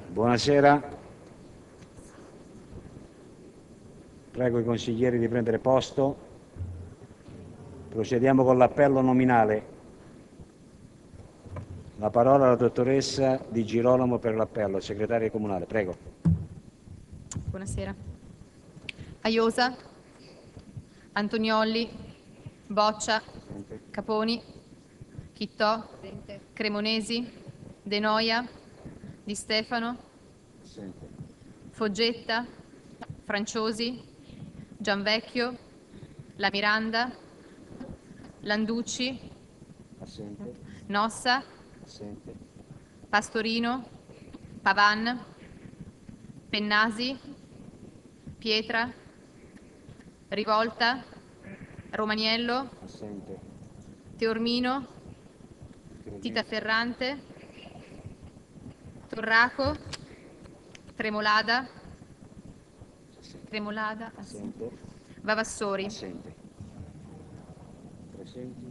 Buonasera. Prego i consiglieri di prendere posto. Procediamo con l'appello nominale. La parola alla dottoressa Di Girolamo per l'appello, segretaria comunale. Prego. Buonasera. Aiosa, Antoniolli, Boccia, Caponi, Chittò, Cremonesi, De Noia, Di Stefano, Foggetta, Franciosi, Gianvecchio, La Miranda, Landucci, Assente. Nossa, Assente. Pastorino, Pavan, Pennasi, Pietra, Rivolta, Romaniello, Assente. Teormino, Tita Ferrante, Torraco, Tremolada, Assente. Vavassori. Assente. Presenti.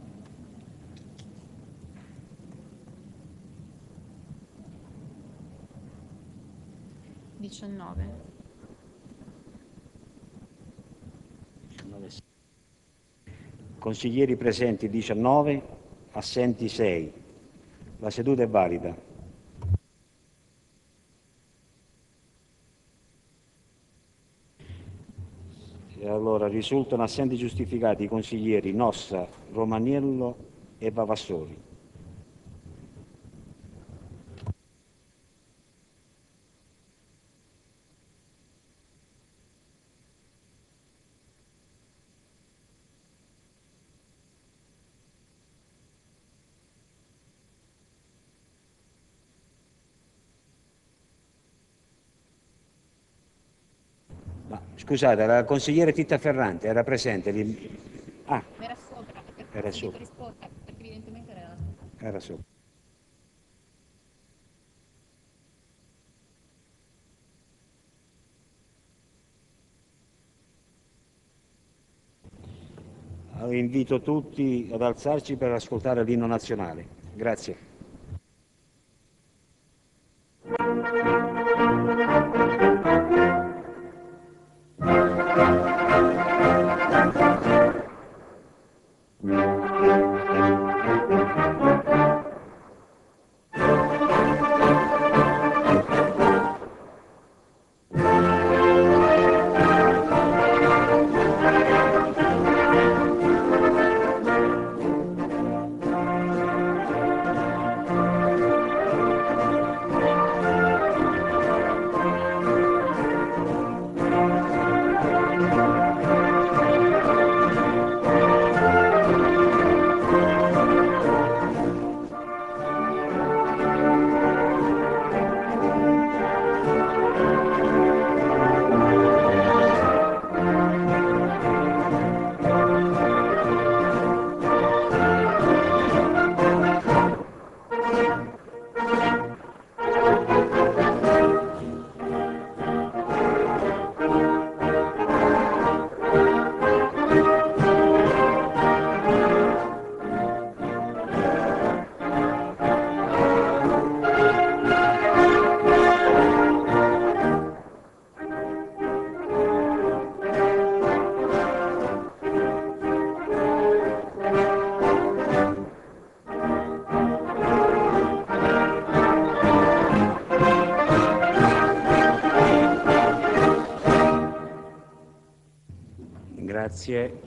Consiglieri presenti 19, assenti 6. La seduta è valida. E allora risultano assenti giustificati i consiglieri Nossa, Romaniello e Vavassori. Ma, scusate, la consigliere Tita Ferrante era presente lì? Ah, Era sopra, era sopra. perché evidentemente era... Era sopra. Allora, invito tutti ad alzarci per ascoltare l'inno nazionale. Grazie. Grazie.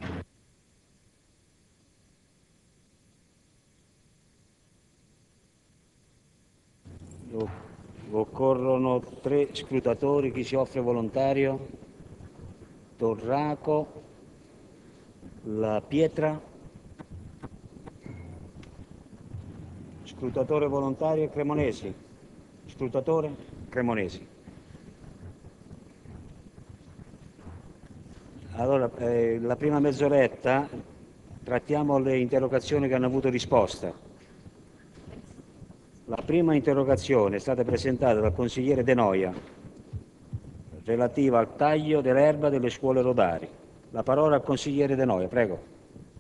Occorrono 3 scrutatori. Chi si offre volontario? Torraco, La Pietra. Scrutatore volontario Cremonesi. Scrutatore Cremonesi. Allora, la prima mezz'oretta trattiamo le interrogazioni che hanno avuto risposta. La prima interrogazione è stata presentata dal consigliere De Noia, relativa al taglio dell'erba delle scuole rodari. La parola al consigliere De Noia, prego.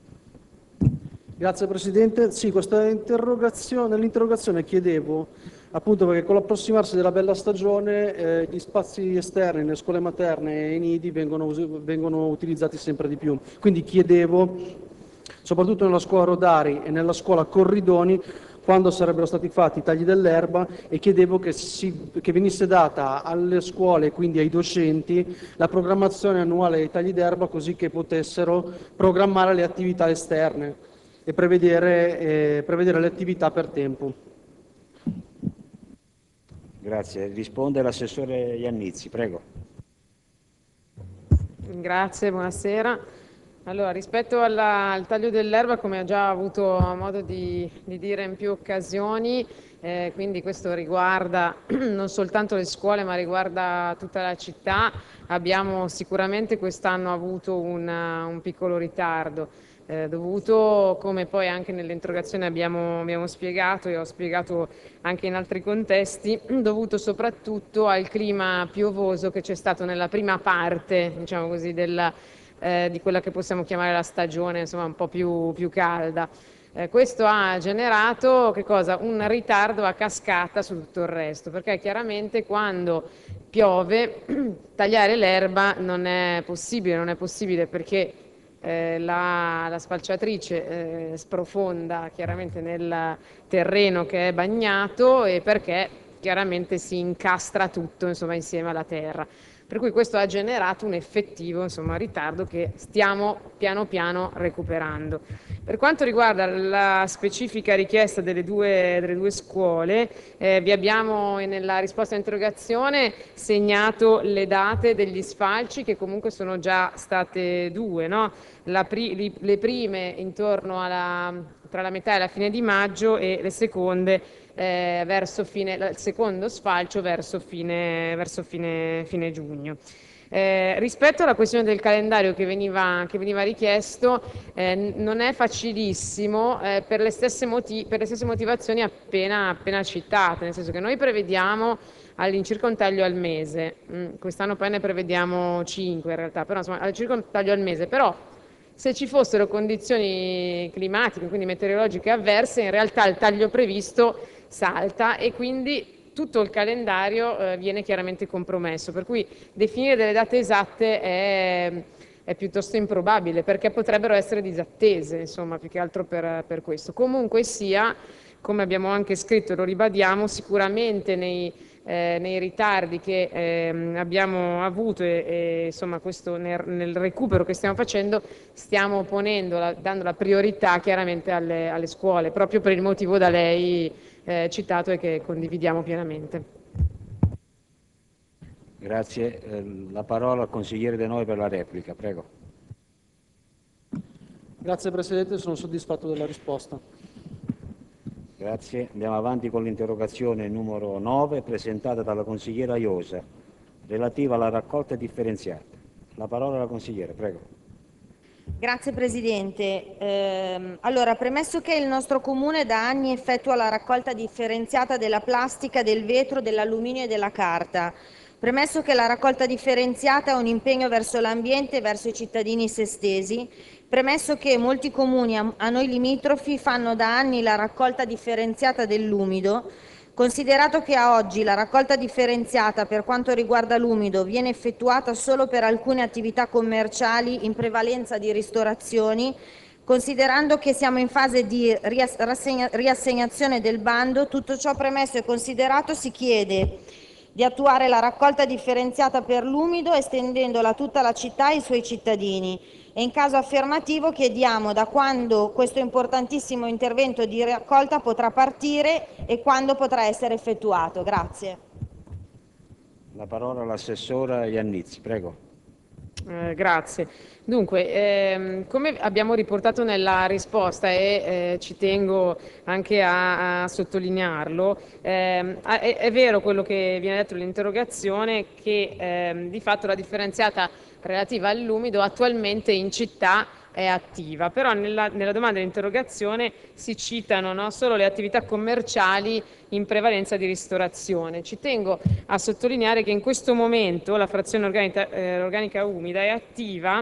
Grazie Presidente. Sì, nell'interrogazione chiedevo appunto perché con l'approssimarsi della bella stagione gli spazi esterni nelle scuole materne e i nidi vengono utilizzati sempre di più. Quindi chiedevo, soprattutto nella scuola Rodari e nella scuola Corridoni, quando sarebbero stati fatti i tagli dell'erba, e chiedevo che venisse data alle scuole e quindi ai docenti la programmazione annuale dei tagli d'erba, così che potessero programmare le attività esterne e prevedere le attività per tempo. Grazie. Risponde l'assessore Iannizzi, prego. Grazie, buonasera. Allora, rispetto al taglio dell'erba, come ho già avuto modo di dire in più occasioni, quindi questo riguarda non soltanto le scuole, ma riguarda tutta la città. Abbiamo sicuramente quest'anno avuto un piccolo ritardo, dovuto, come poi anche nell'interrogazione abbiamo spiegato e ho spiegato anche in altri contesti, dovuto soprattutto al clima piovoso che c'è stato nella prima parte, diciamo così, di quella che possiamo chiamare la stagione, insomma, un po' più calda. Questo ha generato che cosa? Un ritardo a cascata su tutto il resto, perché chiaramente quando piove tagliare l'erba non è possibile perché la spalciatrice sprofonda chiaramente nel terreno che è bagnato e perché chiaramente si incastra tutto, insomma, insieme alla terra. Per cui questo ha generato un effettivo, insomma, ritardo che stiamo piano piano recuperando. Per quanto riguarda la specifica richiesta delle due scuole, vi abbiamo nella risposta all'interrogazione segnato le date degli sfalci, che comunque sono già state due, no? Le prime intorno tra la metà e la fine di maggio, e le seconde il secondo sfalcio verso fine giugno. Rispetto alla questione del calendario che veniva richiesto, non è facilissimo per le stesse motivazioni appena citate, nel senso che noi prevediamo all'incirca un taglio al mese, quest'anno poi ne prevediamo 5 in realtà, però insomma all'incirca un taglio al mese, però se ci fossero condizioni climatiche, quindi meteorologiche avverse, in realtà il taglio previsto salta e quindi tutto il calendario viene chiaramente compromesso, per cui definire delle date esatte è piuttosto improbabile, perché potrebbero essere disattese, insomma, più che altro per questo. Comunque sia, come abbiamo anche scritto e lo ribadiamo, sicuramente nei ritardi che abbiamo avuto e insomma questo nel recupero che stiamo facendo, stiamo dando la priorità chiaramente alle scuole, proprio per il motivo da lei citato e che condividiamo pienamente. Grazie. La parola al consigliere De Noi per la replica, prego. Grazie Presidente, sono soddisfatto della risposta. Grazie. Andiamo avanti con l'interrogazione numero 9 presentata dalla consigliera Iosa, relativa alla raccolta differenziata. La parola alla consigliere, prego. Grazie Presidente. Allora, premesso che il nostro Comune da anni effettua la raccolta differenziata della plastica, del vetro, dell'alluminio e della carta, premesso che la raccolta differenziata è un impegno verso l'ambiente e verso i cittadini sestesi, premesso che molti comuni a noi limitrofi fanno da anni la raccolta differenziata dell'umido, considerato che a oggi la raccolta differenziata per quanto riguarda l'umido viene effettuata solo per alcune attività commerciali, in prevalenza di ristorazioni, considerando che siamo in fase di riassegnazione del bando, tutto ciò premesso e considerato, si chiede di attuare la raccolta differenziata per l'umido estendendola a tutta la città e ai suoi cittadini. E in caso affermativo chiediamo da quando questo importantissimo intervento di raccolta potrà partire e quando potrà essere effettuato. Grazie. La parola all'assessora Iannizzi, prego. Grazie. Dunque, come abbiamo riportato nella risposta e ci tengo anche a sottolinearlo, è vero quello che viene detto nell'interrogazione, che di fatto la differenziata relativa all'umido attualmente in città è attiva, però nella domanda dell'interrogazione si citano solo le attività commerciali in prevalenza di ristorazione. Ci tengo a sottolineare che in questo momento la frazione organica umida è attiva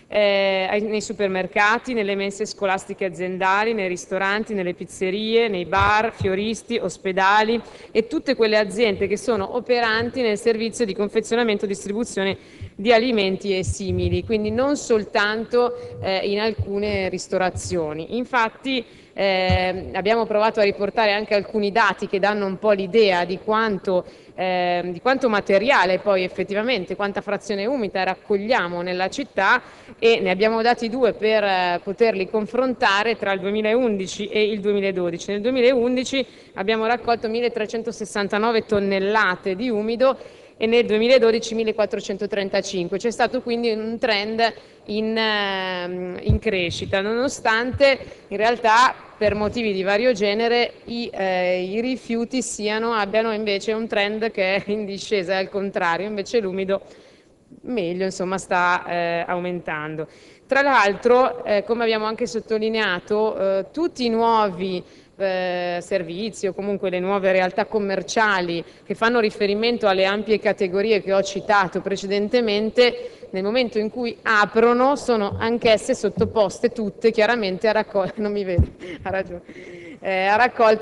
nei supermercati, nelle mense scolastiche aziendali, nei ristoranti, nelle pizzerie, nei bar, fioristi, ospedali e tutte quelle aziende che sono operanti nel servizio di confezionamento e distribuzione di alimenti e simili, quindi non soltanto in alcune ristorazioni. Infatti abbiamo provato a riportare anche alcuni dati che danno un po' l'idea di quanto materiale poi effettivamente, quanta frazione umida raccogliamo nella città, e ne abbiamo dati due per poterli confrontare tra il 2011 e il 2012. Nel 2011 abbiamo raccolto 1.369 tonnellate di umido e nel 2012 1.435. C'è stato quindi un trend in crescita, nonostante in realtà per motivi di vario genere i rifiuti abbiano invece un trend che è in discesa, è al contrario, invece l'umido meglio, insomma, sta aumentando. Tra l'altro, come abbiamo anche sottolineato, tutti i nuovi servizi o comunque le nuove realtà commerciali che fanno riferimento alle ampie categorie che ho citato precedentemente, nel momento in cui aprono sono anch'esse sottoposte tutte chiaramente a raccolta, non mi vede, ha ragione, a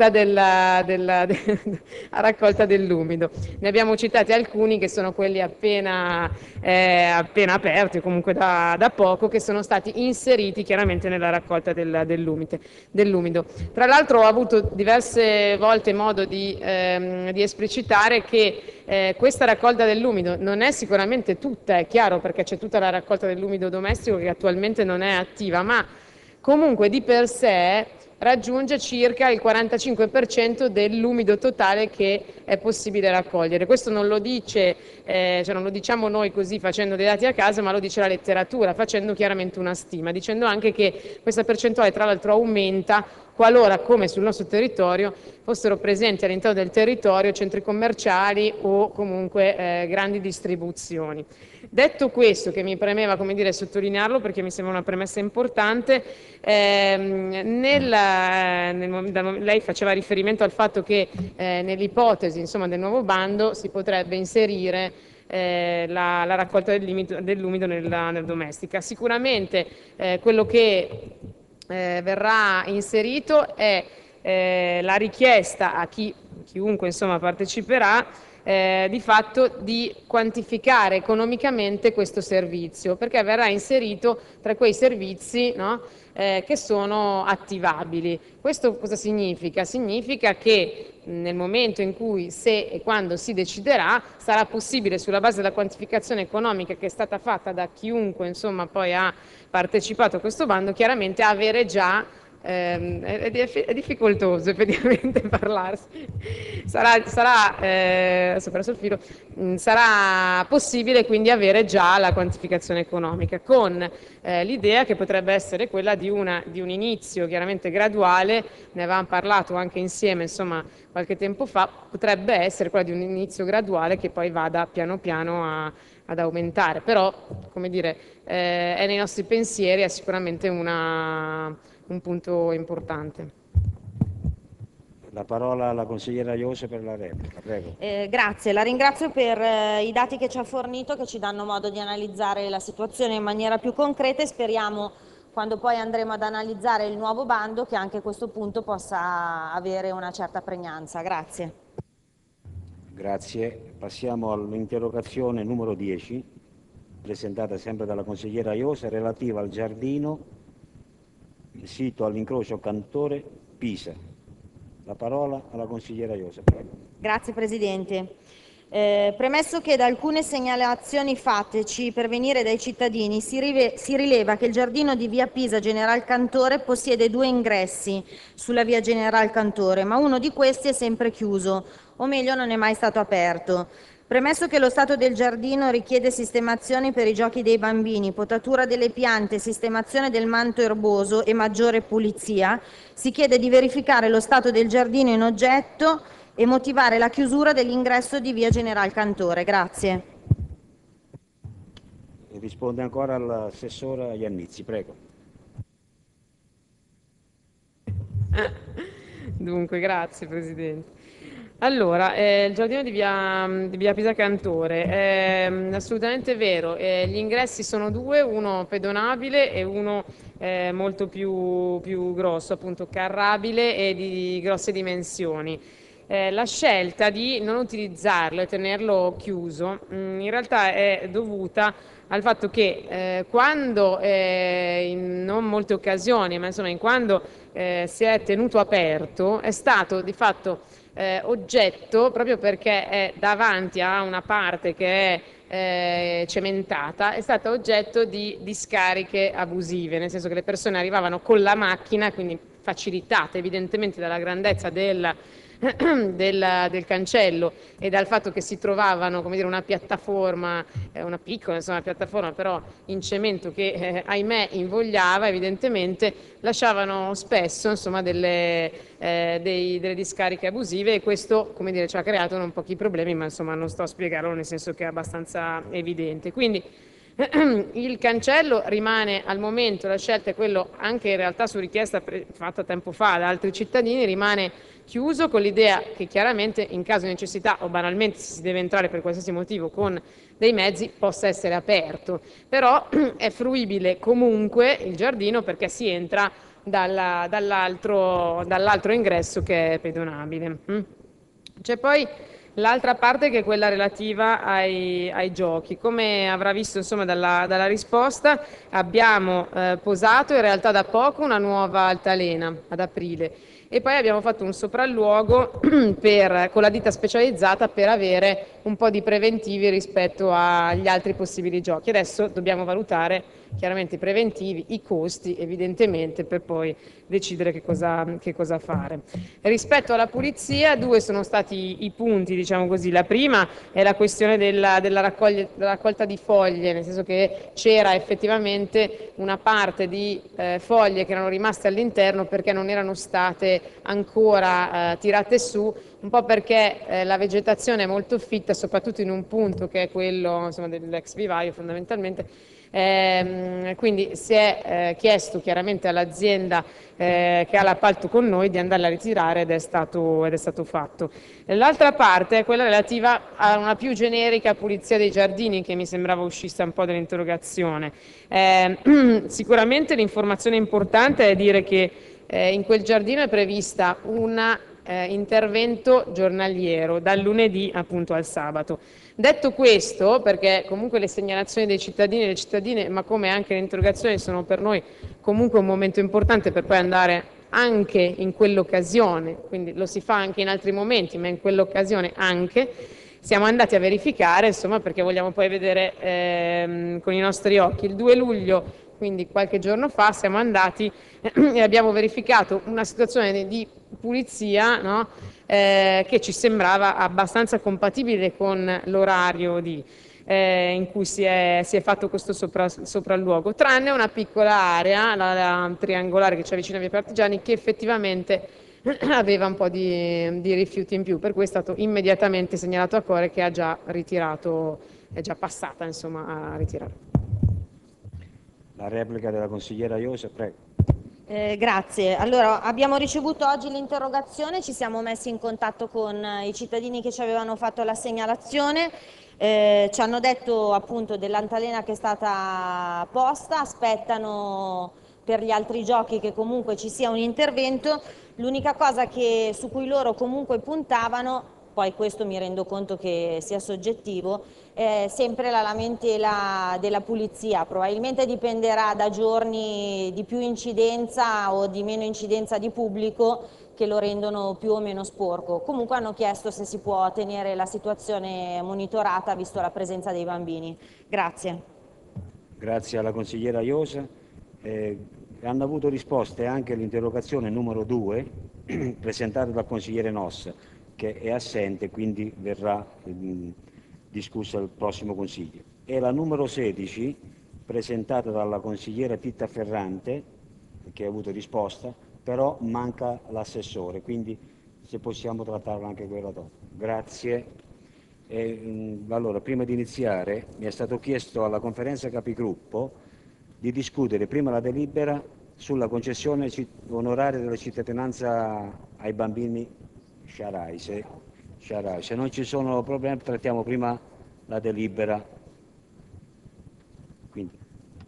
raccolta dell'umido. Ne abbiamo citati alcuni che sono quelli appena aperti o comunque da poco, che sono stati inseriti chiaramente nella raccolta dell'umido. Tra l'altro ho avuto diverse volte modo di esplicitare che questa raccolta dell'umido non è sicuramente tutta, è chiaro, perché c'è tutta la raccolta dell'umido domestico che attualmente non è attiva, ma comunque di per sé raggiunge circa il 45% dell'umido totale che è possibile raccogliere. Questo non lo dice, cioè non lo diciamo noi così facendo dei dati a caso, ma lo dice la letteratura, facendo chiaramente una stima, dicendo anche che questa percentuale tra l'altro aumenta qualora, come sul nostro territorio, fossero presenti all'interno del territorio centri commerciali o comunque grandi distribuzioni. Detto questo, che mi premeva, come dire, sottolinearlo perché mi sembra una premessa importante, lei faceva riferimento al fatto che nell'ipotesi, insomma, del nuovo bando si potrebbe inserire la raccolta dell'umido nella domestica. Sicuramente quello che verrà inserito è la richiesta a chiunque insomma parteciperà di fatto di quantificare economicamente questo servizio, perché verrà inserito tra quei servizi, no, che sono attivabili. Questo cosa significa? Significa che nel momento in cui, se e quando si deciderà, sarà possibile, sulla base della quantificazione economica che è stata fatta da chiunque insomma poi ha partecipato a questo bando, chiaramente avere già è difficoltoso effettivamente parlarsi. Adesso ho perso il filo. Sarà possibile quindi avere già la quantificazione economica, con l'idea che potrebbe essere quella di un inizio chiaramente graduale, ne avevamo parlato anche insieme insomma qualche tempo fa, potrebbe essere quella di un inizio graduale che poi vada piano piano ad aumentare, però come dire è nei nostri pensieri, è sicuramente un punto importante. La parola alla consigliera Iosa per la replica, prego. Grazie, la ringrazio per i dati che ci ha fornito, che ci danno modo di analizzare la situazione in maniera più concreta, e speriamo, quando poi andremo ad analizzare il nuovo bando, che anche questo punto possa avere una certa pregnanza. Grazie. Grazie. Passiamo all'interrogazione numero 10, presentata sempre dalla consigliera Iosa, relativa al giardino sito all'incrocio Cantore-Pisa. La parola alla consigliera Iosa, prego. Grazie Presidente. Premesso che da alcune segnalazioni fatteci pervenire dai cittadini si rileva che il giardino di via Pisa General Cantore possiede 2 ingressi sulla via General Cantore, ma uno di questi è sempre chiuso, o meglio non è mai stato aperto. Premesso che lo stato del giardino richiede sistemazioni per i giochi dei bambini, potatura delle piante, sistemazione del manto erboso e maggiore pulizia, si chiede di verificare lo stato del giardino in oggetto e motivare la chiusura dell'ingresso di via General Cantore. Grazie. Risponde ancora l'assessora Iannizzi, prego. Dunque, grazie Presidente. Allora, il giardino di via Pisa Cantore, è assolutamente vero, gli ingressi sono due, uno pedonabile e uno molto più grosso, appunto carrabile e di grosse dimensioni. La scelta di non utilizzarlo e tenerlo chiuso, in realtà è dovuta al fatto che quando, in non molte occasioni, ma insomma in quando si è tenuto aperto, è stato di fatto oggetto, proprio perché è davanti a una parte che è cementata, è stata oggetto di discariche abusive, nel senso che le persone arrivavano con la macchina, quindi facilitate evidentemente dalla grandezza del cancello e dal fatto che si trovavano, come dire, una piattaforma, una piccola insomma, piattaforma però in cemento che ahimè invogliava, evidentemente lasciavano spesso insomma, delle discariche abusive, e questo, come dire, ci ha creato non pochi problemi, ma insomma non sto a spiegarlo, nel senso che è abbastanza evidente. Quindi il cancello rimane al momento, la scelta è quello, anche in realtà su richiesta fatta tempo fa da altri cittadini, rimane chiuso con l'idea che chiaramente in caso di necessità o banalmente se si deve entrare per qualsiasi motivo con dei mezzi possa essere aperto, però è fruibile comunque il giardino perché si entra dall'altro ingresso che è pedonabile. C'è poi l'altra parte che è quella relativa ai giochi. Come avrà visto insomma, dalla risposta, abbiamo posato in realtà da poco una nuova altalena ad aprile e poi abbiamo fatto un sopralluogo con la ditta specializzata per avere un po' di preventivi rispetto agli altri possibili giochi. Adesso dobbiamo valutare chiaramente i preventivi, i costi evidentemente, per poi decidere che cosa fare. Rispetto alla pulizia, due sono stati i punti, diciamo così. La prima è la questione della raccolta di foglie, nel senso che c'era effettivamente una parte di foglie che erano rimaste all'interno perché non erano state ancora tirate su, un po' perché la vegetazione è molto fitta, soprattutto in un punto che è quello insomma, dell'ex vivaio fondamentalmente. Quindi si è chiesto chiaramente all'azienda che ha l'appalto con noi di andarla a ritirare ed è stato fatto. L'altra parte è quella relativa a una più generica pulizia dei giardini che mi sembrava uscisse un po' dall'interrogazione. Sicuramente l'informazione importante è dire che in quel giardino è prevista un intervento giornaliero dal lunedì appunto al sabato. Detto questo, perché comunque le segnalazioni dei cittadini e delle cittadine, ma come anche le interrogazioni, sono per noi comunque un momento importante per poi andare anche in quell'occasione, quindi lo si fa anche in altri momenti, ma in quell'occasione anche, siamo andati a verificare, insomma, perché vogliamo poi vedere con i nostri occhi. Il 2 luglio, quindi qualche giorno fa, siamo andati e abbiamo verificato una situazione di pulizia, no? Che ci sembrava abbastanza compatibile con l'orario in cui si è fatto questo sopralluogo, tranne una piccola area, la triangolare che c'è vicino a via Partigiani, che effettivamente aveva un po' di rifiuti in più, per cui è stato immediatamente segnalato a Core che ha già ritirato, è già passata insomma a ritirare. La replica della consigliera Iosa, prego. Grazie. Allora, abbiamo ricevuto oggi l'interrogazione, ci siamo messi in contatto con i cittadini che ci avevano fatto la segnalazione, ci hanno detto appunto dell'altalena che è stata posta, aspettano per gli altri giochi che comunque ci sia un intervento. L'unica cosa su cui loro comunque puntavano, poi questo mi rendo conto che sia soggettivo, è sempre la lamentela della pulizia. Probabilmente dipenderà da giorni di più incidenza o di meno incidenza di pubblico che lo rendono più o meno sporco. Comunque hanno chiesto se si può tenere la situazione monitorata visto la presenza dei bambini. Grazie. Grazie alla consigliera Iosa. Hanno avuto risposte anche all'interrogazione numero 2 presentata dal consigliere Nossa, che è assente, quindi verrà discussa al prossimo Consiglio. E la numero 16, presentata dalla consigliera Titta Ferrante, che ha avuto risposta, però manca l'assessore, quindi se possiamo trattarla anche quella dopo. Grazie. Allora, prima di iniziare, mi è stato chiesto alla conferenza capigruppo di discutere prima la delibera sulla concessione onoraria della cittadinanza ai bambini Sciarai, se Sciarà. Se non ci sono problemi trattiamo prima la delibera. Quindi.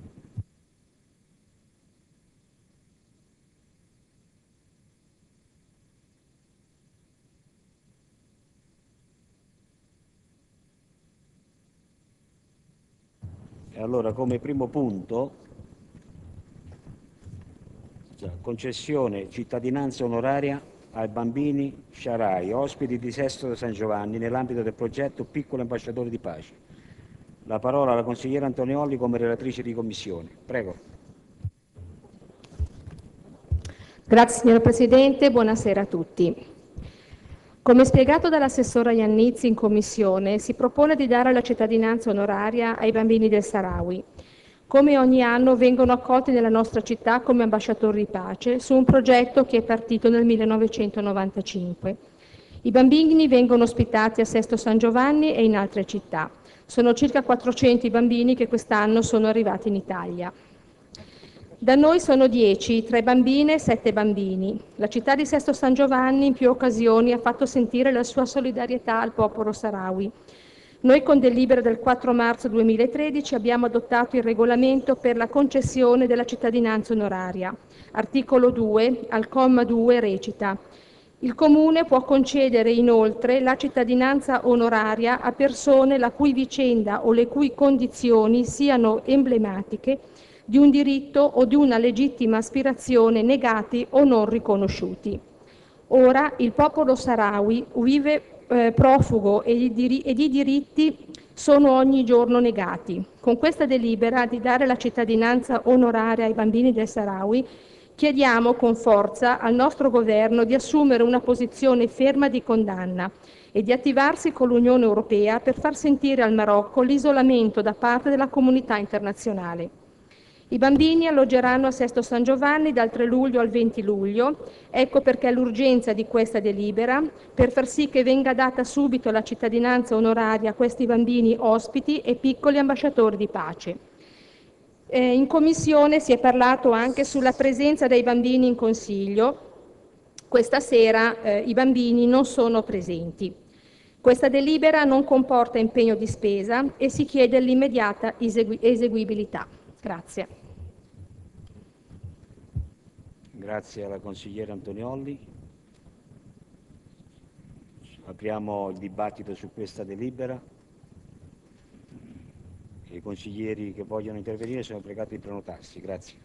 E allora come primo punto, concessione cittadinanza onoraria ai bambini Sciarai, ospiti di Sesto San Giovanni, nell'ambito del progetto Piccolo Ambasciatore di Pace. La parola alla consigliera Antonioli come relatrice di commissione. Prego. Grazie signor Presidente, buonasera a tutti. Come spiegato dall'assessora Iannizzi in Commissione, si propone di dare la cittadinanza onoraria ai bambini del Saharawi. Come ogni anno vengono accolti nella nostra città come ambasciatori di pace su un progetto che è partito nel 1995. I bambini vengono ospitati a Sesto San Giovanni e in altre città. Sono circa 400 i bambini che quest'anno sono arrivati in Italia. Da noi sono 10, 3 bambine e 7 bambini. La città di Sesto San Giovanni in più occasioni ha fatto sentire la sua solidarietà al popolo saharawi. Noi con delibera del 4 marzo 2013 abbiamo adottato il regolamento per la concessione della cittadinanza onoraria. Articolo 2, al comma 2 recita: il Comune può concedere inoltre la cittadinanza onoraria a persone la cui vicenda o le cui condizioni siano emblematiche di un diritto o di una legittima aspirazione negati o non riconosciuti. Ora il popolo saharawi vive profugo e i diritti sono ogni giorno negati. Con questa delibera di dare la cittadinanza onoraria ai bambini del Saharawi chiediamo con forza al nostro governo di assumere una posizione ferma di condanna e di attivarsi con l'Unione Europea per far sentire al Marocco l'isolamento da parte della comunità internazionale. I bambini alloggeranno a Sesto San Giovanni dal 3 luglio al 20 luglio, ecco perché l'urgenza di questa delibera, per far sì che venga data subito la cittadinanza onoraria a questi bambini ospiti e piccoli ambasciatori di pace. In Commissione si è parlato anche sulla presenza dei bambini in Consiglio. Questa sera i bambini non sono presenti. Questa delibera non comporta impegno di spesa e si chiede l'immediata eseguibilità. Grazie. Grazie alla consigliera Antonioli. Apriamo il dibattito su questa delibera. I consiglieri che vogliono intervenire sono pregati di prenotarsi. Grazie.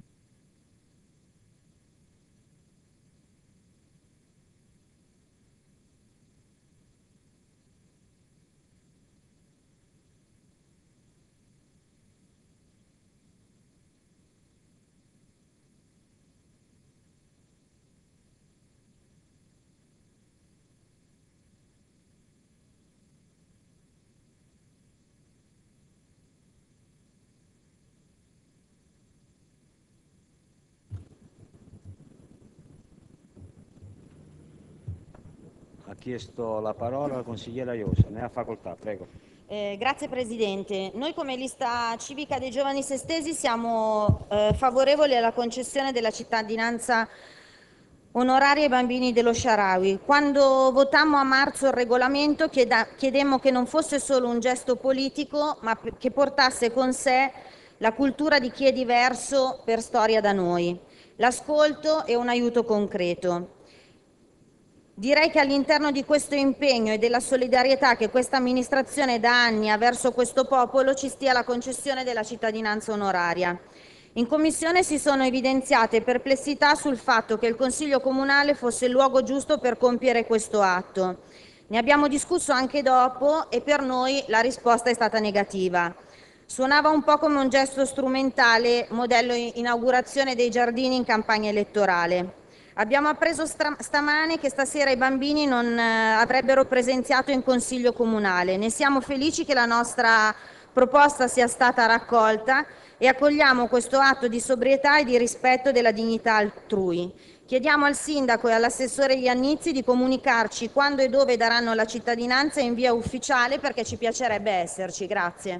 Ha chiesto la parola la consigliera Iosa, ne ha facoltà, prego. Grazie Presidente. Noi come lista civica dei giovani sestesi siamo favorevoli alla concessione della cittadinanza onoraria ai bambini dello Saharawi. Quando votammo a marzo il regolamento chiedemmo che non fosse solo un gesto politico, ma che portasse con sé la cultura di chi è diverso per storia da noi, l'ascolto e un aiuto concreto. Direi che all'interno di questo impegno e della solidarietà che questa amministrazione da anni ha verso questo popolo ci stia la concessione della cittadinanza onoraria. In Commissione si sono evidenziate perplessità sul fatto che il Consiglio Comunale fosse il luogo giusto per compiere questo atto. Ne abbiamo discusso anche dopo e per noi la risposta è stata negativa. Suonava un po' come un gesto strumentale, modello inaugurazione dei giardini in campagna elettorale. Abbiamo appreso stamane che stasera i bambini non avrebbero presenziato in Consiglio Comunale. Ne siamo felici che la nostra proposta sia stata raccolta e accogliamo questo atto di sobrietà e di rispetto della dignità altrui. Chiediamo al Sindaco e all'assessore Iannizzi di comunicarci quando e dove daranno la cittadinanza in via ufficiale perché ci piacerebbe esserci. Grazie.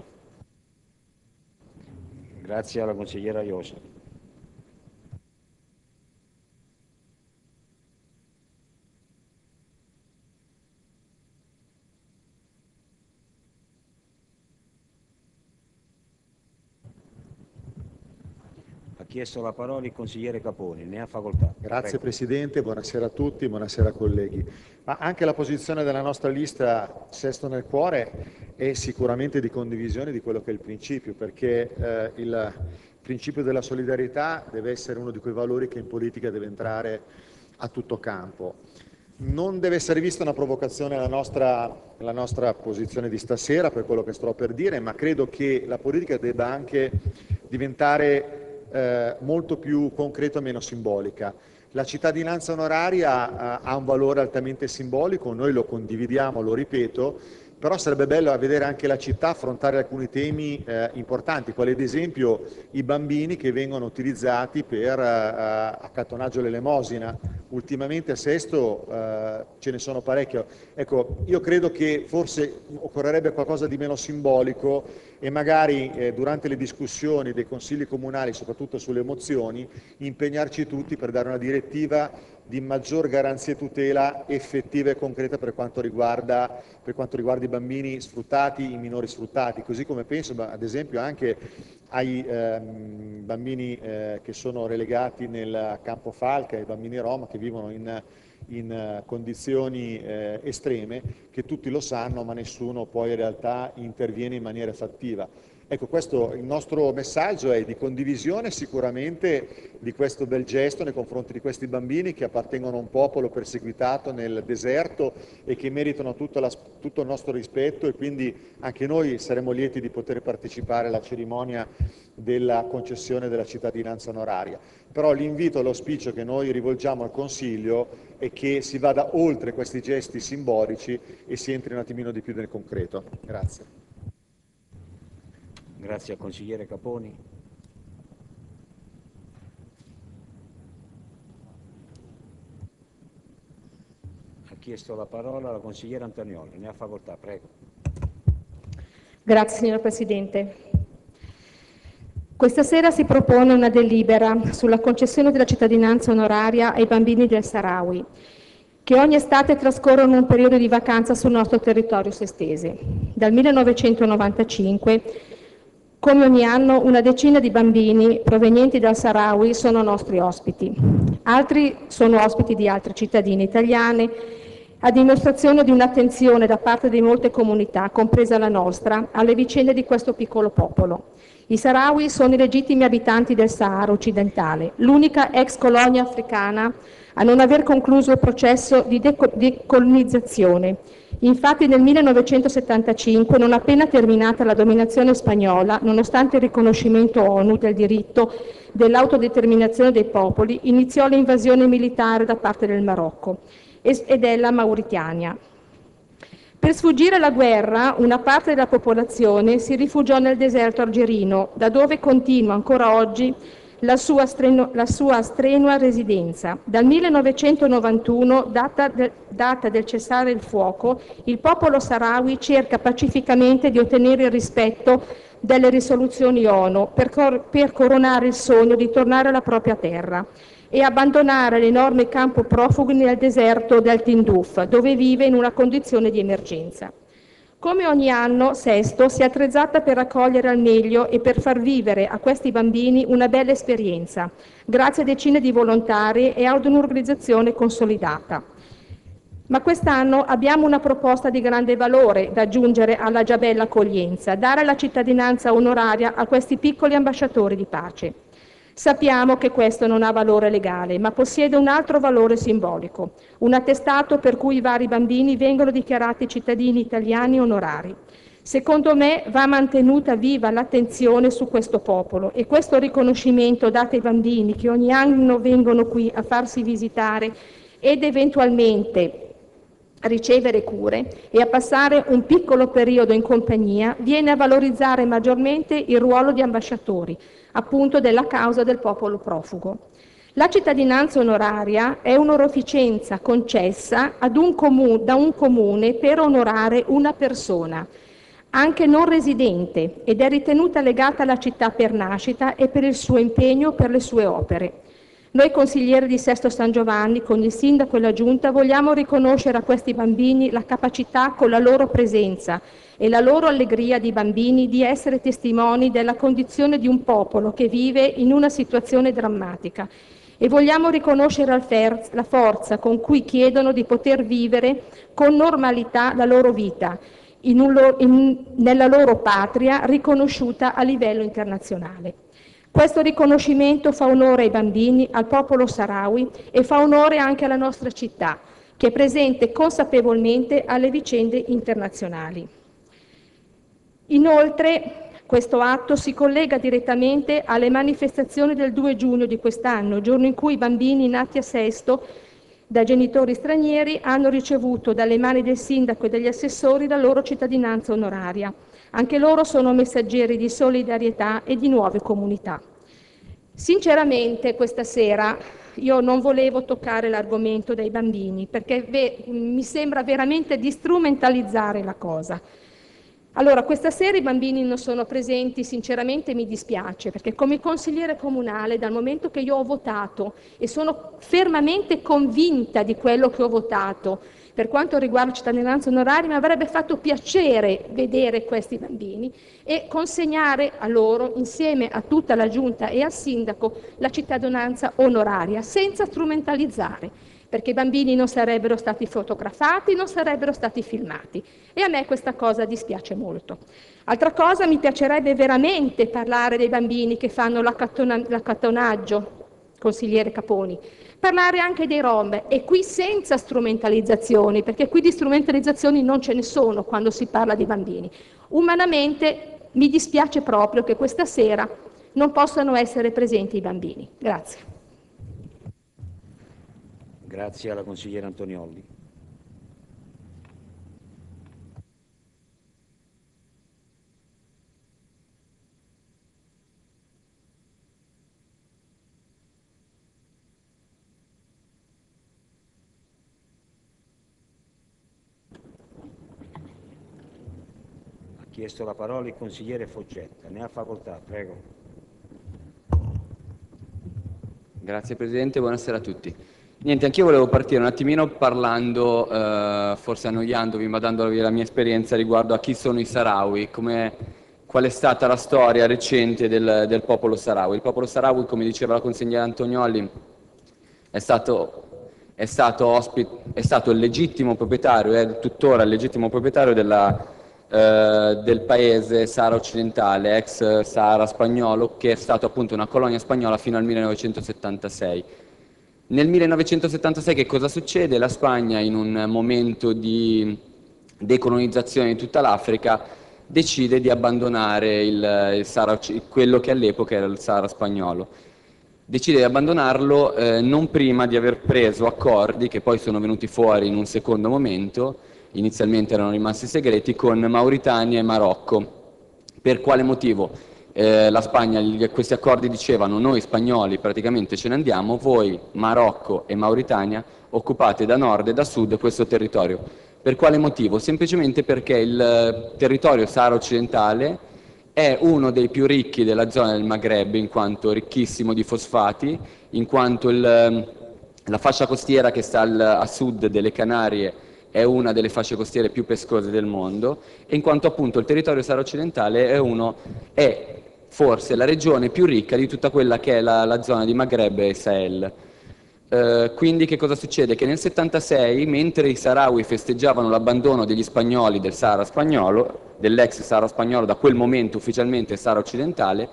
Grazie alla consigliera Iosa. chiesto la parola il consigliere Caponi, ne ha facoltà. Grazie Prego. Presidente, buonasera a tutti, buonasera colleghi. Ma anche la posizione della nostra lista Sesto nel Cuore è sicuramente di condivisione di quello che è il principio, perché il principio della solidarietà deve essere uno di quei valori che in politica deve entrare a tutto campo. Non deve essere vista una provocazione la nostra posizione di stasera per quello che sto per dire, ma credo che la politica debba anche diventare molto più concreta e meno simbolica. La cittadinanza onoraria ha un valore altamente simbolico, noi lo condividiamo, lo ripeto, però sarebbe bello vedere anche la città affrontare alcuni temi importanti, quali ad esempio i bambini che vengono utilizzati per accattonaggio all'elemosina. Ultimamente a Sesto ce ne sono parecchio. Ecco, io credo che forse occorrerebbe qualcosa di meno simbolico e magari durante le discussioni dei consigli comunali, soprattutto sulle mozioni, impegnarci tutti per dare una direttiva di maggior garanzia e tutela effettiva e concreta per quanto riguarda i bambini sfruttati, i minori sfruttati, così come penso ad esempio anche ai bambini che sono relegati nel campo Falca, ai bambini Rom che vivono in condizioni estreme, che tutti lo sanno ma nessuno poi in realtà interviene in maniera fattiva. Ecco, il nostro messaggio è di condivisione sicuramente di questo bel gesto nei confronti di questi bambini che appartengono a un popolo perseguitato nel deserto e che meritano tutto il nostro rispetto, e quindi anche noi saremo lieti di poter partecipare alla cerimonia della concessione della cittadinanza onoraria. Però l'invito e l'auspicio che noi rivolgiamo al Consiglio è che si vada oltre questi gesti simbolici e si entri un attimino di più nel concreto. Grazie. Grazie al consigliere Caponi. Ha chiesto la parola la consigliera Antonioli, ne ha facoltà, prego. Grazie signor Presidente. Questa sera si propone una delibera sulla concessione della cittadinanza onoraria ai bambini del Saharawi, che ogni estate trascorrono un periodo di vacanza sul nostro territorio sestese. Dal 1995, come ogni anno, una decina di bambini provenienti dal Saharawi sono nostri ospiti. Altri sono ospiti di altre cittadine italiane, a dimostrazione di un'attenzione da parte di molte comunità, compresa la nostra, alle vicende di questo piccolo popolo. I Saharawi sono i legittimi abitanti del Sahara occidentale, l'unica ex colonia africana a non aver concluso il processo di decolonizzazione. Infatti nel 1975, non appena terminata la dominazione spagnola, nonostante il riconoscimento ONU del diritto dell'autodeterminazione dei popoli, iniziò l'invasione militare da parte del Marocco e della Mauritania. Per sfuggire alla guerra, una parte della popolazione si rifugiò nel deserto algerino, da dove continua ancora oggi la sua strenua residenza. Dal 1991, data del cessare il fuoco, il popolo saharawi cerca pacificamente di ottenere il rispetto delle risoluzioni ONU per coronare il sogno di tornare alla propria terra e abbandonare l'enorme campo profughi nel deserto del Tinduf, dove vive in una condizione di emergenza. Come ogni anno, Sesto si è attrezzata per accogliere al meglio e per far vivere a questi bambini una bella esperienza, grazie a decine di volontari e ad un'organizzazione consolidata. Ma quest'anno abbiamo una proposta di grande valore da aggiungere alla già bella accoglienza: dare la cittadinanza onoraria a questi piccoli ambasciatori di pace. Sappiamo che questo non ha valore legale, ma possiede un altro valore simbolico, un attestato per cui i vari bambini vengono dichiarati cittadini italiani onorari. Secondo me va mantenuta viva l'attenzione su questo popolo e questo riconoscimento dato ai bambini che ogni anno vengono qui a farsi visitare ed eventualmente ricevere cure e a passare un piccolo periodo in compagnia viene a valorizzare maggiormente il ruolo di ambasciatori, appunto della causa del popolo profugo. La cittadinanza onoraria è un'onorificenza concessa da un comune per onorare una persona, anche non residente, ed è ritenuta legata alla città per nascita e per il suo impegno per le sue opere. Noi consiglieri di Sesto San Giovanni, con il sindaco e la giunta, vogliamo riconoscere a questi bambini la capacità, con la loro presenza e la loro allegria di bambini, di essere testimoni della condizione di un popolo che vive in una situazione drammatica, e vogliamo riconoscere la forza con cui chiedono di poter vivere con normalità la loro vita nella loro patria riconosciuta a livello internazionale. Questo riconoscimento fa onore ai bambini, al popolo saharawi, e fa onore anche alla nostra città, che è presente consapevolmente alle vicende internazionali. Inoltre, questo atto si collega direttamente alle manifestazioni del 2 giugno di quest'anno, giorno in cui i bambini nati a Sesto da genitori stranieri hanno ricevuto dalle mani del sindaco e degli assessori la loro cittadinanza onoraria. Anche loro sono messaggeri di solidarietà e di nuove comunità. Sinceramente, questa sera io non volevo toccare l'argomento dei bambini, perché mi sembra veramente di strumentalizzare la cosa. Allora, questa sera i bambini non sono presenti, sinceramente mi dispiace, perché come consigliere comunale, dal momento che io ho votato e sono fermamente convinta di quello che ho votato, per quanto riguarda la cittadinanza onoraria, mi avrebbe fatto piacere vedere questi bambini e consegnare a loro, insieme a tutta la giunta e al sindaco, la cittadinanza onoraria, senza strumentalizzare, perché i bambini non sarebbero stati fotografati, non sarebbero stati filmati, e a me questa cosa dispiace molto. Altra cosa, mi piacerebbe veramente parlare dei bambini che fanno l'accattonaggio, consigliere Caponi, parlare anche dei Rom, e qui senza strumentalizzazioni, perché qui di strumentalizzazioni non ce ne sono quando si parla di bambini. Umanamente mi dispiace proprio che questa sera non possano essere presenti i bambini. Grazie. Grazie alla consigliera Antoniolli. Ha chiesto la parola il consigliere Foggetta. Ne ha facoltà, prego. Grazie Presidente, buonasera a tutti. Niente, anch'io volevo partire un attimino parlando, forse annoiandovi, ma dandovi la mia esperienza riguardo a chi sono i Saharawi, qual è stata la storia recente del popolo Saharawi. Il popolo Saharawi, come diceva la consigliera Antoniolli, è stato il legittimo proprietario, è tuttora il legittimo proprietario del paese Sahara occidentale, ex Sahara spagnolo, che è stato appunto una colonia spagnola fino al 1976. Nel 1976 che cosa succede? La Spagna, in un momento di decolonizzazione di tutta l'Africa, decide di abbandonare il Sahara, quello che all'epoca era il Sahara spagnolo. Decide di abbandonarlo non prima di aver preso accordi, che poi sono venuti fuori in un secondo momento, inizialmente erano rimasti segreti, con Mauritania e Marocco. Per quale motivo? La Spagna, questi accordi dicevano: noi spagnoli praticamente ce ne andiamo, voi Marocco e Mauritania occupate da nord e da sud questo territorio. Per quale motivo? Semplicemente perché il territorio Sahara occidentale è uno dei più ricchi della zona del Maghreb, in quanto ricchissimo di fosfati, in quanto la fascia costiera che sta a sud delle Canarie è una delle fasce costiere più pescose del mondo, e in quanto appunto il territorio Sahara occidentale è forse la regione più ricca di tutta quella che è la zona di Maghreb e Sahel. Quindi che cosa succede? Che nel 76, mentre i Saharawi festeggiavano l'abbandono degli spagnoli del Sahara spagnolo, dell'ex Sahara spagnolo, da quel momento ufficialmente Sahara occidentale,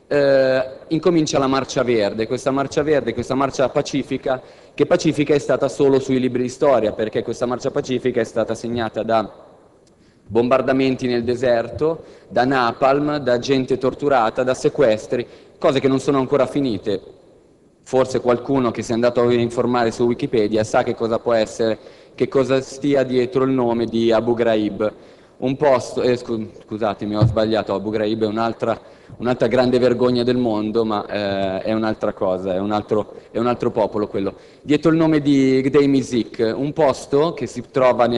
incomincia la Marcia Verde, questa marcia pacifica, che pacifica è stata solo sui libri di storia, perché questa marcia pacifica è stata segnata da bombardamenti nel deserto, da napalm, da gente torturata, da sequestri, cose che non sono ancora finite. Forse qualcuno che si è andato a informare su Wikipedia sa che cosa può essere, che cosa stia dietro il nome di Abu Ghraib. Un posto, scusatemi, ho sbagliato, Abu Ghraib è un'altra grande vergogna del mondo, ma è un'altra cosa, è un altro popolo quello. Dietro il nome di Gdei Mizik, un posto che si trova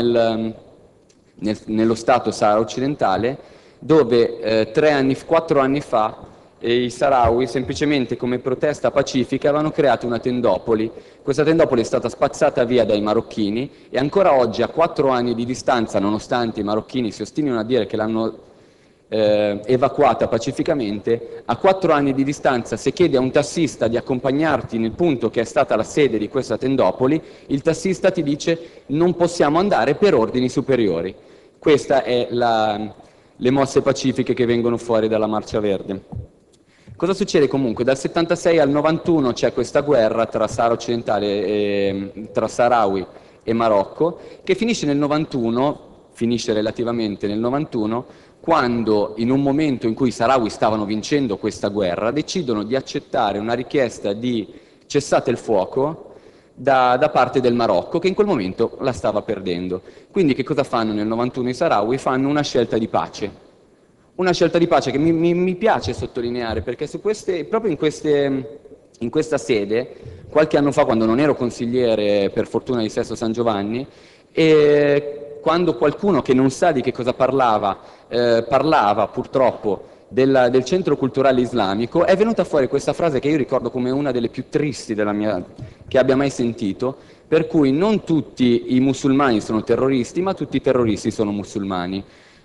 nello stato Sahara occidentale, dove 4 anni fa e i Sahrawi, semplicemente come protesta pacifica, avevano creato una tendopoli. Questa tendopoli è stata spazzata via dai marocchini e ancora oggi, a 4 anni di distanza, nonostante i marocchini si ostinino a dire che l'hanno evacuata pacificamente, a 4 anni di distanza, se chiede a un tassista di accompagnarti nel punto che è stata la sede di questa tendopoli, il tassista ti dice non possiamo andare per ordini superiori. Queste è le mosse pacifiche che vengono fuori dalla Marcia Verde. Cosa succede comunque? Dal 76 al 91 c'è questa guerra tra Sahara occidentale, tra Sahrawi e Marocco, che finisce nel 91, finisce relativamente nel 91, quando in un momento in cui i Sahrawi stavano vincendo questa guerra, decidono di accettare una richiesta di cessate il fuoco da parte del Marocco, che in quel momento la stava perdendo. Quindi che cosa fanno nel 91 i Sahrawi? Fanno una scelta di pace. Una scelta di pace che mi piace sottolineare, perché proprio in questa sede, qualche anno fa, quando non ero consigliere per fortuna di Sesto San Giovanni, e quando qualcuno che non sa di che cosa parlava purtroppo del centro culturale islamico, è venuta fuori questa frase che io ricordo come una delle più tristi che abbia mai sentito, per cui non tutti i musulmani sono terroristi, ma tutti i terroristi sono musulmani.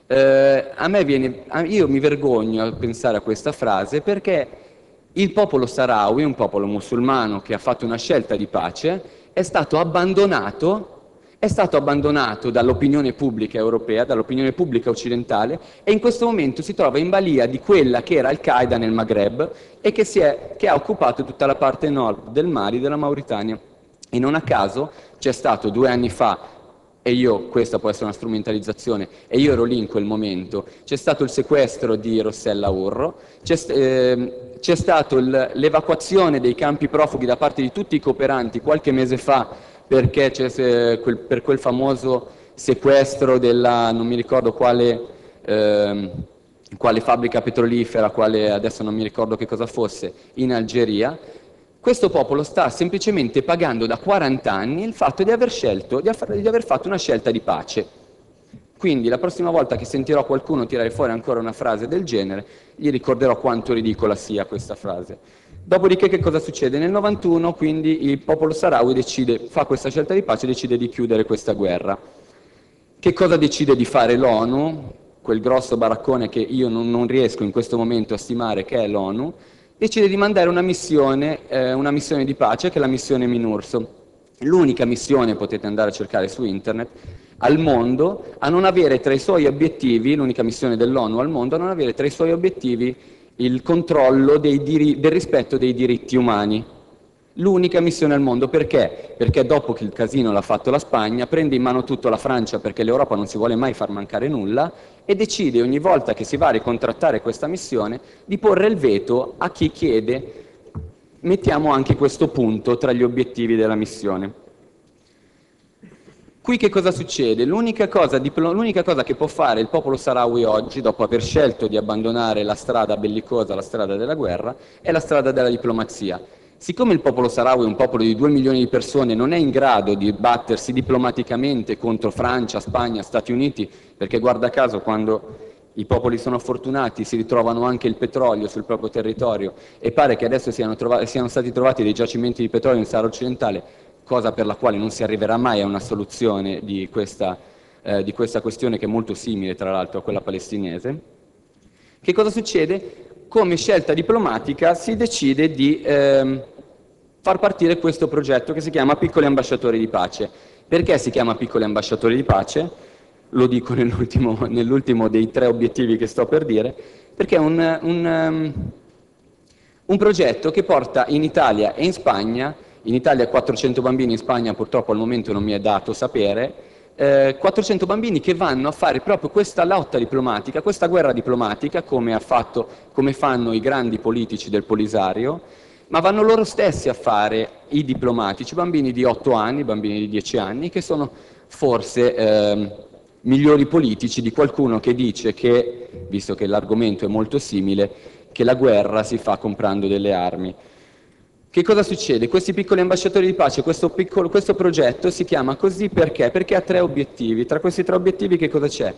Io mi vergogno a pensare a questa frase, perché il popolo Sahrawi, un popolo musulmano che ha fatto una scelta di pace, è stato abbandonato dall'opinione pubblica europea, dall'opinione pubblica occidentale, e in questo momento si trova in balia di quella che era Al-Qaeda nel Maghreb e che ha occupato tutta la parte nord del Mali, della Mauritania. E non a caso c'è stato 2 anni fa, questa può essere una strumentalizzazione, e io ero lì in quel momento, c'è stato il sequestro di Rossella Urro, c'è stato l'evacuazione dei campi profughi da parte di tutti i cooperanti qualche mese fa, perché per quel famoso sequestro non mi ricordo quale fabbrica petrolifera, adesso non mi ricordo che cosa fosse, in Algeria. Questo popolo sta semplicemente pagando da 40 anni il fatto di aver fatto una scelta di pace. Quindi la prossima volta che sentirò qualcuno tirare fuori ancora una frase del genere, gli ricorderò quanto ridicola sia questa frase. Dopodiché che cosa succede? Nel 91 quindi il popolo Sahrawi fa questa scelta di pace e decide di chiudere questa guerra. Che cosa decide di fare l'ONU? Quel grosso baraccone che io non riesco in questo momento a stimare che è l'ONU, decide di mandare una missione di pace, che è la missione MINURSO, l'unica missione, potete andare a cercare su internet, al mondo a non avere tra i suoi obiettivi, l'unica missione dell'ONU al mondo, a non avere tra i suoi obiettivi il controllo del rispetto dei diritti umani. L'unica missione al mondo. Perché? Perché dopo che il casino l'ha fatto la Spagna, prende in mano tutto la Francia, perché l'Europa non si vuole mai far mancare nulla, e decide ogni volta che si va a ricontrattare questa missione di porre il veto a chi chiede mettiamo anche questo punto tra gli obiettivi della missione. Qui che cosa succede? L'unica cosa che può fare il popolo Sahrawi oggi, dopo aver scelto di abbandonare la strada bellicosa, la strada della guerra, è la strada della diplomazia. Siccome il popolo Sahrawi è un popolo di 2 milioni di persone, non è in grado di battersi diplomaticamente contro Francia, Spagna, Stati Uniti, perché guarda caso quando i popoli sono fortunati si ritrovano anche il petrolio sul proprio territorio, e pare che adesso siano stati trovati dei giacimenti di petrolio in Sahara occidentale, cosa per la quale non si arriverà mai a una soluzione di questa questione, che è molto simile tra l'altro a quella palestinese. Che cosa succede? Come scelta diplomatica si decide di far partire questo progetto che si chiama Piccoli Ambasciatori di Pace. Perché si chiama Piccoli Ambasciatori di Pace? Lo dico nell'ultimo dei 3 obiettivi che sto per dire, perché è un progetto che porta in Italia e in Spagna, in Italia 400 bambini, in Spagna purtroppo al momento non mi è dato sapere, 400 bambini che vanno a fare proprio questa lotta diplomatica, questa guerra diplomatica, come fanno i grandi politici del Polisario, ma vanno loro stessi a fare i diplomatici, bambini di 8 anni, bambini di 10 anni, che sono forse migliori politici di qualcuno che dice che, visto che l'argomento è molto simile, che la guerra si fa comprando delle armi. Che cosa succede? Questi piccoli ambasciatori di pace, questo progetto si chiama così perché? Perché ha 3 obiettivi. Tra questi 3 obiettivi che cosa c'è?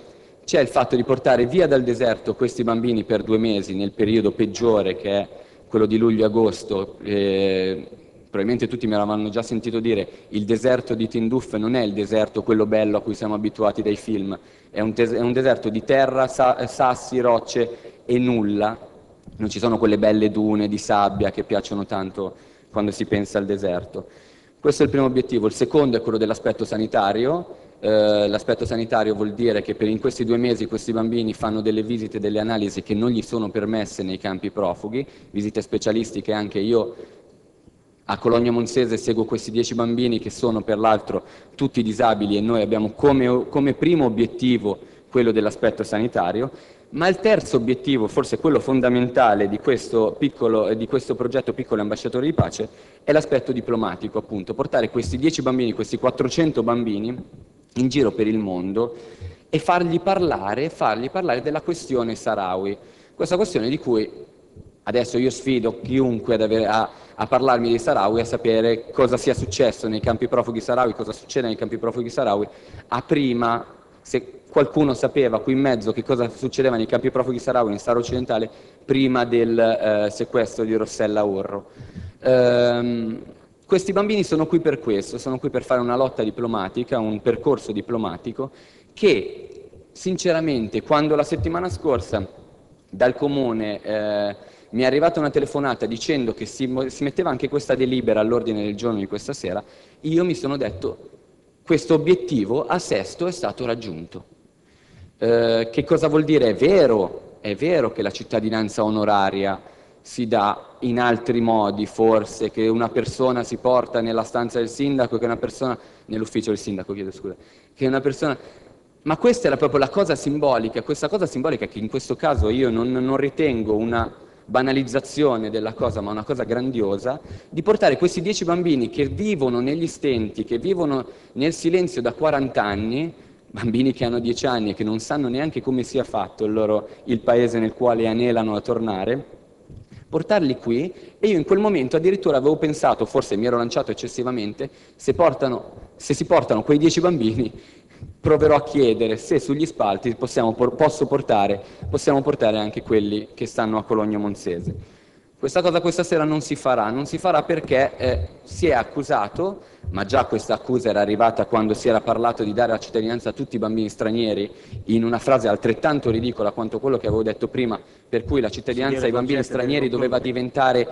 c'è il fatto di portare via dal deserto questi bambini per 2 mesi nel periodo peggiore, che è quello di luglio-agosto. Probabilmente tutti me l'avranno già sentito dire, il deserto di Tindouf non è il deserto quello bello a cui siamo abituati dai film, è un deserto di terra, sassi, rocce e nulla. Non ci sono quelle belle dune di sabbia che piacciono tanto quando si pensa al deserto. Questo è il primo obiettivo. Il secondo è quello dell'aspetto sanitario. L'aspetto sanitario vuol dire che in questi 2 mesi questi bambini fanno delle visite, delle analisi che non gli sono permesse nei campi profughi, visite specialistiche. Anche io a Cologno Monzese seguo questi 10 bambini che sono per l'altro tutti disabili, e noi abbiamo come primo obiettivo quello dell'aspetto sanitario. Ma il terzo obiettivo, forse quello fondamentale di questo progetto Piccoli Ambasciatori di Pace, è l'aspetto diplomatico, appunto, portare questi 10 bambini, questi 400 bambini in giro per il mondo e fargli parlare della questione Sahrawi, questa questione di cui adesso io sfido chiunque a parlarmi dei Sahrawi, a sapere cosa sia successo nei campi profughi Sahrawi, cosa succede nei campi profughi Sahrawi, prima, se qualcuno sapeva qui in mezzo che cosa succedeva nei campi profughi Sahrawi in Sahara Occidentale prima del sequestro di Rossella Urro. Questi bambini sono qui per questo, sono qui per fare una lotta diplomatica, un percorso diplomatico che sinceramente, quando la settimana scorsa dal Comune mi è arrivata una telefonata dicendo che si metteva anche questa delibera all'ordine del giorno di questa sera, io mi sono detto: questo obiettivo a Sesto è stato raggiunto. Che cosa vuol dire? È vero che la cittadinanza onoraria si dà in altri modi, forse, che una persona si porta nella stanza del sindaco, che una persona nell'ufficio del sindaco, chiedo scusa, che una persona... Ma questa era proprio la cosa simbolica, questa cosa simbolica che in questo caso io non ritengo una banalizzazione della cosa, ma una cosa grandiosa, di portare questi 10 bambini che vivono negli stenti, che vivono nel silenzio da 40 anni, bambini che hanno 10 anni e che non sanno neanche come sia fatto il paese nel quale anelano a tornare, portarli qui. E io in quel momento addirittura avevo pensato, forse mi ero lanciato eccessivamente, se si portano quei 10 bambini, proverò a chiedere se sugli spalti possiamo portare anche quelli che stanno a Cologno Monzese. Questa cosa questa sera non si farà perché si è accusato, ma già questa accusa era arrivata quando si era parlato di dare la cittadinanza a tutti i bambini stranieri, in una frase altrettanto ridicola quanto quello che avevo detto prima, per cui la cittadinanza ai bambini stranieri doveva diventare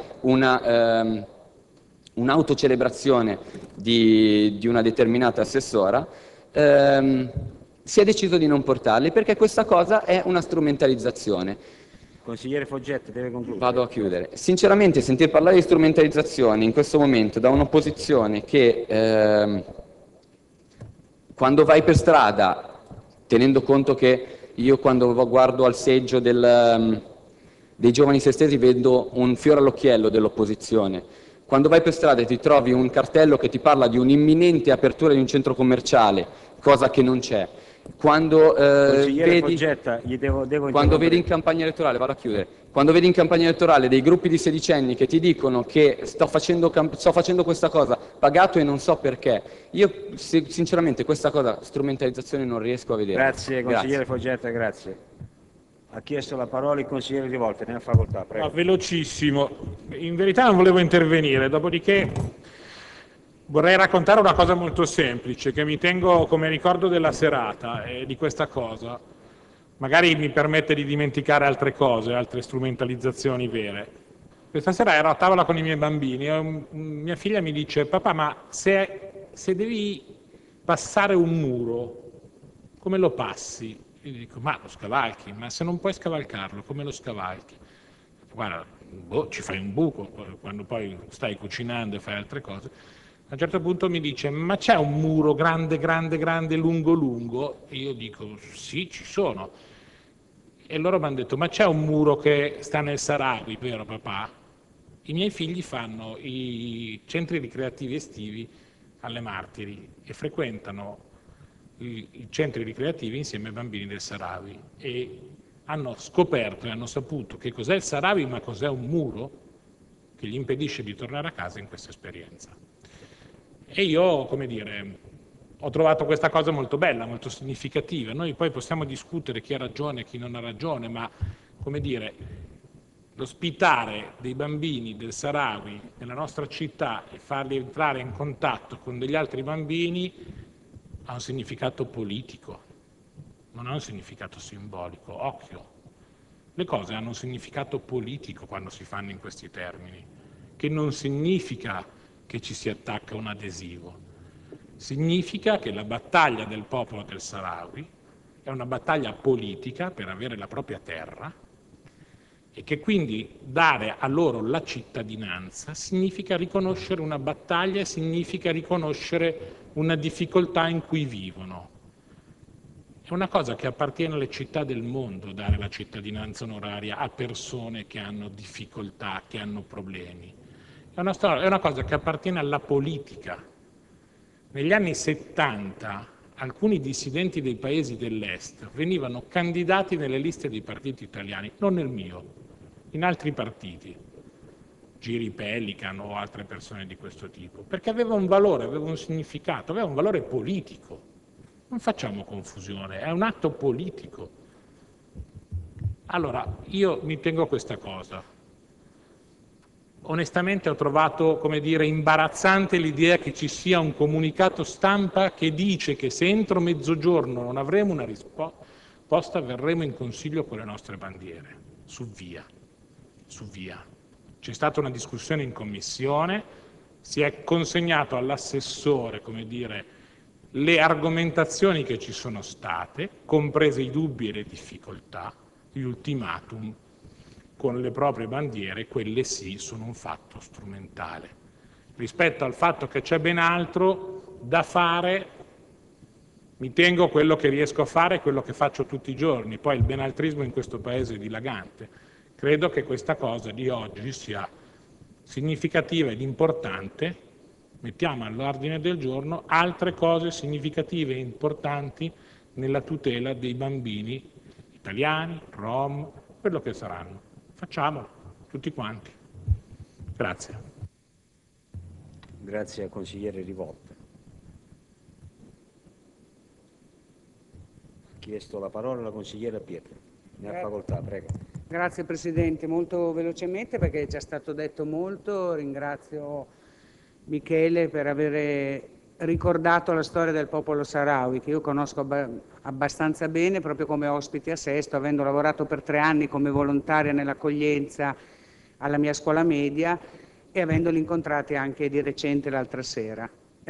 un'autocelebrazione di una determinata assessora. Si è deciso di non portarli perché questa cosa è una strumentalizzazione. Consigliere Foggetti, deve concludere. Vado a chiudere. Sinceramente, sentir parlare di strumentalizzazione in questo momento da un'opposizione che quando vai per strada, tenendo conto che io quando guardo al seggio dei giovani sestesi vedo un fiore all'occhiello dell'opposizione, quando vai per strada e ti trovi un cartello che ti parla di un'imminente apertura di un centro commerciale, cosa che non c'è, quando vedi in campagna elettorale, vado a chiudere, quando vedi in campagna elettorale dei gruppi di sedicenni che ti dicono che sto facendo questa cosa pagato e non so perché, io sinceramente questa cosa, strumentalizzazione, non riesco a vedere. Grazie consigliere Foggetta, grazie. Ha chiesto la parola il consigliere Rivolta, ne ha facoltà, prego. No, velocissimo, in verità non volevo intervenire, dopodiché vorrei raccontare una cosa molto semplice che mi tengo come ricordo della serata e di questa cosa. Magari mi permette di dimenticare altre cose, altre strumentalizzazioni vere. Questa sera ero a tavola con i miei bambini e mia figlia mi dice: papà, ma se devi passare un muro, come lo passi? Io gli dico: ma lo scavalchi, ma se non puoi scavalcarlo, come lo scavalchi? Guarda, ci fai un buco quando poi stai cucinando e fai altre cose. A un certo punto mi dice: ma c'è un muro grande, lungo? E io dico: sì, ci sono. E loro mi hanno detto: ma c'è un muro che sta nel Sahrawi, vero papà? I miei figli fanno i centri ricreativi estivi alle Martiri e frequentano i centri ricreativi insieme ai bambini del Sahrawi e hanno scoperto e hanno saputo che cos'è il Sahrawi, ma cos'è un muro che gli impedisce di tornare a casa in questa esperienza. E io, come dire, ho trovato questa cosa molto bella, molto significativa. Noi poi possiamo discutere chi ha ragione e chi non ha ragione, ma, come dire, l'ospitare dei bambini del Sahrawi nella nostra città e farli entrare in contatto con degli altri bambini ha un significato politico, non ha un significato simbolico. Occhio, le cose hanno un significato politico quando si fanno in questi termini, che non significa che ci si attacca un adesivo. Significa che la battaglia del popolo del Sahrawi è una battaglia politica per avere la propria terra e che quindi dare a loro la cittadinanza significa riconoscere una battaglia e significa riconoscere una difficoltà in cui vivono. È una cosa che appartiene alle città del mondo, dare la cittadinanza onoraria a persone che hanno difficoltà, che hanno problemi. È una cosa che appartiene alla politica. Negli anni 70 alcuni dissidenti dei paesi dell'Est venivano candidati nelle liste dei partiti italiani, non nel mio, in altri partiti, Giri Pelican o altre persone di questo tipo, perché aveva un valore, aveva un significato, aveva un valore politico. Non facciamo confusione, è un atto politico. Allora, io mi tengo a questa cosa. Onestamente ho trovato, come dire, imbarazzante l'idea che ci sia un comunicato stampa che dice che se entro mezzogiorno non avremo una risposta verremo in consiglio con le nostre bandiere. Su via. C'è stata una discussione in commissione, si è consegnato all'assessore, come dire, le argomentazioni che ci sono state, comprese i dubbi e le difficoltà, gli ultimatum, con le proprie bandiere, quelle sì sono un fatto strumentale. Rispetto al fatto che c'è ben altro da fare, mi tengo quello che riesco a fare, quello che faccio tutti i giorni. Poi il benaltrismo in questo paese è dilagante. Credo che questa cosa di oggi sia significativa ed importante. Mettiamo all'ordine del giorno altre cose significative e importanti nella tutela dei bambini italiani, rom, quello che saranno. Facciamolo, tutti quanti. Grazie. Grazie al consigliere Rivolta. Ha chiesto la parola la consigliera Pietro. Ne ha facoltà, prego. Grazie Presidente, molto velocemente perché è già stato detto molto. Ringrazio Michele per aver ricordato la storia del popolo Sahrawi, che io conosco abbastanza bene, proprio come ospite a Sesto, avendo lavorato per 3 anni come volontaria nell'accoglienza alla mia scuola media e avendoli incontrati anche di recente l'altra sera.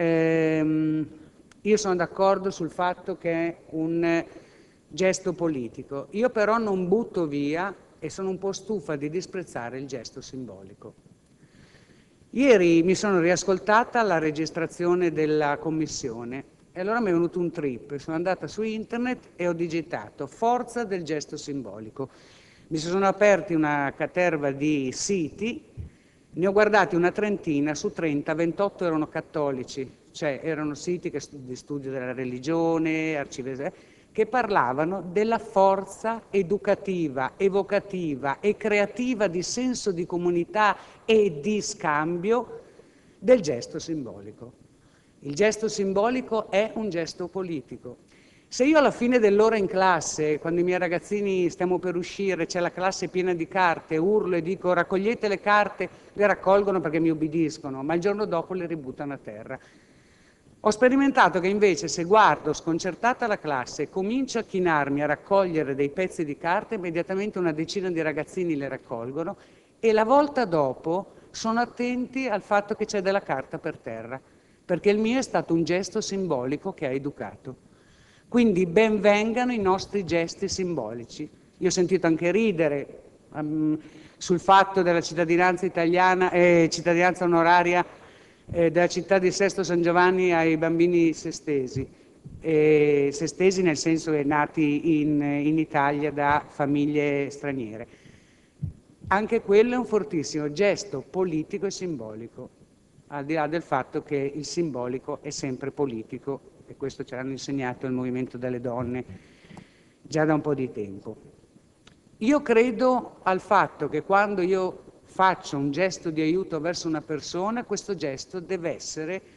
Io sono d'accordo sul fatto che è un gesto politico. Io però non butto via e sono un po' stufa di disprezzare il gesto simbolico. Ieri mi sono riascoltata la registrazione della commissione e allora mi è venuto un trip, sono andata su internet e ho digitato forza del gesto simbolico. Mi si sono aperti una caterva di siti, ne ho guardati una trentina, su 30, 28 erano cattolici, cioè erano siti di studio della religione, arcivescovi, che parlavano della forza educativa, evocativa e creativa di senso di comunità e di scambio del gesto simbolico. Il gesto simbolico è un gesto politico. Se io alla fine dell'ora in classe, quando i miei ragazzini stiamo per uscire, c'è la classe piena di carte, urlo e dico raccogliete le carte, le raccolgono perché mi ubbidiscono, ma il giorno dopo le ributtano a terra. Ho sperimentato che invece se guardo sconcertata la classe e comincio a chinarmi a raccogliere dei pezzi di carta, immediatamente una decina di ragazzini le raccolgono e la volta dopo sono attenti al fatto che c'è della carta per terra, perché il mio è stato un gesto simbolico che ha educato. Quindi ben vengano i nostri gesti simbolici. Io ho sentito anche ridere sul fatto della cittadinanza italiana e cittadinanza onoraria della città di Sesto San Giovanni ai bambini sestesi, sestesi nel senso che nati in Italia da famiglie straniere. Anche quello è un fortissimo gesto politico e simbolico, al di là del fatto che il simbolico è sempre politico, e questo ce l'hanno insegnato il movimento delle donne già da un po' di tempo. Io credo al fatto che quando io faccio un gesto di aiuto verso una persona, questo gesto deve essere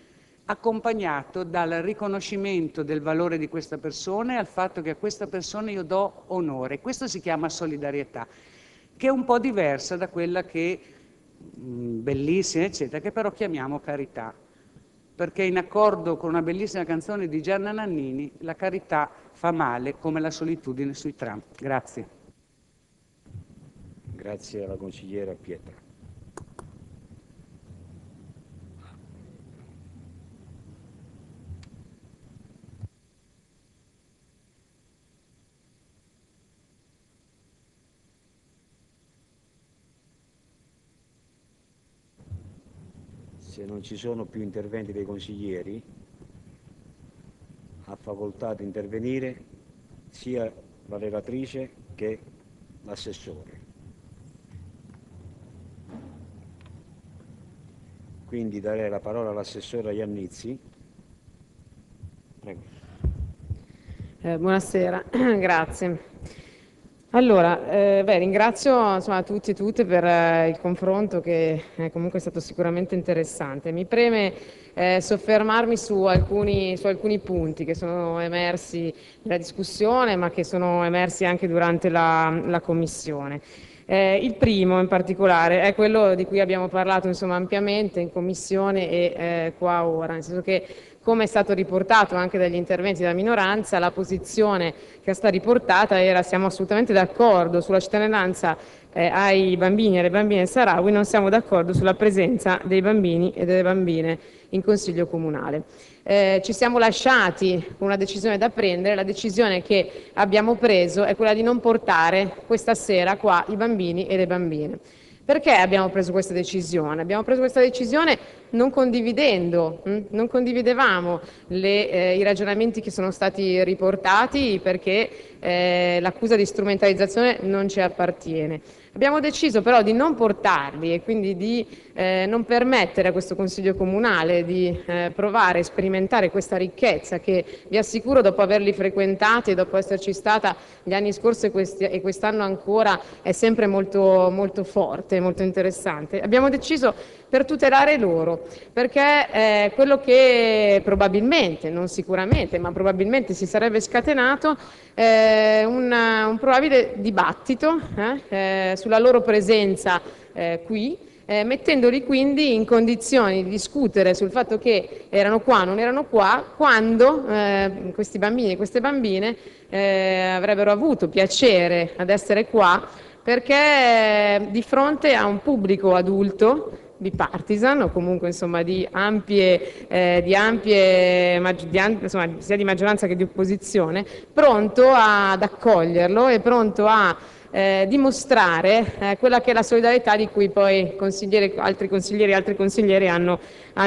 accompagnato dal riconoscimento del valore di questa persona e al fatto che a questa persona io do onore. Questo si chiama solidarietà, che è un po' diversa da quella che, bellissima eccetera, che però chiamiamo carità, perché in accordo con una bellissima canzone di Gianna Nannini, la carità fa male come la solitudine sui tram. Grazie. Grazie alla consigliera Pietra. Se non ci sono più interventi dei consiglieri, ha facoltà di intervenire sia la relatrice che l'assessore. Quindi darei la parola all'assessore Iannizzi. Prego. Buonasera, grazie. Allora, ringrazio insomma, tutti e tutte per il confronto che comunque è stato sicuramente interessante. Mi preme soffermarmi su alcuni punti che sono emersi nella discussione, ma che sono emersi anche durante la Commissione. Il primo in particolare è quello di cui abbiamo parlato insomma, ampiamente in Commissione e qua ora, nel senso che, come è stato riportato anche dagli interventi della minoranza, la posizione che è stata riportata era: siamo assolutamente d'accordo sulla cittadinanza ai bambini e alle bambine saharawi, non siamo d'accordo sulla presenza dei bambini e delle bambine in Consiglio Comunale. Ci siamo lasciati con una decisione da prendere. La decisione che abbiamo preso è quella di non portare questa sera qua i bambini e le bambine. Perché abbiamo preso questa decisione? Abbiamo preso questa decisione non condividevamo i ragionamenti che sono stati riportati, perché l'accusa di strumentalizzazione non ci appartiene. Abbiamo deciso però di non portarli e quindi di non permettere a questo Consiglio Comunale di provare a sperimentare questa ricchezza che, vi assicuro, dopo averli frequentati e dopo esserci stata gli anni scorsi e quest'anno ancora, è sempre molto, molto forte, molto interessante. Abbiamo deciso per tutelare loro, perché quello che probabilmente, non sicuramente, ma probabilmente si sarebbe scatenato un probabile dibattito sulla loro presenza qui, mettendoli quindi in condizioni di discutere sul fatto che erano qua o non erano qua, quando questi bambini e queste bambine avrebbero avuto piacere ad essere qua, perché di fronte a un pubblico adulto bipartisan, o comunque insomma insomma, sia di maggioranza che di opposizione, pronto ad accoglierlo e pronto a dimostrare quella che è la solidarietà di cui poi altri consiglieri hanno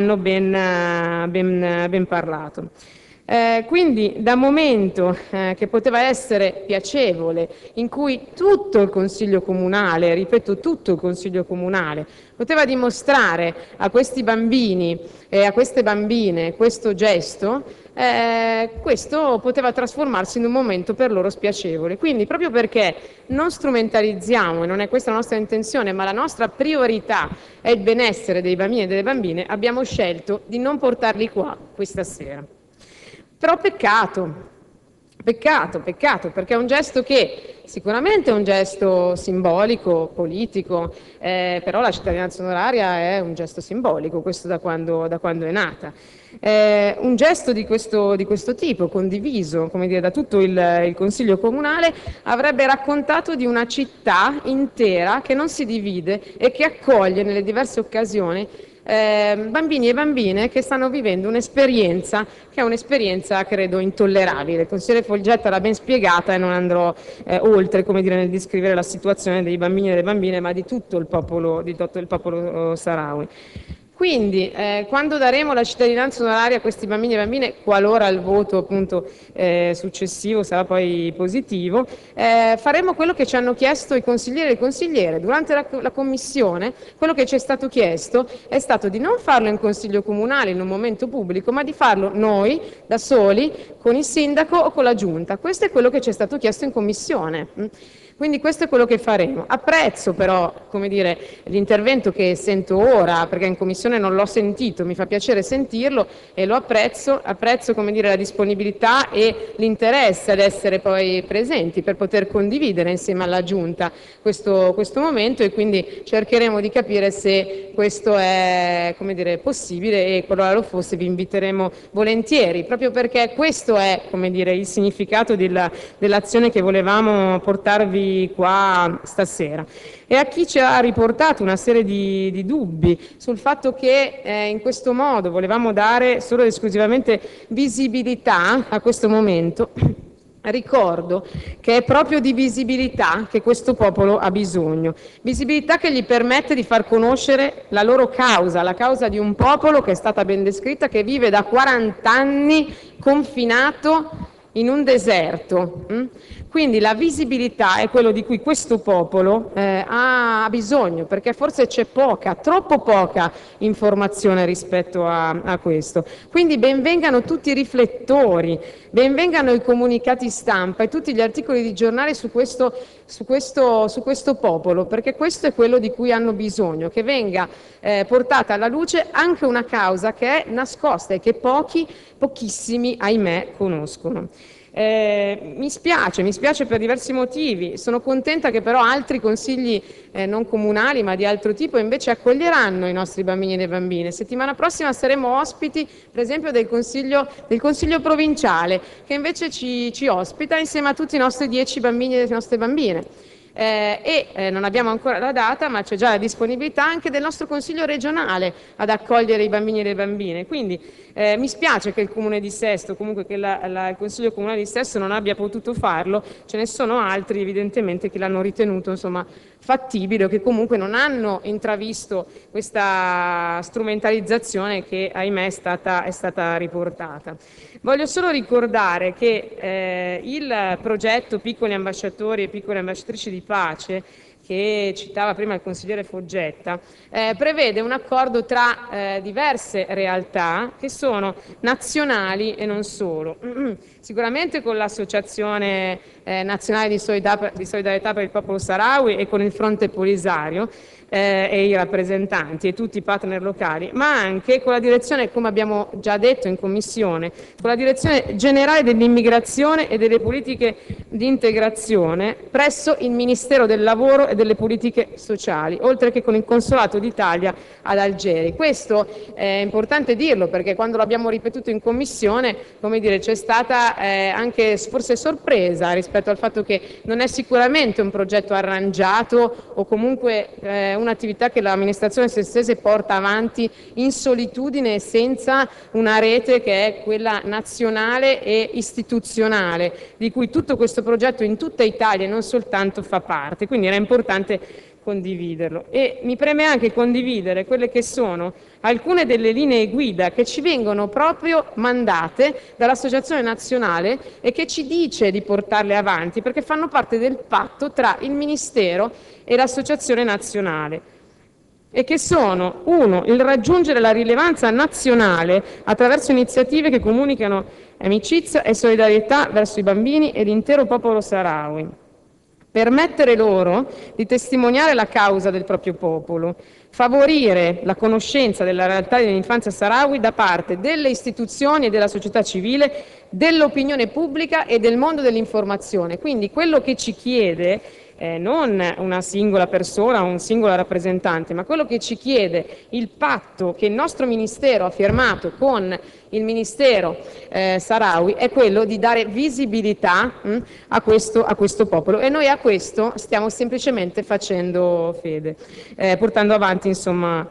ben parlato. Quindi, da un momento che poteva essere piacevole, in cui tutto il Consiglio Comunale, ripeto tutto il Consiglio Comunale, poteva dimostrare a questi bambini e a queste bambine questo gesto, questo poteva trasformarsi in un momento per loro spiacevole. Quindi, proprio perché non strumentalizziamo, e non è questa la nostra intenzione, ma la nostra priorità è il benessere dei bambini e delle bambine, abbiamo scelto di non portarli qua questa sera. Però peccato, perché è un gesto che sicuramente è un gesto simbolico, politico, però la cittadinanza onoraria è un gesto simbolico, questo da quando è nata. Un gesto di questo tipo, condiviso, come dire, da tutto il Consiglio Comunale, avrebbe raccontato di una città intera che non si divide e che accoglie nelle diverse occasioni bambini e bambine che stanno vivendo un'esperienza che è un'esperienza, credo, intollerabile. Il consigliere Folgetta l'ha ben spiegata e non andrò oltre, come dire, nel descrivere la situazione dei bambini e delle bambine, ma di tutto il popolo saharawi. Quindi, quando daremo la cittadinanza onoraria a questi bambini e bambine, qualora il voto appunto successivo sarà poi positivo, faremo quello che ci hanno chiesto i consiglieri e le consigliere. Durante la Commissione, quello che ci è stato chiesto è stato di non farlo in Consiglio Comunale in un momento pubblico, ma di farlo noi, da soli, con il sindaco o con la Giunta. Questo è quello che ci è stato chiesto in Commissione. Quindi questo è quello che faremo. Apprezzo però, come dire, l'intervento che sento ora, perché in Commissione commissione non l'ho sentito, mi fa piacere sentirlo e lo apprezzo, come dire, la disponibilità e l'interesse ad essere poi presenti per poter condividere insieme alla Giunta questo momento, e quindi cercheremo di capire se questo è, come dire, possibile, e qualora lo fosse vi inviteremo volentieri, proprio perché questo è, come dire, il significato dell'azione che volevamo portarvi qua stasera. E a chi ci ha riportato una serie di dubbi sul fatto che in questo modo volevamo dare solo ed esclusivamente visibilità a questo momento, ricordo che è proprio di visibilità che questo popolo ha bisogno, visibilità che gli permette di far conoscere la loro causa, la causa di un popolo che è stata ben descritta, che vive da 40 anni confinato in un deserto. Quindi la visibilità è quello di cui questo popolo ha bisogno, perché forse c'è poca, troppo poca informazione rispetto a questo. Quindi benvengano tutti i riflettori, benvengano i comunicati stampa e tutti gli articoli di giornale su questo popolo, perché questo è quello di cui hanno bisogno, che venga portata alla luce anche una causa che è nascosta e che pochissimi, ahimè, conoscono. Mi spiace per diversi motivi, sono contenta che però altri consigli non comunali ma di altro tipo invece accoglieranno i nostri bambini e le bambine. Settimana prossima saremo ospiti per esempio del consiglio provinciale, che invece ci ospita insieme a tutti i nostri 10 bambini e le nostre bambine. Non abbiamo ancora la data, ma c'è già la disponibilità anche del nostro consiglio regionale ad accogliere i bambini e le bambine. Quindi mi spiace che il Comune di Sesto, comunque che il Consiglio Comunale di Sesto non abbia potuto farlo, ce ne sono altri evidentemente che l'hanno ritenuto fattibile o che comunque non hanno intravisto questa strumentalizzazione che ahimè è stata riportata. Voglio solo ricordare che il progetto Piccoli Ambasciatori e Piccole Ambasciatrici di Pace, che citava prima il consigliere Foggetta, prevede un accordo tra diverse realtà che sono nazionali e non solo. Sicuramente con l'Associazione Nazionale di Solidarietà per il Popolo Saharawi e con il Fronte Polisario e i rappresentanti e tutti i partner locali, ma anche con la direzione, come abbiamo già detto in Commissione, con la Direzione Generale dell'Immigrazione e delle Politiche di Integrazione presso il Ministero del Lavoro e delle Politiche Sociali, oltre che con il Consolato d'Italia ad Algeri. Questo è importante dirlo perché quando l'abbiamo ripetuto in Commissione, come dire, c'è stata anche forse sorpresa rispetto al fatto che non è sicuramente un progetto arrangiato o comunque un'attività che l'amministrazione sessese porta avanti in solitudine e senza una rete che è quella nazionale e istituzionale, di cui tutto questo progetto in tutta Italia e non soltanto fa parte, quindi era importante condividerlo. E mi preme anche condividere quelle che sono alcune delle linee guida che ci vengono proprio mandate dall'Associazione Nazionale e che ci dice di portarle avanti perché fanno parte del patto tra il Ministero e l'Associazione Nazionale, e che sono: 1. Il raggiungere la rilevanza nazionale attraverso iniziative che comunicano amicizia e solidarietà verso i bambini e l'intero popolo saharawi, permettere loro di testimoniare la causa del proprio popolo, favorire la conoscenza della realtà dell'infanzia saharawi da parte delle istituzioni e della società civile, dell'opinione pubblica e del mondo dell'informazione. Quindi quello che ci chiede non una singola persona o un singolo rappresentante, ma quello che ci chiede il patto che il nostro Ministero ha firmato con il Ministero Saharawi è quello di dare visibilità a questo popolo, e noi a questo stiamo semplicemente facendo fede, portando avanti insomma.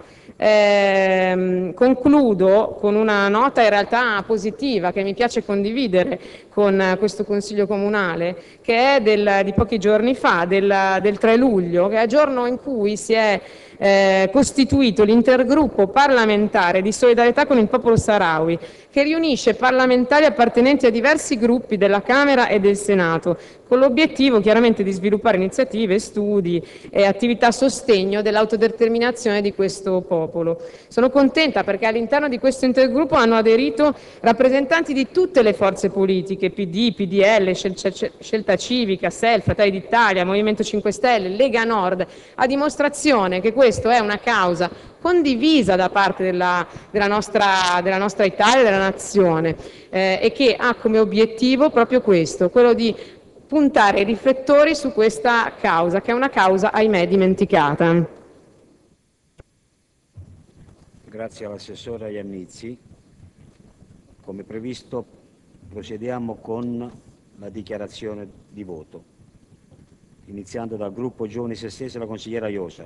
Concludo con una nota in realtà positiva che mi piace condividere con questo Consiglio Comunale, che è di pochi giorni fa, del 3 luglio, che è il giorno in cui si è costituito l'intergruppo parlamentare di solidarietà con il popolo saharawi, che riunisce parlamentari appartenenti a diversi gruppi della Camera e del Senato, con l'obiettivo chiaramente di sviluppare iniziative, studi e attività a sostegno dell'autodeterminazione di questo popolo. Sono contenta perché all'interno di questo intergruppo hanno aderito rappresentanti di tutte le forze politiche, PD, PDL, Scelta Civica, SEL, Fratelli d'Italia, Movimento 5 Stelle, Lega Nord, a dimostrazione che questa è una causa condivisa da parte della nostra Italia, della nazione, e che ha come obiettivo proprio questo, quello di puntare i riflettori su questa causa, che è una causa, ahimè, dimenticata. Grazie all'assessore Iannizzi. Come previsto procediamo con la dichiarazione di voto, iniziando dal gruppo Giovani Se Stessi, la consigliera Iosa.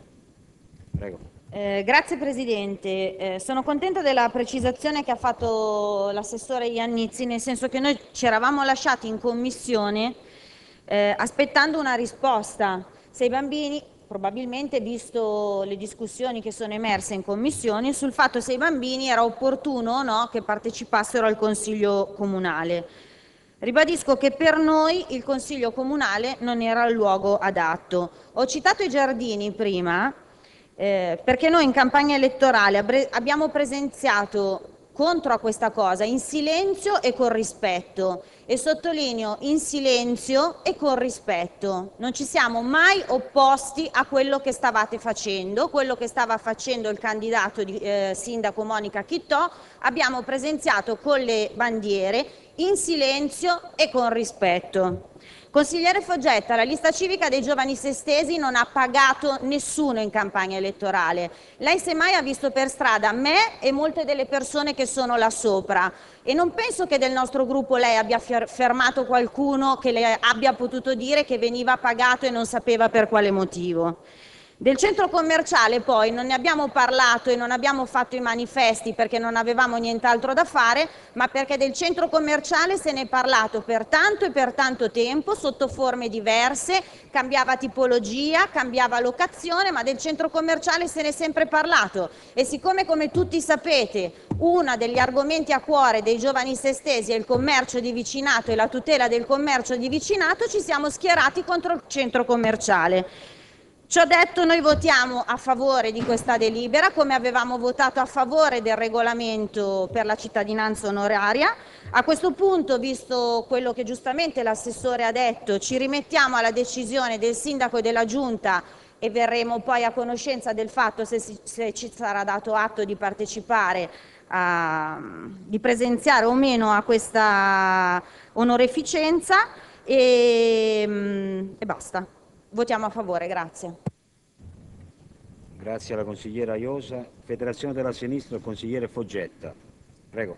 Prego. Grazie Presidente, sono contenta della precisazione che ha fatto l'assessore Iannizzi, nel senso che noi ci eravamo lasciati in commissione aspettando una risposta. Se i bambini, probabilmente visto le discussioni che sono emerse in commissione, sul fatto se i bambini era opportuno o no che partecipassero al Consiglio Comunale. Ribadisco che per noi il Consiglio Comunale non era il luogo adatto. Ho citato i giardini prima, perché noi in campagna elettorale abbiamo presenziato contro a questa cosa in silenzio e con rispetto, e sottolineo in silenzio e con rispetto. Non ci siamo mai opposti a quello che stavate facendo, quello che stava facendo il candidato di sindaco Monica Chittò. Abbiamo presenziato con le bandiere in silenzio e con rispetto. Consigliere Foggetta, la lista civica dei Giovani Sestesi non ha pagato nessuno in campagna elettorale. Lei semmai ha visto per strada me e molte delle persone che sono là sopra, e non penso che del nostro gruppo lei abbia fermato qualcuno che le abbia potuto dire che veniva pagato e non sapeva per quale motivo. Del centro commerciale poi non ne abbiamo parlato e non abbiamo fatto i manifesti perché non avevamo nient'altro da fare, ma perché del centro commerciale se ne è parlato per tanto e per tanto tempo, sotto forme diverse, cambiava tipologia, cambiava locazione, ma del centro commerciale se ne è sempre parlato. E siccome, come tutti sapete, uno degli argomenti a cuore dei Giovani Sestesi è il commercio di vicinato e la tutela del commercio di vicinato, ci siamo schierati contro il centro commerciale. Ciò detto, noi votiamo a favore di questa delibera, come avevamo votato a favore del regolamento per la cittadinanza onoraria. A questo punto, visto quello che giustamente l'assessore ha detto, ci rimettiamo alla decisione del sindaco e della giunta e verremo poi a conoscenza del fatto se ci sarà dato atto di partecipare, di presenziare o meno a questa onoreficenza, e basta. Votiamo a favore, grazie. Grazie alla consigliera Iosa. Federazione della Sinistra, il consigliere Foggetta. Prego.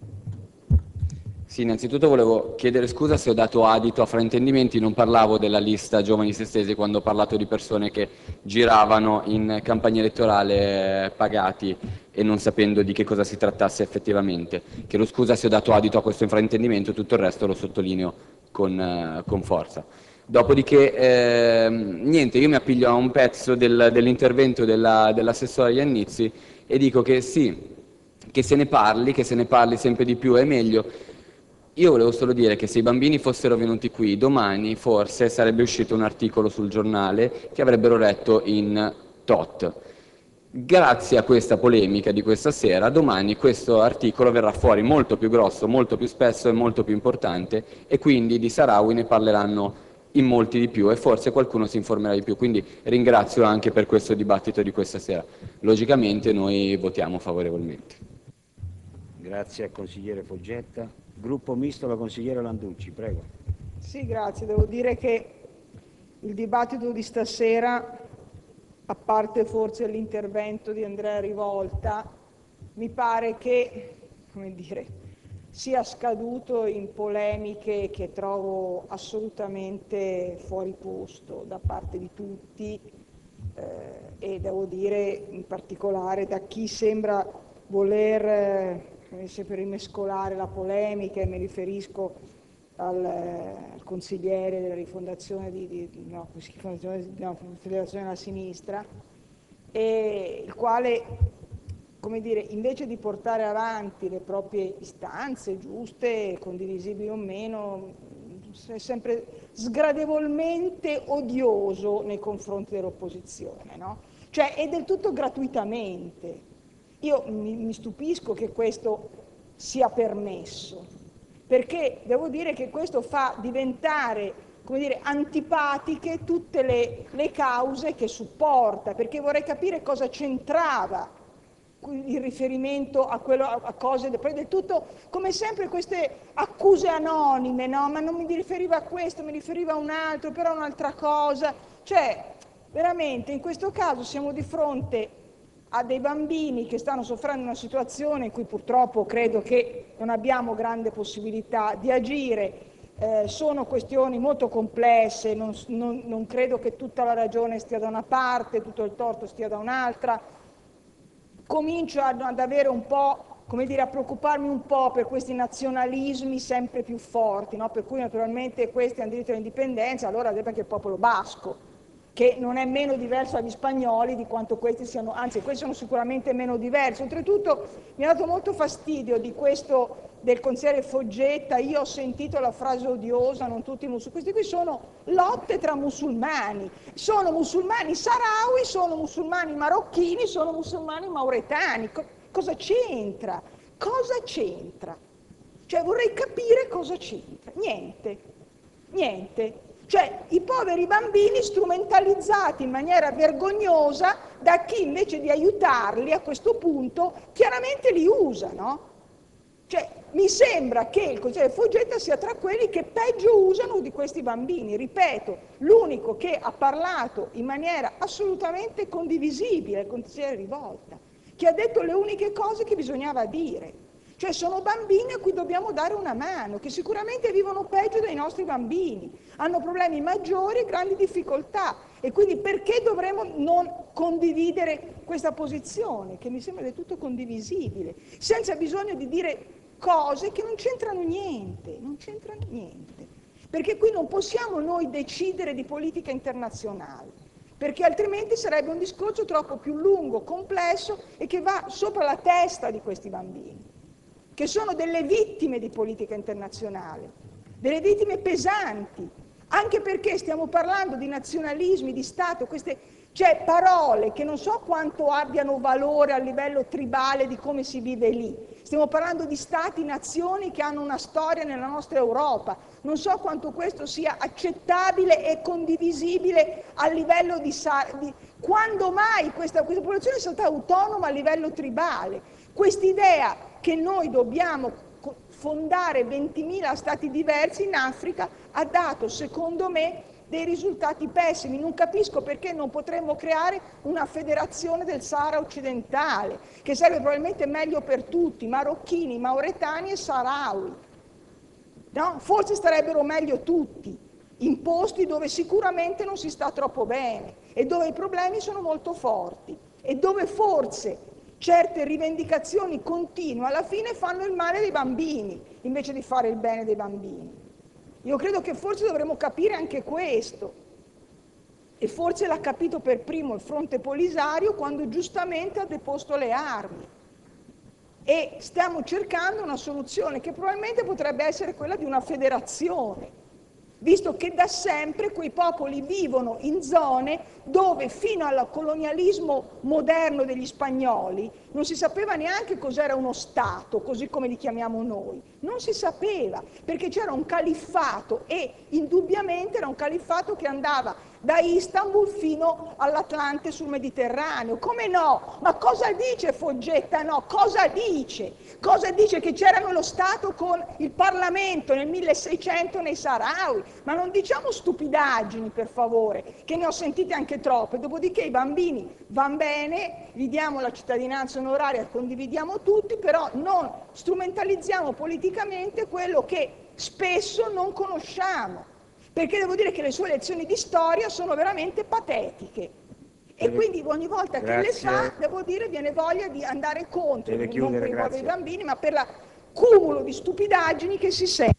Sì, innanzitutto volevo chiedere scusa se ho dato adito a fraintendimenti, non parlavo della lista Giovani Sestesi quando ho parlato di persone che giravano in campagna elettorale pagati e non sapendo di che cosa si trattasse effettivamente. Chiedo scusa se ho dato adito a questo fraintendimento, tutto il resto lo sottolineo con forza. Dopodiché, niente, io mi appiglio a un pezzo dell'intervento dell'assessore Iannizzi e dico che sì, che se ne parli sempre di più è meglio. Io volevo solo dire che se i bambini fossero venuti qui domani forse sarebbe uscito un articolo sul giornale che avrebbero letto in tot. Grazie a questa polemica di questa sera, domani questo articolo verrà fuori molto più grosso, molto più spesso e molto più importante, e quindi di Sahrawi ne parleranno in molti di più e forse qualcuno si informerà di più, quindi ringrazio anche per questo dibattito di questa sera. Logicamente noi votiamo favorevolmente. Grazie al consigliere Foggetta. Gruppo misto, la consigliera Landucci, prego. Sì, grazie. Devo dire che il dibattito di stasera, a parte forse l'intervento di Andrea Rivolta, mi pare che, come dire, sia scaduto in polemiche che trovo assolutamente fuori posto da parte di tutti, e devo dire in particolare da chi sembra voler sempre rimescolare la polemica, e mi riferisco al consigliere della rifondazione Federazione della Sinistra, e il quale, come dire, invece di portare avanti le proprie istanze giuste, condivisibili o meno, è sempre sgradevolmente odioso nei confronti dell'opposizione, no? Cioè è del tutto gratuitamente. Io mi stupisco che questo sia permesso, perché devo dire che questo fa diventare, come dire, antipatiche tutte le cause che supporta, perché vorrei capire cosa c'entrava il riferimento a cose, poi del tutto, come sempre queste accuse anonime, no? Ma non mi riferiva a questo, mi riferiva a un altro, però un'altra cosa. Cioè, veramente, in questo caso siamo di fronte a dei bambini che stanno soffrendo una situazione in cui purtroppo credo che non abbiamo grande possibilità di agire. Sono questioni molto complesse, non credo che tutta la ragione stia da una parte, tutto il torto stia da un'altra. Comincio ad avere un po', come dire, a preoccuparmi un po' per questi nazionalismi sempre più forti, no? Per cui naturalmente questi hanno diritto all'indipendenza, allora deve anche il popolo basco, che non è meno diverso dagli spagnoli di quanto questi siano, anzi questi sono sicuramente meno diversi. Oltretutto mi ha dato molto fastidio di questo del consigliere Foggetta, io ho sentito la frase odiosa, non tutti i musulmani, questi qui sono lotte tra musulmani, sono musulmani saharawi, sono musulmani marocchini, sono musulmani mauretani, cosa c'entra? Cosa c'entra? Cioè vorrei capire cosa c'entra, niente, niente. Cioè i poveri bambini strumentalizzati in maniera vergognosa da chi invece di aiutarli a questo punto chiaramente li usa, no? Cioè mi sembra che il consigliere Foggetta sia tra quelli che peggio usano di questi bambini, ripeto, l'unico che ha parlato in maniera assolutamente condivisibile, il consigliere Rivolta, che ha detto le uniche cose che bisognava dire. Cioè sono bambini a cui dobbiamo dare una mano, che sicuramente vivono peggio dei nostri bambini, hanno problemi maggiori e grandi difficoltà e quindi perché dovremmo non condividere questa posizione, che mi sembra del tutto condivisibile, senza bisogno di dire cose che non c'entrano niente, non c'entrano niente, perché qui non possiamo noi decidere di politica internazionale, perché altrimenti sarebbe un discorso troppo più lungo, complesso e che va sopra la testa di questi bambini, che sono delle vittime di politica internazionale, delle vittime pesanti, anche perché stiamo parlando di nazionalismi, di Stato, cioè parole che non so quanto abbiano valore a livello tribale di come si vive lì. Stiamo parlando di Stati, nazioni che hanno una storia nella nostra Europa. Non so quanto questo sia accettabile e condivisibile a livello di quando mai questa popolazione è stata autonoma a livello tribale. Quest'idea che noi dobbiamo fondare 20.000 stati diversi in Africa ha dato, secondo me, dei risultati pessimi. Non capisco perché non potremmo creare una federazione del Sahara occidentale, che sarebbe probabilmente meglio per tutti, marocchini, mauretani e saharawi. No? Forse starebbero meglio tutti, in posti dove sicuramente non si sta troppo bene e dove i problemi sono molto forti e dove forse certe rivendicazioni continue alla fine fanno il male dei bambini invece di fare il bene dei bambini. Io credo che forse dovremmo capire anche questo e forse l'ha capito per primo il Fronte Polisario quando giustamente ha deposto le armi e stiamo cercando una soluzione che probabilmente potrebbe essere quella di una federazione, visto che da sempre quei popoli vivono in zone dove fino al colonialismo moderno degli spagnoli non si sapeva neanche cos'era uno Stato, così come li chiamiamo noi. Non si sapeva, perché c'era un califfato e indubbiamente era un califfato che andava da Istanbul fino all'Atlante sul Mediterraneo. Come no? Ma cosa dice Foggetta? No, cosa dice? Cosa dice? Che c'erano lo Stato con il Parlamento nel 1600 nei Saharawi? Ma non diciamo stupidaggini, per favore, che ne ho sentite anche troppe. Dopodiché i bambini van bene, gli diamo la cittadinanza onoraria, condividiamo tutti, però non strumentalizziamo politicamente quello che spesso non conosciamo. Perché devo dire che le sue lezioni di storia sono veramente patetiche e quindi ogni volta che le fa, devo dire, viene voglia di andare contro, non per i poveri bambini, ma per l'accumulo di stupidaggini che si sente.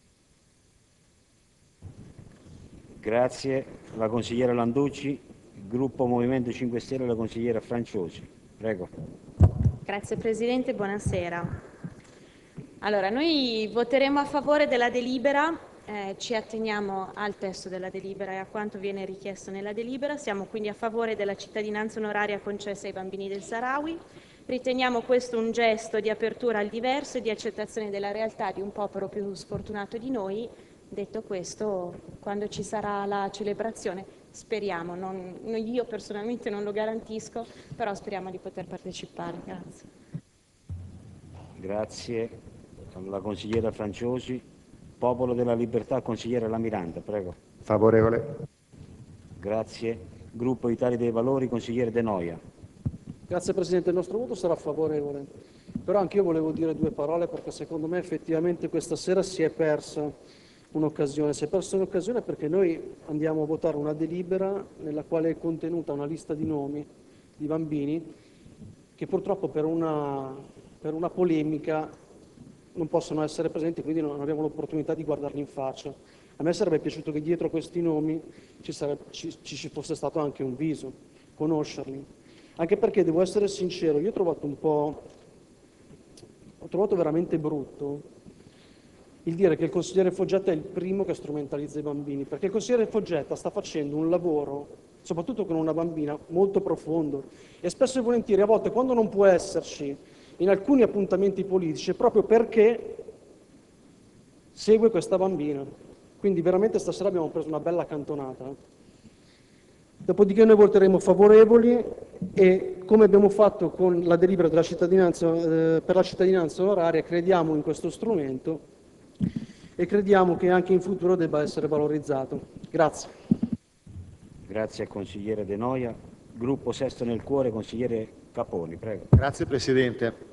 Grazie. La consigliera Landucci, gruppo Movimento 5 Stelle, la consigliera Franciosi. Prego. Grazie Presidente, buonasera. Allora, noi voteremo a favore della delibera ci atteniamo al testo della delibera e a quanto viene richiesto nella delibera. Siamo quindi a favore della cittadinanza onoraria concessa ai bambini del Saharawi. Riteniamo questo un gesto di apertura al diverso e di accettazione della realtà di un popolo più sfortunato di noi. Detto questo, quando ci sarà la celebrazione, speriamo, io personalmente non lo garantisco, però speriamo di poter partecipare. Grazie. Grazie alla consigliera Franciosi. Popolo della Libertà, consigliera La Miranda, prego. Favorevole. Grazie. Gruppo Italia dei Valori, consigliere De Noia. Grazie Presidente, il nostro voto sarà favorevole, però anch'io volevo dire due parole perché secondo me effettivamente questa sera si è persa un'occasione. Si è persa un'occasione perché noi andiamo a votare una delibera nella quale è contenuta una lista di nomi di bambini che purtroppo per una polemica non possono essere presenti, quindi non abbiamo l'opportunità di guardarli in faccia. A me sarebbe piaciuto che dietro questi nomi ci fosse stato anche un viso, conoscerli. Anche perché, devo essere sincero, io ho trovato veramente brutto il dire che il consigliere Foggetta è il primo che strumentalizza i bambini, perché il consigliere Foggetta sta facendo un lavoro, soprattutto con una bambina, molto profondo e spesso e volentieri, a volte, quando non può esserci in alcuni appuntamenti politici, è proprio perché segue questa bambina. Quindi veramente stasera abbiamo preso una bella cantonata. Dopodiché noi voteremo favorevoli e, come abbiamo fatto con la delibera della cittadinanza, per la cittadinanza onoraria, crediamo in questo strumento e crediamo che anche in futuro debba essere valorizzato. Grazie. Grazie al consigliere De Noia. Gruppo Sesto nel Cuore, consigliere Caponi, prego. Grazie Presidente.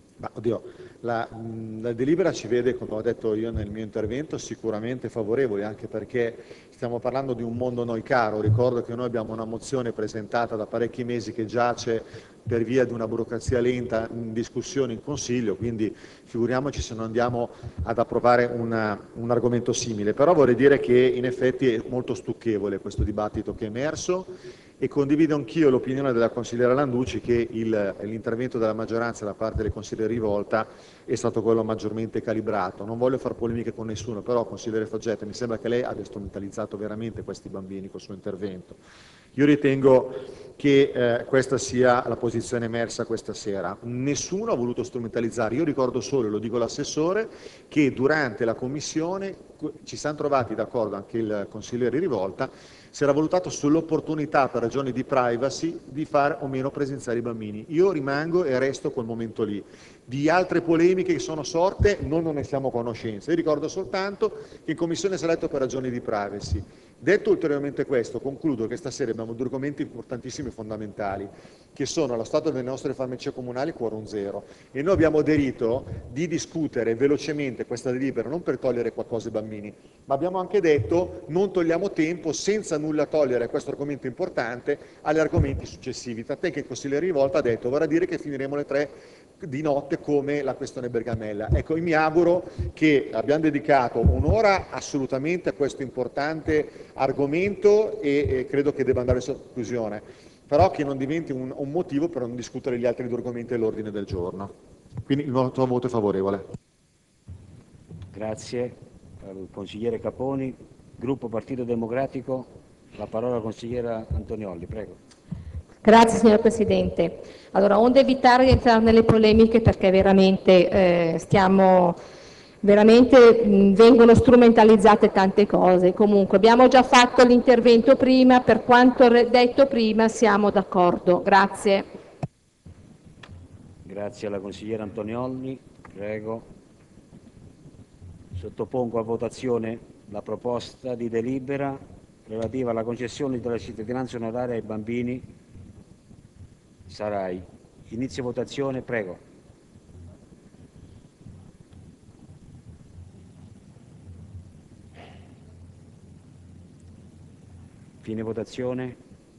La delibera ci vede, come ho detto io nel mio intervento, sicuramente favorevoli, anche perché stiamo parlando di un mondo a noi caro. Ricordo che noi abbiamo una mozione presentata da parecchi mesi che giace per via di una burocrazia lenta in discussione in Consiglio, quindi figuriamoci se non andiamo ad approvare un argomento simile. Però vorrei dire che in effetti è molto stucchevole questo dibattito che è emerso e condivido anch'io l'opinione della consigliera Landucci che l'intervento della maggioranza da parte del consigliere Rivolta è stato quello maggiormente calibrato. Non voglio fare polemiche con nessuno, però consigliere Foggetta, mi sembra che lei abbia strumentalizzato veramente questi bambini col suo intervento. Io ritengo che questa sia la posizione emersa questa sera. Nessuno ha voluto strumentalizzare. Io ricordo solo, lo dico all'assessore, che durante la commissione ci siamo trovati d'accordo, anche il consigliere Rivolta, si era valutato sull'opportunità per ragioni di privacy di far o meno presenziare i bambini. Io rimango e resto quel momento lì. Di altre polemiche che sono sorte noi non ne siamo a conoscenza. Io ricordo soltanto che in commissione si è letto per ragioni di privacy. Detto ulteriormente questo, concludo che stasera abbiamo due argomenti importantissimi e fondamentali, che sono lo stato delle nostre farmacie comunali quorum zero, e noi abbiamo aderito di discutere velocemente questa delibera non per togliere qualcosa ai bambini, ma abbiamo anche detto non togliamo tempo senza nulla togliere a questo argomento importante agli argomenti successivi, tant'è che il consigliere Rivolta ha detto vorrà dire che finiremo le 3 di notte come la questione Bergamella. Ecco, io mi auguro che abbiamo dedicato un'ora assolutamente a questo importante argomento e credo che debba andare a conclusione, però che non diventi un motivo per non discutere gli altri 2 argomenti all'ordine del giorno. Quindi il nostro voto è favorevole. Grazie al consigliere Caponi. Gruppo Partito Democratico, la parola alla consigliera Antoniolli, prego. Grazie signor Presidente. Allora, onde evitare di entrare nelle polemiche perché veramente vengono strumentalizzate tante cose. Comunque abbiamo già fatto l'intervento prima, per quanto detto prima siamo d'accordo. Grazie. Grazie alla consigliera Antoniolli, prego. Sottopongo a votazione la proposta di delibera relativa alla concessione della cittadinanza onoraria ai bambini Sarai. Inizio votazione, prego. Fine votazione.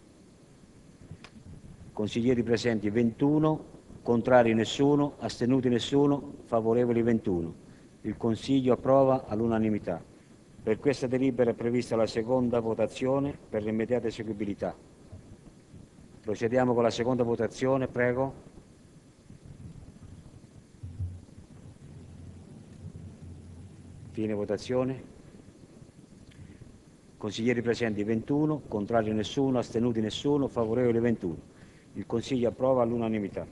Consiglieri presenti 21, contrari nessuno, astenuti nessuno, favorevoli 21. Il Consiglio approva all'unanimità. Per questa delibera è prevista la seconda votazione per l'immediata eseguibilità. Procediamo con la seconda votazione, prego. Fine votazione. Consiglieri presenti 21, contrari nessuno, astenuti nessuno, favorevoli 21. Il Consiglio approva all'unanimità.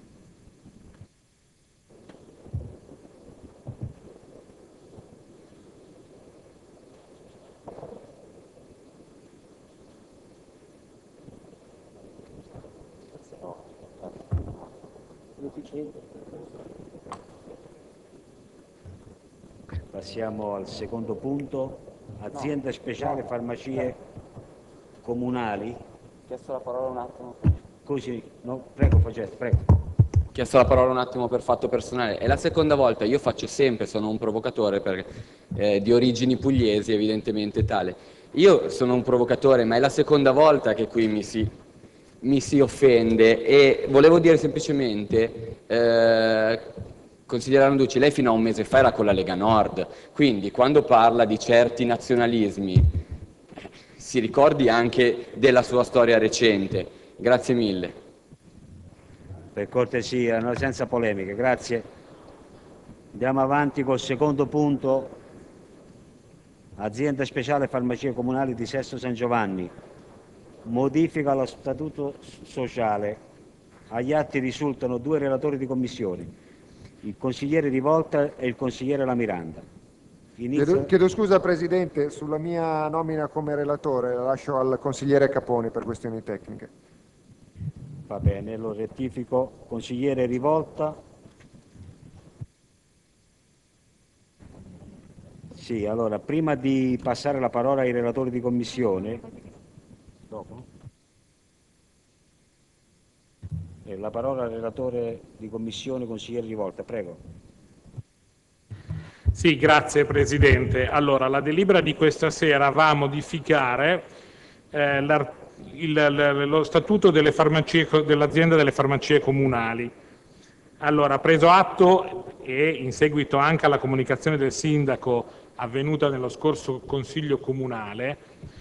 Passiamo al secondo punto, azienda speciale farmacie comunali. Chiesto la parola un attimo. Così, no, prego, Fagetti, prego. Chiesto la parola un attimo per fatto personale. È la seconda volta, io faccio sempre, sono un provocatore di origini pugliesi, evidentemente tale. Io sono un provocatore, ma è la seconda volta che qui mi si offende e volevo dire semplicemente, consigliere Landucci, lei fino a un mese fa era con la Lega Nord, quindi quando parla di certi nazionalismi si ricordi anche della sua storia recente. Grazie mille. Per cortesia, no, senza polemiche, grazie. Andiamo avanti col secondo punto, azienda speciale farmacie comunali di Sesto San Giovanni. Modifica allo statuto sociale. Agli atti risultano 2 relatori di commissione, il consigliere Rivolta e il consigliere La Miranda. Chiedo scusa Presidente, sulla mia nomina come relatore la lascio al consigliere Caponi per questioni tecniche. Va bene, lo rettifico. Consigliere Rivolta. Sì, allora, prima di passare la parola ai relatori di commissione, dopo? La parola al relatore di commissione, consigliere Rivolta, prego. Sì, grazie Presidente. Allora, la delibera di questa sera va a modificare lo statuto dell'azienda delle farmacie comunali. Allora, preso atto e in seguito anche alla comunicazione del sindaco avvenuta nello scorso Consiglio Comunale,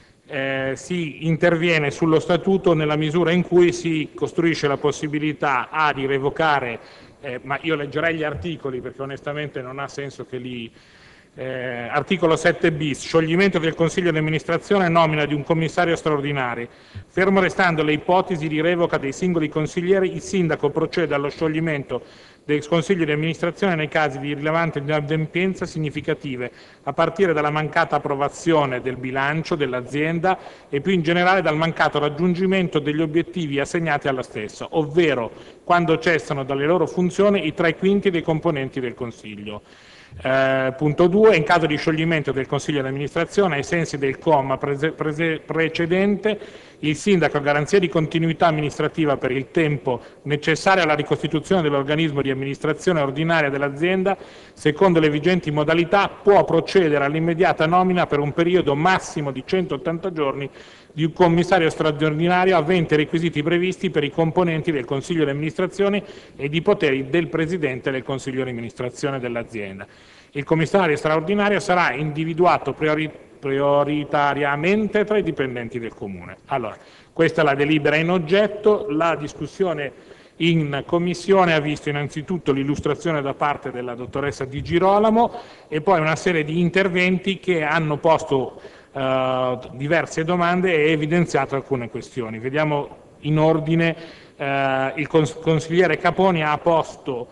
si interviene sullo statuto nella misura in cui si costruisce la possibilità di revocare, ma io leggerei gli articoli perché onestamente non ha senso che li... articolo 7 bis, scioglimento del Consiglio di amministrazione e nomina di un commissario straordinario. Fermo restando le ipotesi di revoca dei singoli consiglieri, il sindaco procede allo scioglimento del Consiglio di amministrazione nei casi di rilevante inadempienza significative, a partire dalla mancata approvazione del bilancio dell'azienda e più in generale dal mancato raggiungimento degli obiettivi assegnati alla stessa, ovvero quando cessano dalle loro funzioni i 3/5 dei componenti del Consiglio. Punto 2. In caso di scioglimento del Consiglio di amministrazione, ai sensi del comma precedente, il sindaco, a garanzia di continuità amministrativa per il tempo necessario alla ricostituzione dell'organismo di amministrazione ordinaria dell'azienda, secondo le vigenti modalità, può procedere all'immediata nomina per un periodo massimo di 180 giorni di un commissario straordinario avente i requisiti previsti per i componenti del Consiglio di amministrazione e i poteri del Presidente del Consiglio di amministrazione dell'azienda. Il commissario straordinario sarà individuato prioritariamente tra i dipendenti del Comune. Allora, questa è la delibera in oggetto. La discussione in Commissione ha visto innanzitutto l'illustrazione da parte della dottoressa Di Girolamo e poi una serie di interventi che hanno posto diverse domande e evidenziato alcune questioni. Vediamo in ordine. Il consigliere Caponi ha posto,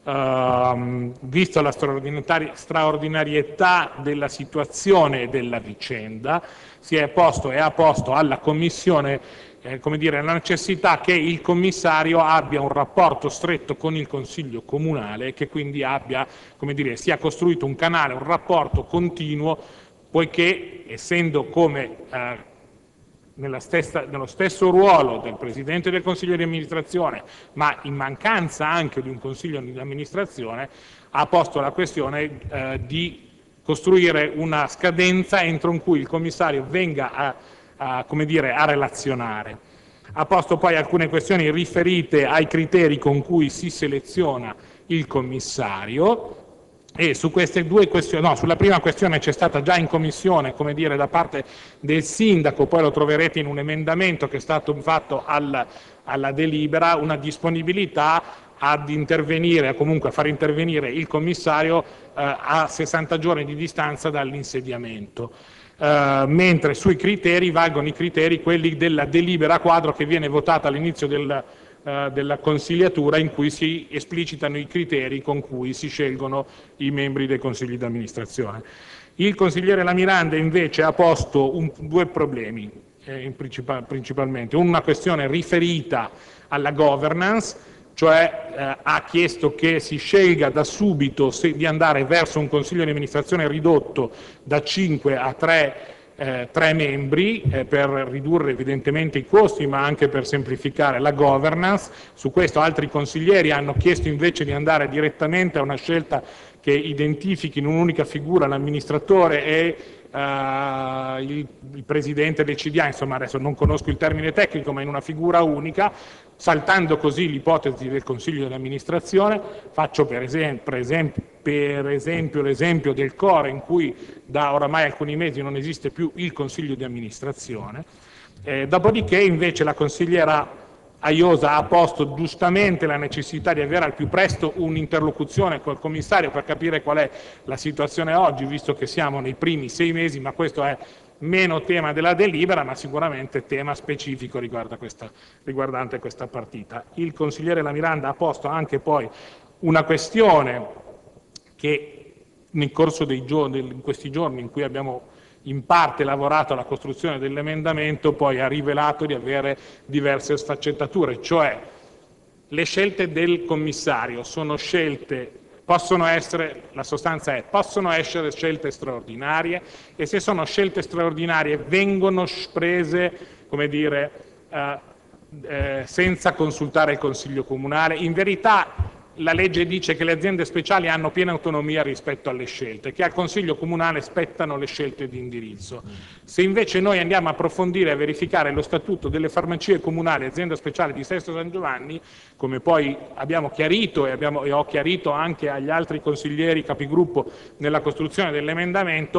visto la straordinarietà della situazione e della vicenda, si è posto e ha posto alla Commissione come dire, la necessità che il commissario abbia un rapporto stretto con il Consiglio Comunale e che quindi abbia, come dire, sia costruito un canale, un rapporto continuo, poiché essendo come nello stesso ruolo del Presidente del Consiglio di amministrazione, ma in mancanza anche di un Consiglio di amministrazione, ha posto la questione di costruire una scadenza entro cui il commissario venga come dire, a relazionare. Ha posto poi alcune questioni riferite ai criteri con cui si seleziona il commissario. E su queste due questioni, no, sulla prima questione c'è stata già in commissione, come dire, da parte del sindaco, poi lo troverete in un emendamento che è stato fatto alla delibera, una disponibilità ad intervenire, comunque a far intervenire il commissario a 60 giorni di distanza dall'insediamento. mentre sui criteri valgono i criteri quelli della delibera quadro che viene votata all'inizio della consigliatura, in cui si esplicitano i criteri con cui si scelgono i membri dei consigli di amministrazione. Il consigliere La Miranda invece ha posto due problemi principalmente, una questione riferita alla governance, cioè ha chiesto che si scelga da subito di andare verso un consiglio di amministrazione ridotto da 5 a 3 membri, per ridurre evidentemente i costi ma anche per semplificare la governance. Su questo altri consiglieri hanno chiesto invece di andare direttamente a una scelta che identifichi in un'unica figura l'amministratore e il presidente del CDA, insomma adesso non conosco il termine tecnico, ma in una figura unica, saltando così l'ipotesi del consiglio di amministrazione. Faccio per esempio l'esempio del CORE, in cui da oramai alcuni mesi non esiste più il consiglio di amministrazione. Dopodiché invece la consigliera Aiosa ha posto giustamente la necessità di avere al più presto un'interlocuzione col commissario per capire qual è la situazione oggi, visto che siamo nei primi 6 mesi, ma questo è meno tema della delibera, ma sicuramente tema specifico riguardante questa partita. Il consigliere La Miranda ha posto anche poi una questione che nel corso in questi giorni in cui abbiamo in parte lavorato alla costruzione dell'emendamento, poi ha rivelato di avere diverse sfaccettature, cioè le scelte del commissario sono scelte, possono essere scelte straordinarie, e se sono scelte straordinarie vengono prese, come dire, senza consultare il Consiglio Comunale. In verità la legge dice che le aziende speciali hanno piena autonomia rispetto alle scelte, che al Consiglio Comunale spettano le scelte di indirizzo. Se invece noi andiamo a approfondire e a verificare lo statuto delle farmacie comunali, azienda speciale di Sesto San Giovanni, come poi abbiamo chiarito e ho chiarito anche agli altri consiglieri capigruppo nella costruzione dell'emendamento,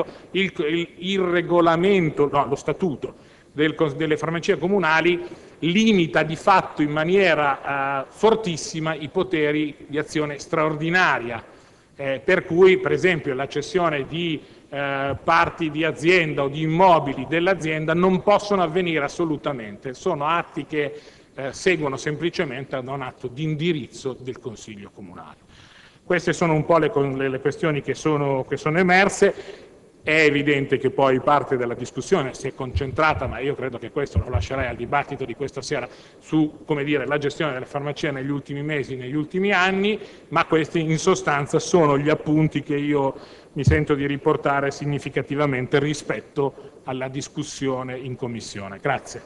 lo statuto delle farmacie comunali limita di fatto in maniera fortissima i poteri di azione straordinaria, per cui per esempio la cessione di parti di azienda o di immobili dell'azienda non possono avvenire assolutamente, sono atti che seguono semplicemente ad un atto di indirizzo del Consiglio Comunale. Queste sono un po' le questioni che sono emerse. È evidente che poi parte della discussione si è concentrata, ma io credo che questo lo lascerei al dibattito di questa sera, su, come dire, la gestione delle farmacie negli ultimi mesi, negli ultimi anni, ma questi in sostanza sono gli appunti che io mi sento di riportare significativamente rispetto alla discussione in Commissione. Grazie.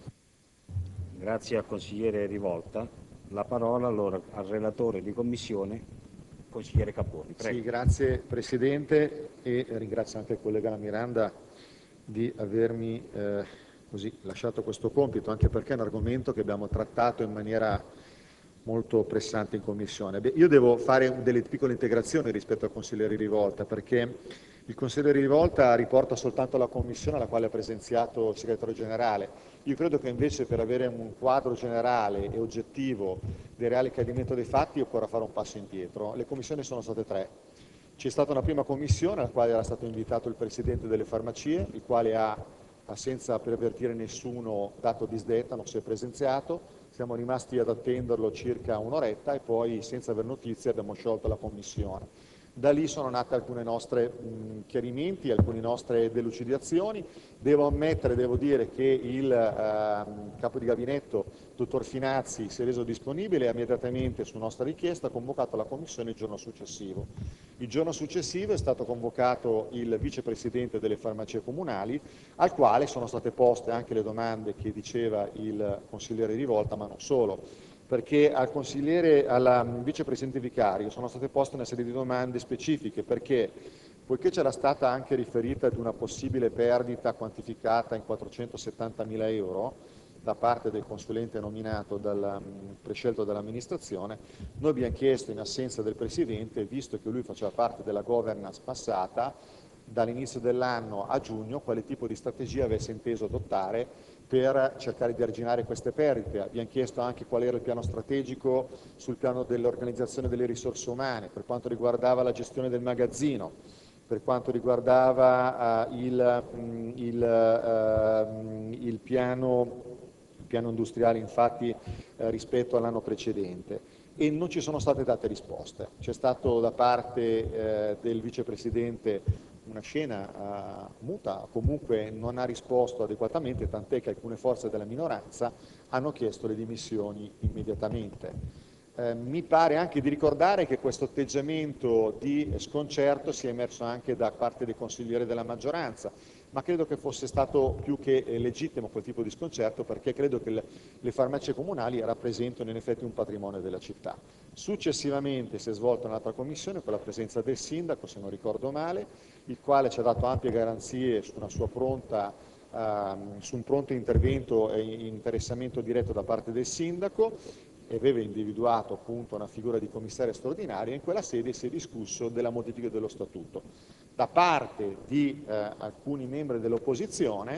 Grazie al consigliere Rivolta. La parola allora al relatore di Commissione, consigliere Caponi. Prego. Sì, grazie Presidente, e ringrazio anche il collega La Miranda di avermi lasciato questo compito, anche perché è un argomento che abbiamo trattato in maniera molto pressante in Commissione. Io devo fare delle piccole integrazioni rispetto al consigliere Rivolta, perché il consigliere Rivolta riporta soltanto la Commissione alla quale ha presenziato il segretario generale. Io credo che invece per avere un quadro generale e oggettivo del reale accadimento dei fatti occorra fare un passo indietro. Le commissioni sono state 3. C'è stata una prima commissione alla quale era stato invitato il Presidente delle farmacie, il quale ha senza pervertire nessuno dato disdetta, non si è presenziato. Siamo rimasti ad attenderlo circa un'oretta e poi, senza aver notizie, abbiamo sciolto la commissione. Da lì sono nate alcuni nostri chiarimenti, alcune nostre delucidazioni. Devo dire che il capo di gabinetto, dottor Finazzi, si è reso disponibile e immediatamente, su nostra richiesta, ha convocato la commissione il giorno successivo. Il giorno successivo è stato convocato il vicepresidente delle farmacie comunali, al quale sono state poste anche le domande che diceva il consigliere Rivolta, ma non solo, perché al vicepresidente vicario sono state poste una serie di domande specifiche, perché poiché c'era stata anche riferita ad una possibile perdita quantificata in 470.000 euro da parte del consulente nominato prescelto dall'amministrazione, noi abbiamo chiesto, in assenza del Presidente, visto che lui faceva parte della governance passata, dall'inizio dell'anno a giugno, quale tipo di strategia avesse inteso adottare per cercare di arginare queste perdite. Abbiamo chiesto anche qual era il piano strategico sul piano dell'organizzazione delle risorse umane, per quanto riguardava la gestione del magazzino, per quanto riguardava il piano industriale, infatti, rispetto all'anno precedente, e non ci sono state date risposte. C'è stato da parte del vicepresidente una scena muta, comunque non ha risposto adeguatamente, tant'è che alcune forze della minoranza hanno chiesto le dimissioni immediatamente. Mi pare anche di ricordare che questo atteggiamento di sconcerto sia emerso anche da parte dei consiglieri della maggioranza, ma credo che fosse stato più che legittimo quel tipo di sconcerto, perché credo che le farmacie comunali rappresentano in effetti un patrimonio della città. Successivamente si è svolta un'altra commissione con la presenza del sindaco, se non ricordo male, il quale ci ha dato ampie garanzie su un pronto intervento e interessamento diretto da parte del sindaco, e aveva individuato appunto una figura di commissario straordinario. In quella sede si è discusso della modifica dello statuto. Da parte di alcuni membri dell'opposizione,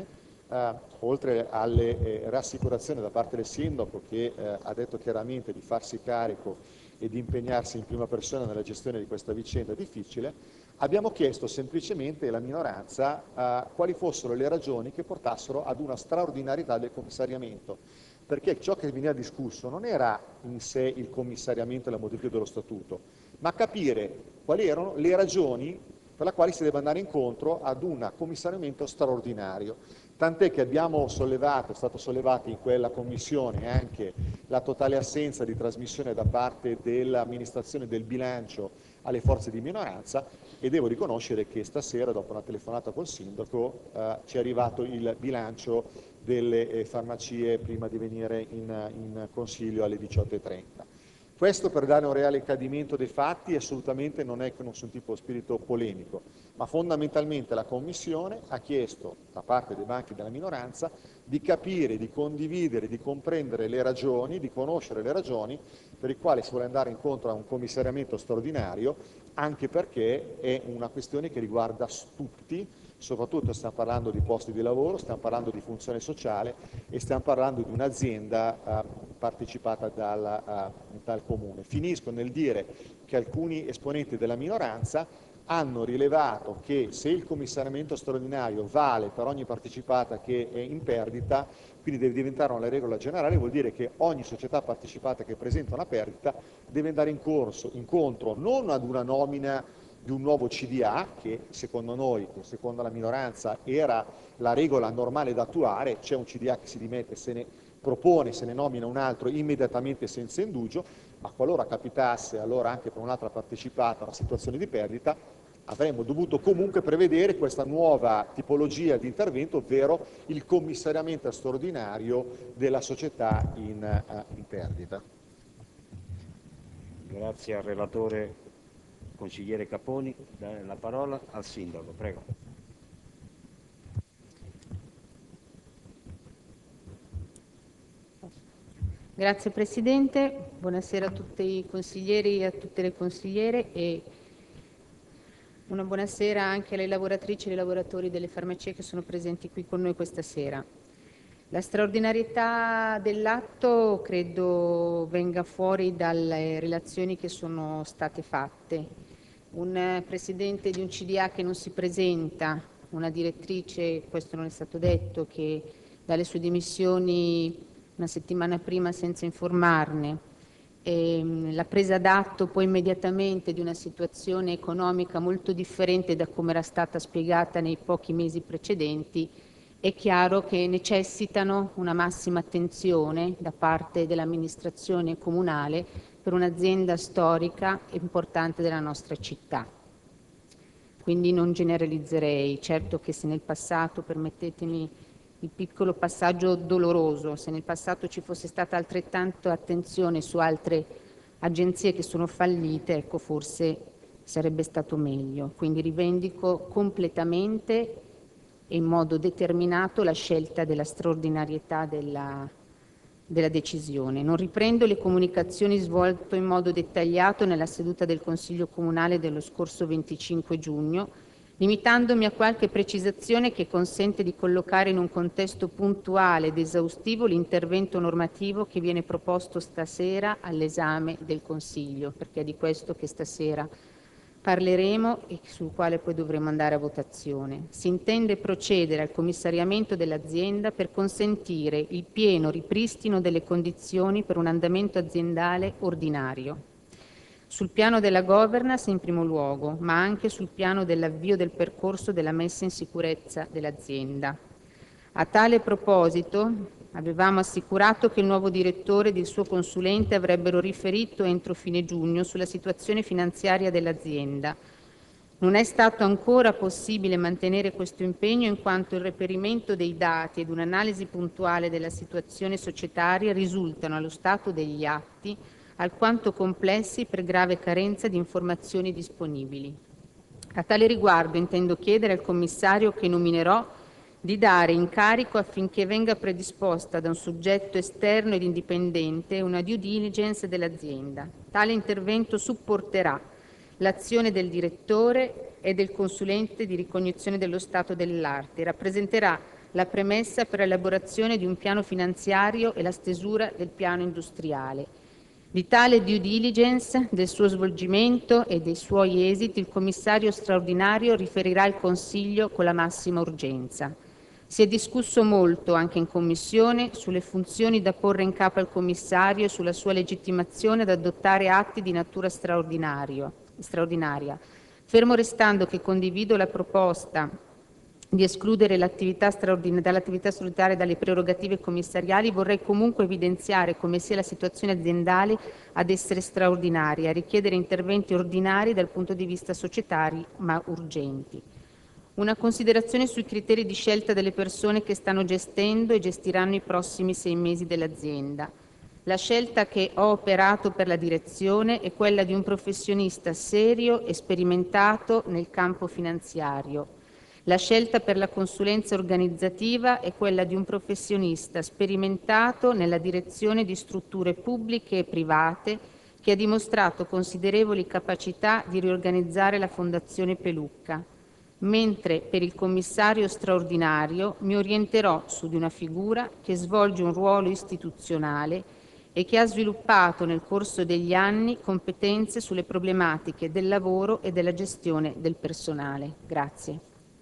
oltre alle rassicurazioni da parte del sindaco, che ha detto chiaramente di farsi carico e di impegnarsi in prima persona nella gestione di questa vicenda difficile, abbiamo chiesto semplicemente alla minoranza quali fossero le ragioni che portassero ad una straordinarietà del commissariamento, perché ciò che veniva discusso non era in sé il commissariamento e la modifica dello statuto, ma capire quali erano le ragioni per le quali si deve andare incontro ad un commissariamento straordinario. Tant'è che abbiamo sollevato, è stato sollevato in quella commissione anche la totale assenza di trasmissione da parte dell'amministrazione del bilancio alle forze di minoranza, e devo riconoscere che stasera, dopo una telefonata col sindaco, ci è arrivato il bilancio delle farmacie prima di venire in consiglio alle 18:30. Questo per dare un reale accadimento dei fatti, assolutamente non è con nessun tipo di spirito polemico, ma fondamentalmente la Commissione ha chiesto da parte dei banchi della minoranza di capire, di condividere, di comprendere le ragioni, di conoscere le ragioni per le quali si vuole andare incontro a un commissariamento straordinario, anche perché è una questione che riguarda tutti. Soprattutto stiamo parlando di posti di lavoro, stiamo parlando di funzione sociale e stiamo parlando di un'azienda partecipata dal Comune. Finisco nel dire che alcuni esponenti della minoranza hanno rilevato che se il commissariamento straordinario vale per ogni partecipata che è in perdita, quindi deve diventare una regola generale, vuol dire che ogni società partecipata che presenta una perdita deve andare incontro non ad una nomina di un nuovo CDA, che secondo noi, secondo la minoranza, era la regola normale da attuare. C'è un CDA che si dimette, se ne propone, se ne nomina un altro immediatamente senza indugio, ma qualora capitasse allora anche per un'altra partecipata una situazione di perdita, avremmo dovuto comunque prevedere questa nuova tipologia di intervento, ovvero il commissariamento straordinario della società in perdita. Grazie al relatore. Consigliere Caponi, dare la parola al sindaco, prego. Grazie Presidente, buonasera a tutti i consiglieri e a tutte le consigliere, e una buonasera anche alle lavoratrici e ai lavoratori delle farmacie che sono presenti qui con noi questa sera. La straordinarietà dell'atto credo venga fuori dalle relazioni che sono state fatte. Un presidente di un CDA che non si presenta, una direttrice, questo non è stato detto, che dà le sue dimissioni una settimana prima senza informarne, la presa d'atto poi immediatamente di una situazione economica molto differente da come era stata spiegata nei pochi mesi precedenti, è chiaro che necessitano una massima attenzione da parte dell'amministrazione comunale per un'azienda storica e importante della nostra città. Quindi non generalizzerei. Certo che se nel passato, permettetemi il piccolo passaggio doloroso, se nel passato ci fosse stata altrettanta attenzione su altre agenzie che sono fallite, ecco, forse sarebbe stato meglio. Quindi rivendico completamente e in modo determinato la scelta della straordinarietà della decisione. Non riprendo le comunicazioni svolte in modo dettagliato nella seduta del Consiglio Comunale dello scorso 25 giugno, limitandomi a qualche precisazione che consente di collocare in un contesto puntuale ed esaustivo l'intervento normativo che viene proposto stasera all'esame del Consiglio, perché è di questo che stasera parleremo e sul quale poi dovremo andare a votazione. Si intende procedere al commissariamento dell'azienda per consentire il pieno ripristino delle condizioni per un andamento aziendale ordinario. Sul piano della governance in primo luogo, ma anche sul piano dell'avvio del percorso della messa in sicurezza dell'azienda. A tale proposito avevamo assicurato che il nuovo direttore ed il suo consulente avrebbero riferito entro fine giugno sulla situazione finanziaria dell'azienda. Non è stato ancora possibile mantenere questo impegno in quanto il reperimento dei dati ed un'analisi puntuale della situazione societaria risultano allo stato degli atti alquanto complessi per grave carenza di informazioni disponibili. A tale riguardo intendo chiedere al commissario che nominerò di dare incarico affinché venga predisposta da un soggetto esterno ed indipendente una due diligence dell'azienda. Tale intervento supporterà l'azione del direttore e del consulente di ricognizione dello stato dell'arte e rappresenterà la premessa per l'elaborazione di un piano finanziario e la stesura del piano industriale. Di tale due diligence, del suo svolgimento e dei suoi esiti, il commissario straordinario riferirà al Consiglio con la massima urgenza. Si è discusso molto, anche in Commissione, sulle funzioni da porre in capo al commissario e sulla sua legittimazione ad adottare atti di natura straordinaria. Fermo restando che condivido la proposta di escludere dall'attività straordinaria dalle prerogative commissariali, vorrei comunque evidenziare come sia la situazione aziendale ad essere straordinaria, a richiedere interventi ordinari dal punto di vista societari, ma urgenti. Una considerazione sui criteri di scelta delle persone che stanno gestendo e gestiranno i prossimi 6 mesi dell'azienda. La scelta che ho operato per la direzione è quella di un professionista serio e sperimentato nel campo finanziario. La scelta per la consulenza organizzativa è quella di un professionista sperimentato nella direzione di strutture pubbliche e private che ha dimostrato considerevoli capacità di riorganizzare la Fondazione Pelucca, mentre per il commissario straordinario mi orienterò su di una figura che svolge un ruolo istituzionale e che ha sviluppato nel corso degli anni competenze sulle problematiche del lavoro e della gestione del personale. Grazie.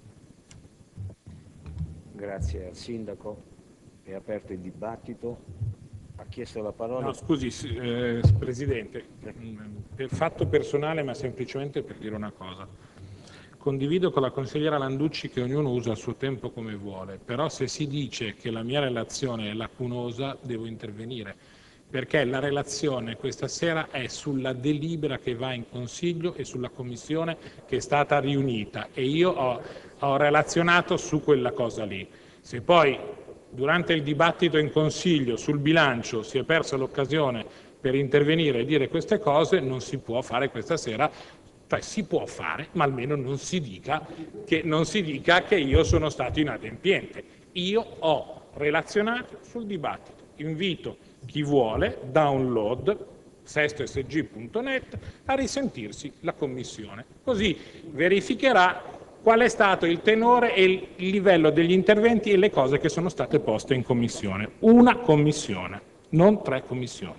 Grazie al Sindaco. È aperto il dibattito. Ha chiesto la parola. No, scusi, Presidente, per fatto personale, ma semplicemente per dire una cosa. Condivido con la consigliera Landucci che ognuno usa il suo tempo come vuole, però se si dice che la mia relazione è lacunosa, devo intervenire, perché la relazione questa sera è sulla delibera che va in Consiglio e sulla Commissione che è stata riunita e io ho relazionato su quella cosa lì. Se poi durante il dibattito in Consiglio sul bilancio si è persa l'occasione per intervenire e dire queste cose, non si può fare questa sera. Cioè si può fare, ma almeno non si dica che io sono stato inadempiente. Io ho relazionato sul dibattito. Invito chi vuole, download sestosg.net, a risentirsi la Commissione. Così verificherà qual è stato il tenore e il livello degli interventi e le cose che sono state poste in Commissione. Una Commissione, non 3 commissioni.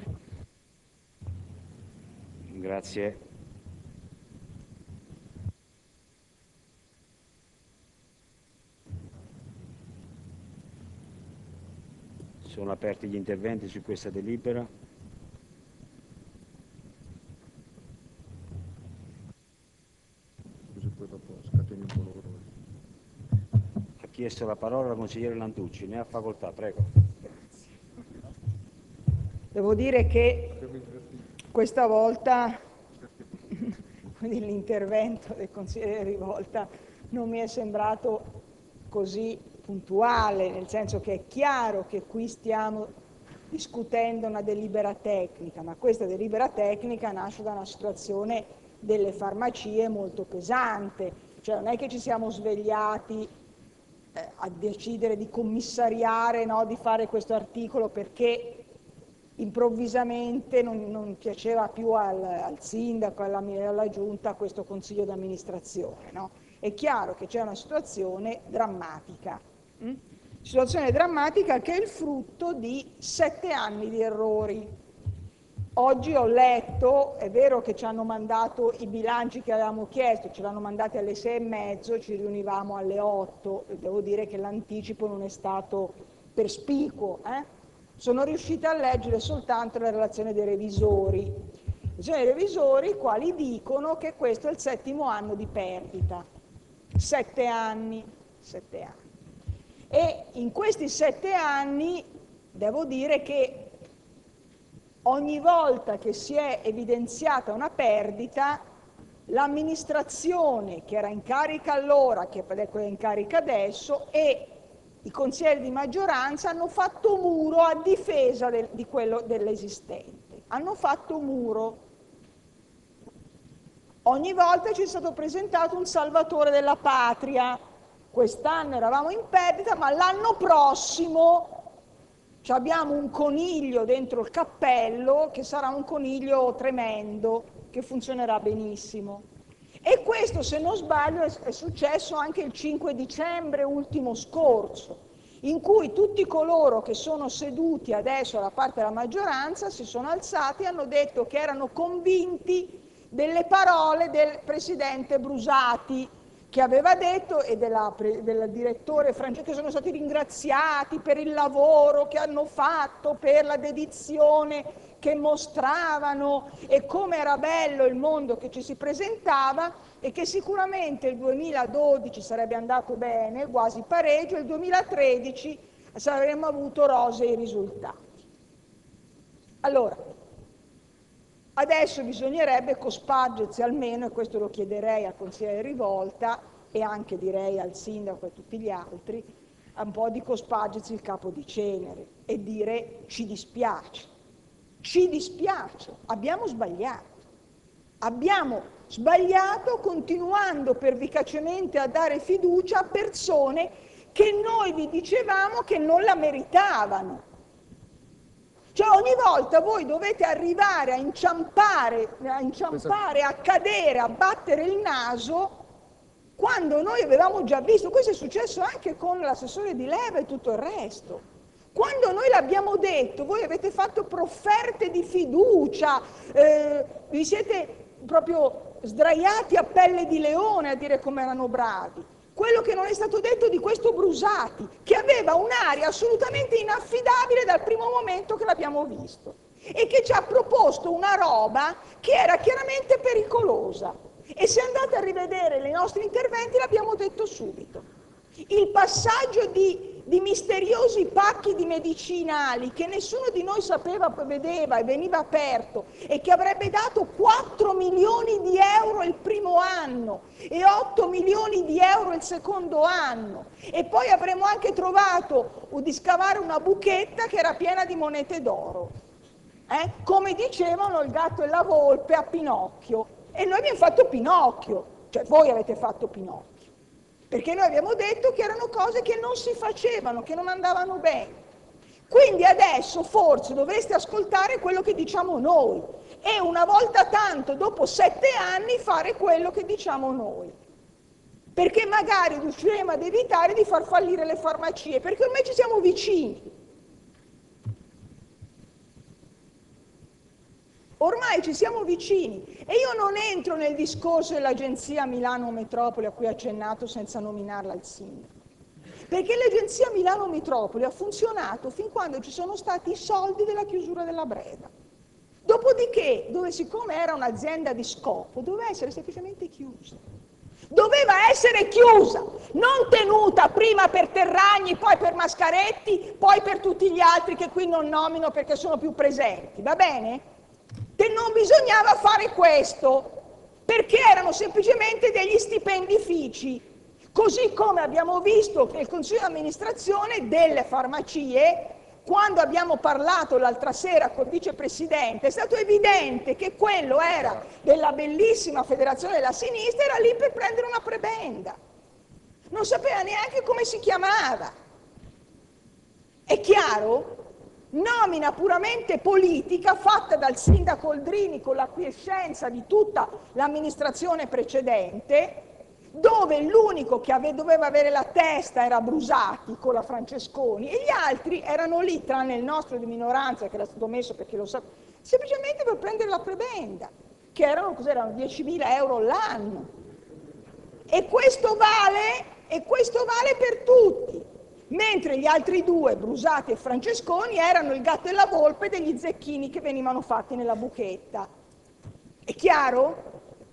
Grazie. Sono aperti gli interventi su questa delibera. Ha chiesto la parola la consigliera Landucci, ne ha facoltà, prego. Devo dire che questa volta quindi l'intervento del consigliere Rivolta non mi è sembrato così puntuale, nel senso che è chiaro che qui stiamo discutendo una delibera tecnica, ma questa delibera tecnica nasce da una situazione delle farmacie molto pesante, cioè non è che ci siamo svegliati a decidere di commissariare, no, di fare questo articolo perché improvvisamente non piaceva più al sindaco, alla giunta, questo consiglio di amministrazione, no? È chiaro che c'è una situazione drammatica. Situazione drammatica che è il frutto di 7 anni di errori. Oggi ho letto, è vero che ci hanno mandato i bilanci che avevamo chiesto, ce l'hanno mandati alle 6:30, ci riunivamo alle 8, e devo dire che l'anticipo non è stato perspicuo. Sono riuscita a leggere soltanto la relazione dei revisori. I revisori i quali dicono che questo è il 7° anno di perdita. 7 anni. E in questi 7 anni devo dire che ogni volta che si è evidenziata una perdita, l'amministrazione che era in carica allora, che è quella in carica adesso, e i consiglieri di maggioranza hanno fatto muro a difesa di quello dell'esistente. Hanno fatto muro. Ogni volta ci è stato presentato un salvatore della patria. Quest'anno eravamo in perdita, ma l'anno prossimo abbiamo un coniglio dentro il cappello che sarà un coniglio tremendo, che funzionerà benissimo. E questo, se non sbaglio, è successo anche il 5 dicembre ultimo scorso, in cui tutti coloro che sono seduti adesso alla parte della maggioranza si sono alzati e hanno detto che erano convinti delle parole del presidente Brusati, che aveva detto, e del direttore Francesco, che sono stati ringraziati per il lavoro che hanno fatto, per la dedizione che mostravano e come era bello il mondo che ci si presentava, e che sicuramente il 2012 sarebbe andato bene, quasi pareggio, e il 2013 avremmo avuto rosei risultati. Allora, adesso bisognerebbe cospargersi almeno, e questo lo chiederei al consigliere Rivolta e anche direi al sindaco e a tutti gli altri, un po' di cospargersi il capo di cenere e dire: ci dispiace, abbiamo sbagliato continuando pervicacemente a dare fiducia a persone che noi vi dicevamo che non la meritavano. Cioè ogni volta voi dovete arrivare a inciampare, a cadere, a battere il naso, quando noi avevamo già visto. Questo è successo anche con l'assessore di leva e tutto il resto. Quando noi l'abbiamo detto, voi avete fatto profferte di fiducia, vi siete proprio sdraiati a pelle di leone a dire come erano bravi. Quello che non è stato detto di questo Brusati, che aveva un'aria assolutamente inaffidabile dal primo momento che l'abbiamo visto, e che ci ha proposto una roba che era chiaramente pericolosa. E se andate a rivedere i nostri interventi l'abbiamo detto subito. Il passaggio di misteriosi pacchi di medicinali che nessuno di noi sapeva, vedeva e veniva aperto, e che avrebbe dato 4 milioni di euro il primo anno e 8 milioni di euro il secondo anno, e poi avremmo anche trovato di scavare una buchetta che era piena di monete d'oro, come dicevano il gatto e la volpe a Pinocchio, e noi abbiamo fatto Pinocchio, cioè voi avete fatto Pinocchio. Perché noi abbiamo detto che erano cose che non si facevano, che non andavano bene. Quindi adesso forse dovreste ascoltare quello che diciamo noi e una volta tanto, dopo 7 anni, fare quello che diciamo noi. Perché magari riusciremo ad evitare di far fallire le farmacie, perché ormai ci siamo vicini. Ormai ci siamo vicini, e io non entro nel discorso dell'agenzia Milano Metropoli a cui ha accennato senza nominarla il sindaco, perché l'agenzia Milano Metropoli ha funzionato fin quando ci sono stati i soldi della chiusura della Breda. Dopodiché, siccome era un'azienda di scopo, doveva essere semplicemente chiusa. Doveva essere chiusa, non tenuta prima per Terragni, poi per Mascaretti, poi per tutti gli altri che qui non nomino perché sono più presenti, va bene? Che non bisognava fare questo, perché erano semplicemente degli stipendifici, così come abbiamo visto che il Consiglio di amministrazione delle farmacie, quando abbiamo parlato l'altra sera col vicepresidente, è stato evidente che quello era della bellissima Federazione della Sinistra, era lì per prendere una prebenda, non sapeva neanche come si chiamava. È chiaro? Nomina puramente politica fatta dal sindaco Oldrini con l'acquiescenza di tutta l'amministrazione precedente, dove l'unico che doveva avere la testa era Brusati con la Francesconi, e gli altri erano lì, tranne il nostro di minoranza che era stato messo perché semplicemente per prendere la prebenda, che erano 10.000 euro l'anno. E questo vale per tutti, mentre gli altri due, Brusati e Francesconi, erano il gatto e la volpe degli zecchini che venivano fatti nella buchetta. È chiaro?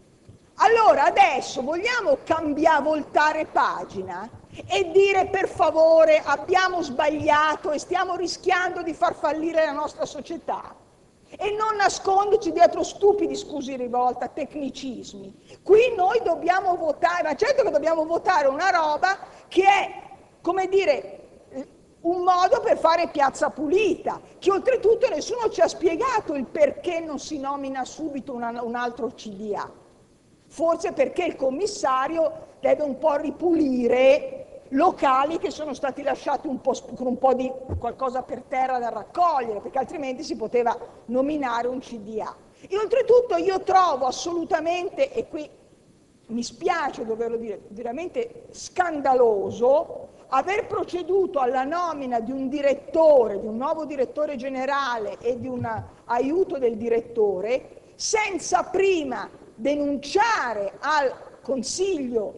Allora adesso vogliamo voltare pagina e dire per favore abbiamo sbagliato e stiamo rischiando di far fallire la nostra società? E non nasconderci dietro stupidi, scusi rivolta, tecnicismi. Qui noi dobbiamo votare, ma certo che dobbiamo votare una roba che è, come dire, un modo per fare piazza pulita, che oltretutto nessuno ci ha spiegato il perché non si nomina subito un altro CDA. Forse perché il commissario deve un po' ripulire locali che sono stati lasciati con un po' di qualcosa per terra da raccogliere, perché altrimenti si poteva nominare un CDA. E oltretutto io trovo assolutamente, e qui mi spiace doverlo dire, veramente scandaloso, aver proceduto alla nomina di un direttore, di un nuovo direttore generale e di un aiuto del direttore, senza prima denunciare al Consiglio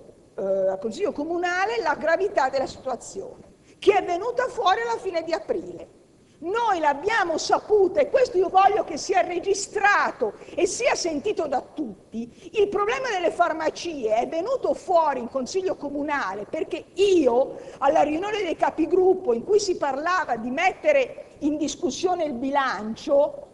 comunale la gravità della situazione, che è venuta fuori alla fine di aprile. Noi l'abbiamo saputa, e questo io voglio che sia registrato e sia sentito da tutti. Il problema delle farmacie è venuto fuori in Consiglio comunale perché io, alla riunione dei capigruppo in cui si parlava di mettere in discussione il bilancio,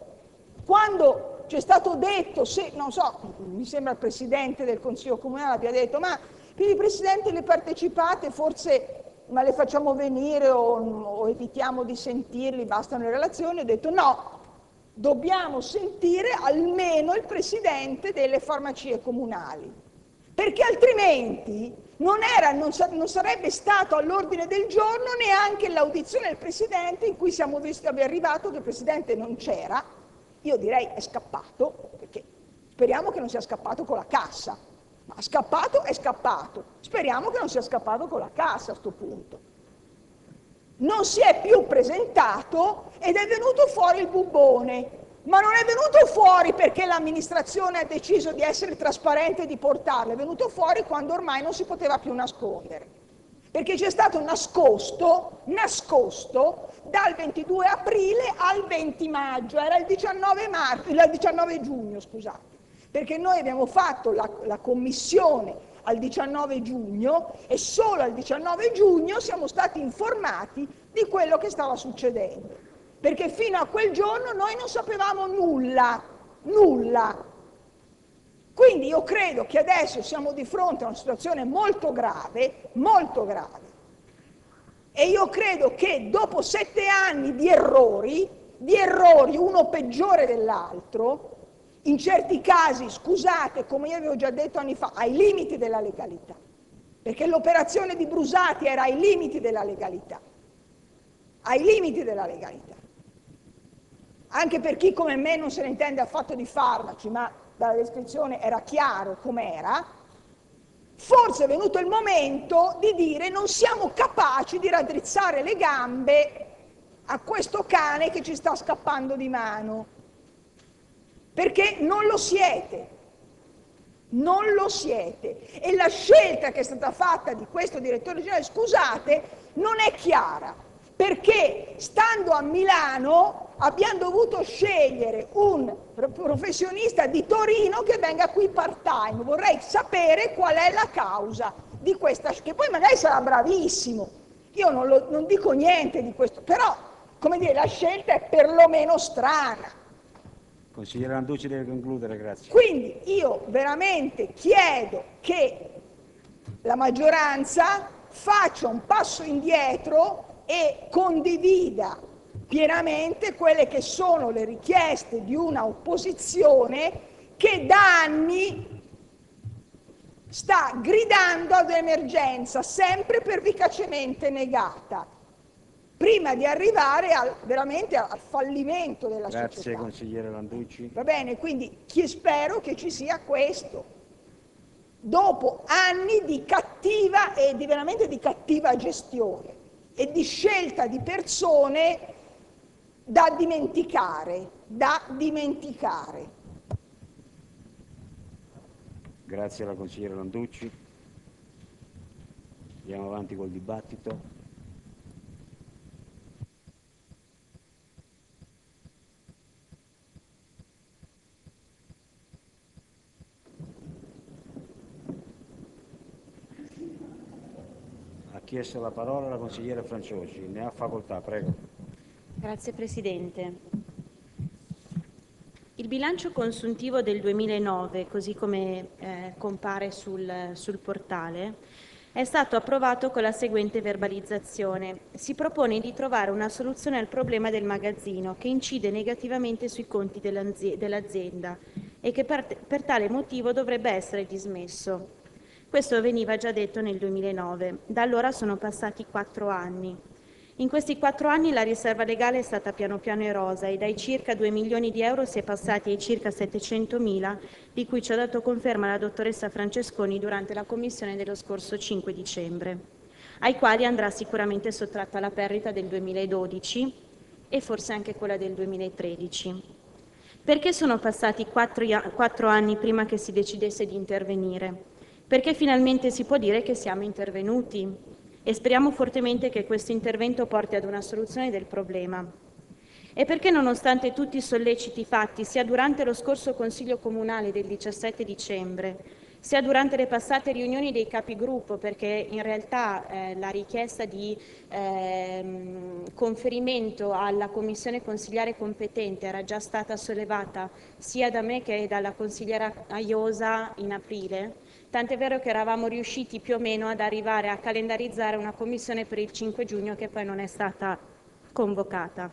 quando c'è stato detto, non so, mi sembra il Presidente del Consiglio comunale abbia detto, ma per i Presidenti le partecipate forse ma le facciamo venire o evitiamo di sentirli, bastano le relazioni, ho detto no, dobbiamo sentire almeno il Presidente delle farmacie comunali, perché altrimenti non sarebbe stato all'ordine del giorno neanche l'audizione del Presidente in cui siamo arrivato che il Presidente non c'era, io direi è scappato, perché speriamo che non sia scappato con la cassa. Ma scappato è scappato, speriamo che non sia scappato con la cassa a sto punto. Non si è più presentato ed è venuto fuori il bubbone, ma non è venuto fuori perché l'amministrazione ha deciso di essere trasparente e di portarlo, è venuto fuori quando ormai non si poteva più nascondere, perché c'è stato nascosto dal 22 aprile al 20 maggio, era il 19 giugno, scusate. Perché noi abbiamo fatto la commissione al 19 giugno e solo al 19 giugno siamo stati informati di quello che stava succedendo. Perché fino a quel giorno noi non sapevamo nulla. Quindi io credo che adesso siamo di fronte a una situazione molto grave, e io credo che dopo 7 anni di errori, uno peggiore dell'altro, in certi casi, scusate, come io avevo già detto anni fa, ai limiti della legalità, perché l'operazione di Brusati era ai limiti della legalità, anche per chi come me non se ne intende affatto di farmaci, ma dalla descrizione era chiaro com'era, forse è venuto il momento di dire non siamo capaci di raddrizzare le gambe a questo cane che ci sta scappando di mano. Perché non lo siete, e la scelta che è stata fatta di questo direttore generale, scusate, non è chiara, perché stando a Milano abbiamo dovuto scegliere un professionista di Torino che venga qui part-time, vorrei sapere qual è la causa di questa, che poi magari sarà bravissimo, io non dico niente di questo, però, come dire, la scelta è perlomeno strana. Consigliere Landucci deve concludere, grazie. Quindi io veramente chiedo che la maggioranza faccia un passo indietro e condivida pienamente quelle che sono le richieste di una opposizione che da anni sta gridando ad emergenza, sempre pervicacemente negata, prima di arrivare veramente al fallimento della società. Grazie consigliere Landucci. Va bene, quindi spero che ci sia questo. Dopo anni di cattiva e veramente di cattiva gestione e di scelta di persone da dimenticare, da dimenticare. Grazie alla consigliera Landucci. Andiamo avanti col dibattito. Ha chiesto la parola la consigliera Franciosi. Ne ha facoltà, prego. Grazie Presidente. Il bilancio consuntivo del 2009, così come compare sul portale, è stato approvato con la seguente verbalizzazione. Si propone di trovare una soluzione al problema del magazzino che incide negativamente sui conti dell'azienda e che per tale motivo dovrebbe essere dismesso. Questo veniva già detto nel 2009. Da allora sono passati 4 anni. In questi 4 anni la riserva legale è stata piano piano erosa e dai circa 2 milioni di euro si è passati ai circa 700.000, di cui ci ha dato conferma la dottoressa Francesconi durante la commissione dello scorso 5 dicembre, ai quali andrà sicuramente sottratta la perdita del 2012 e forse anche quella del 2013. Perché sono passati 4 anni prima che si decidesse di intervenire? Perché finalmente si può dire che siamo intervenuti e speriamo fortemente che questo intervento porti ad una soluzione del problema. E perché nonostante tutti i solleciti fatti sia durante lo scorso Consiglio Comunale del 17 dicembre, sia durante le passate riunioni dei capigruppo, perché in realtà la richiesta di conferimento alla Commissione consigliare competente era già stata sollevata sia da me che dalla consigliera Aiosa in aprile, tant'è vero che eravamo riusciti più o meno ad arrivare a calendarizzare una commissione per il 5 giugno che poi non è stata convocata.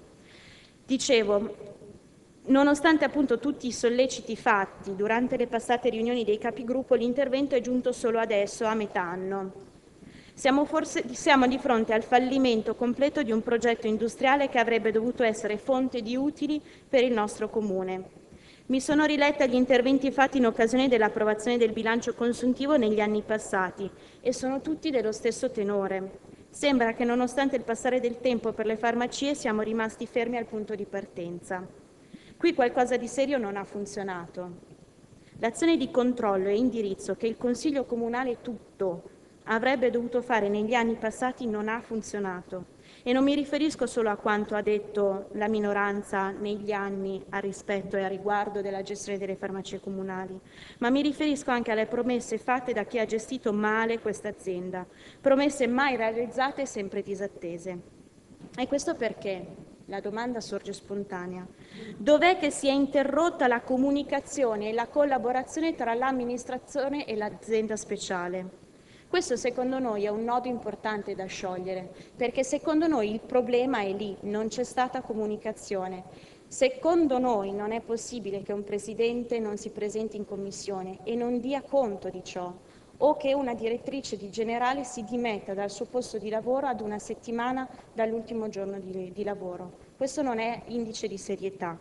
Dicevo, nonostante appunto tutti i solleciti fatti durante le passate riunioni dei capigruppo, l'intervento è giunto solo adesso, a metà anno. Siamo di fronte al fallimento completo di un progetto industriale che avrebbe dovuto essere fonte di utili per il nostro comune. Mi sono riletta gli interventi fatti in occasione dell'approvazione del bilancio consuntivo negli anni passati e sono tutti dello stesso tenore. Sembra che nonostante il passare del tempo per le farmacie siamo rimasti fermi al punto di partenza. Qui qualcosa di serio non ha funzionato. L'azione di controllo e indirizzo che il Consiglio Comunale tutto avrebbe dovuto fare negli anni passati non ha funzionato. E non mi riferisco solo a quanto ha detto la minoranza negli anni a rispetto e a riguardo della gestione delle farmacie comunali, ma mi riferisco anche alle promesse fatte da chi ha gestito male questa azienda, promesse mai realizzate e sempre disattese. E questo perché? La domanda sorge spontanea. Dov'è che si è interrotta la comunicazione e la collaborazione tra l'amministrazione e l'azienda speciale? Questo secondo noi è un nodo importante da sciogliere, perché secondo noi il problema è lì, non c'è stata comunicazione. Secondo noi non è possibile che un presidente non si presenti in commissione e non dia conto di ciò, o che una direttrice di generale si dimetta dal suo posto di lavoro ad una settimana dall'ultimo giorno di lavoro. Questo non è indice di serietà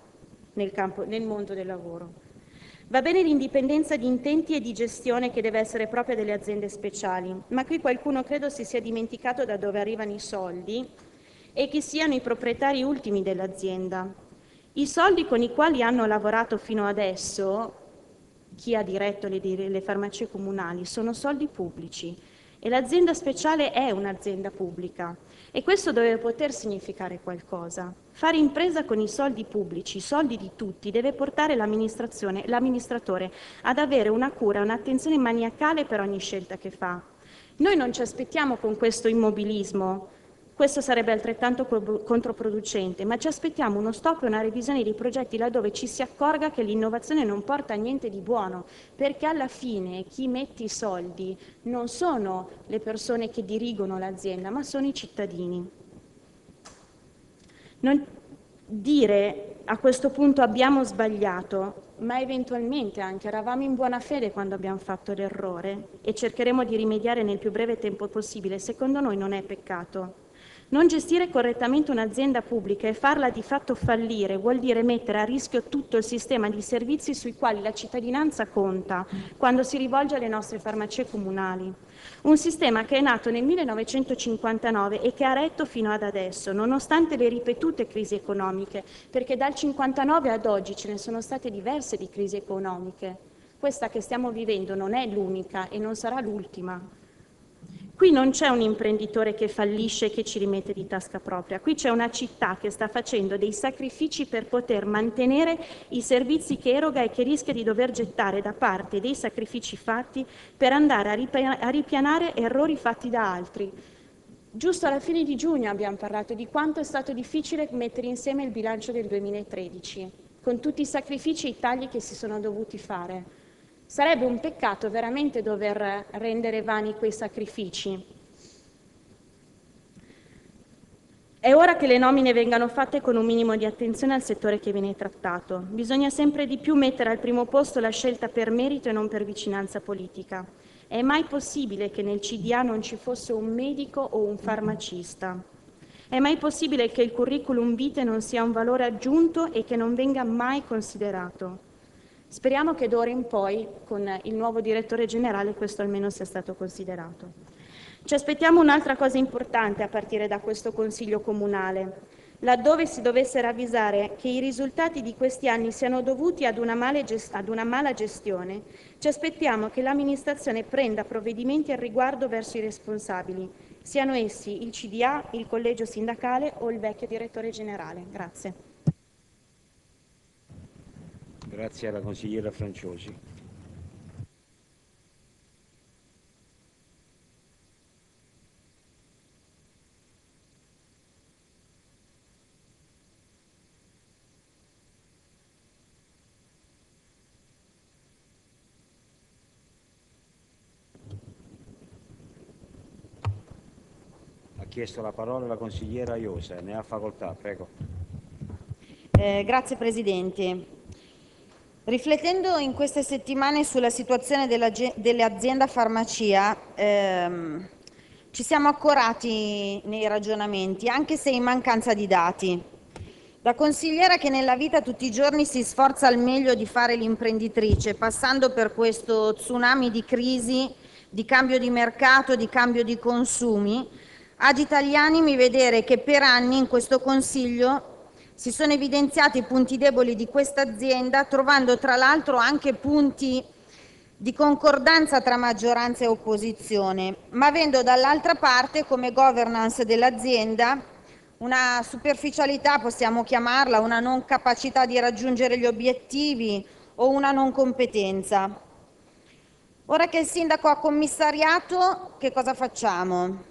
nel mondo del lavoro. Va bene l'indipendenza di intenti e di gestione che deve essere propria delle aziende speciali, ma qui qualcuno credo si sia dimenticato da dove arrivano i soldi e chi siano i proprietari ultimi dell'azienda. I soldi con i quali hanno lavorato fino adesso, chi ha diretto le farmacie comunali, sono soldi pubblici e l'azienda speciale è un'azienda pubblica e questo deve poter significare qualcosa. Fare impresa con i soldi pubblici, i soldi di tutti, deve portare l'amministratore ad avere una cura e un'attenzione maniacale per ogni scelta che fa. Noi non ci aspettiamo con questo immobilismo, questo sarebbe altrettanto controproducente, ma ci aspettiamo uno stop e una revisione dei progetti laddove ci si accorga che l'innovazione non porta a niente di buono, perché alla fine chi mette i soldi non sono le persone che dirigono l'azienda, ma sono i cittadini. Non dire a questo punto abbiamo sbagliato, ma eventualmente anche eravamo in buona fede quando abbiamo fatto l'errore e cercheremo di rimediare nel più breve tempo possibile, secondo noi non è peccato. Non gestire correttamente un'azienda pubblica e farla di fatto fallire vuol dire mettere a rischio tutto il sistema di servizi sui quali la cittadinanza conta quando si rivolge alle nostre farmacie comunali. Un sistema che è nato nel 1959 e che ha retto fino ad adesso, nonostante le ripetute crisi economiche, perché dal 1959 ad oggi ce ne sono state diverse di crisi economiche. Questa che stiamo vivendo non è l'unica e non sarà l'ultima. Qui non c'è un imprenditore che fallisce e che ci rimette di tasca propria, qui c'è una città che sta facendo dei sacrifici per poter mantenere i servizi che eroga e che rischia di dover gettare da parte dei sacrifici fatti per andare a ripianare errori fatti da altri. Giusto alla fine di giugno abbiamo parlato di quanto è stato difficile mettere insieme il bilancio del 2013, con tutti i sacrifici e i tagli che si sono dovuti fare. Sarebbe un peccato veramente dover rendere vani quei sacrifici. È ora che le nomine vengano fatte con un minimo di attenzione al settore che viene trattato. Bisogna sempre di più mettere al primo posto la scelta per merito e non per vicinanza politica. È mai possibile che nel CDA non ci fosse un medico o un farmacista? È mai possibile che il curriculum vitae non sia un valore aggiunto e che non venga mai considerato? Speriamo che d'ora in poi, con il nuovo direttore generale, questo almeno sia stato considerato. Ci aspettiamo un'altra cosa importante a partire da questo Consiglio Comunale. Laddove si dovesse ravvisare che i risultati di questi anni siano dovuti ad una mala gestione, ci aspettiamo che l'amministrazione prenda provvedimenti al riguardo verso i responsabili, siano essi il CDA, il collegio sindacale o il vecchio direttore generale. Grazie. Grazie alla consigliera Franciosi. Ha chiesto la parola la consigliera Iosa, ne ha facoltà, prego. Grazie Presidente. Riflettendo in queste settimane sulla situazione dell'azienda farmacia, ci siamo accorati nei ragionamenti, anche se in mancanza di dati. Da consigliera che nella vita tutti i giorni si sforza al meglio di fare l'imprenditrice, passando per questo tsunami di crisi, di cambio di mercato, di cambio di consumi, agita gli animi vedere che per anni in questo Consiglio si sono evidenziati i punti deboli di questa azienda, trovando tra l'altro anche punti di concordanza tra maggioranza e opposizione, ma avendo dall'altra parte come governance dell'azienda una superficialità, possiamo chiamarla, una non capacità di raggiungere gli obiettivi o una non competenza. Ora che il sindaco ha commissariato, che cosa facciamo?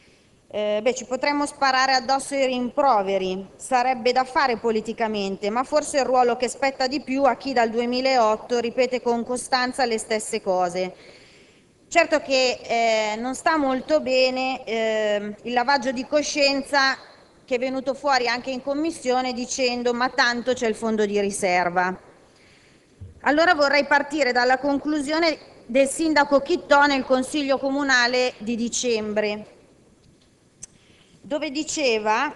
Ci potremmo sparare addosso i rimproveri, sarebbe da fare politicamente, ma forse è il ruolo che spetta di più a chi dal 2008 ripete con costanza le stesse cose. Certo che non sta molto bene il lavaggio di coscienza che è venuto fuori anche in commissione dicendo ma tanto c'è il fondo di riserva. Allora vorrei partire dalla conclusione del sindaco Chittò nel Consiglio Comunale di dicembre, dove diceva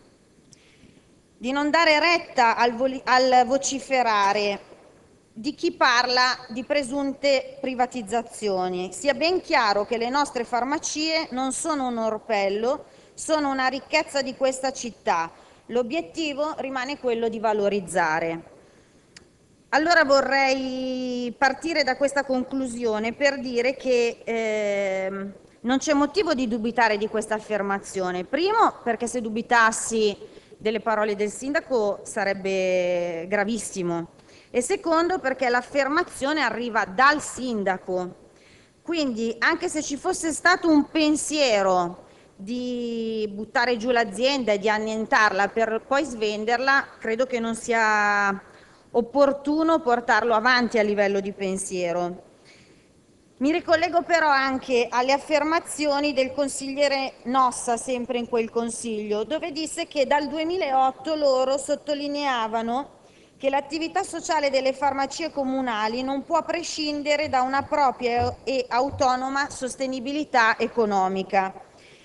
di non dare retta al vociferare di chi parla di presunte privatizzazioni. Sia ben chiaro che le nostre farmacie non sono un orpello, sono una ricchezza di questa città. L'obiettivo rimane quello di valorizzare. Allora vorrei partire da questa conclusione per dire che non c'è motivo di dubitare di questa affermazione. Primo, perché se dubitassi delle parole del sindaco sarebbe gravissimo. E secondo, perché l'affermazione arriva dal sindaco. Quindi, anche se ci fosse stato un pensiero di buttare giù l'azienda e di annientarla per poi svenderla, credo che non sia opportuno portarlo avanti a livello di pensiero. Mi ricollego però anche alle affermazioni del consigliere Nossa, sempre in quel consiglio, dove disse che dal 2008 loro sottolineavano che l'attività sociale delle farmacie comunali non può prescindere da una propria e autonoma sostenibilità economica.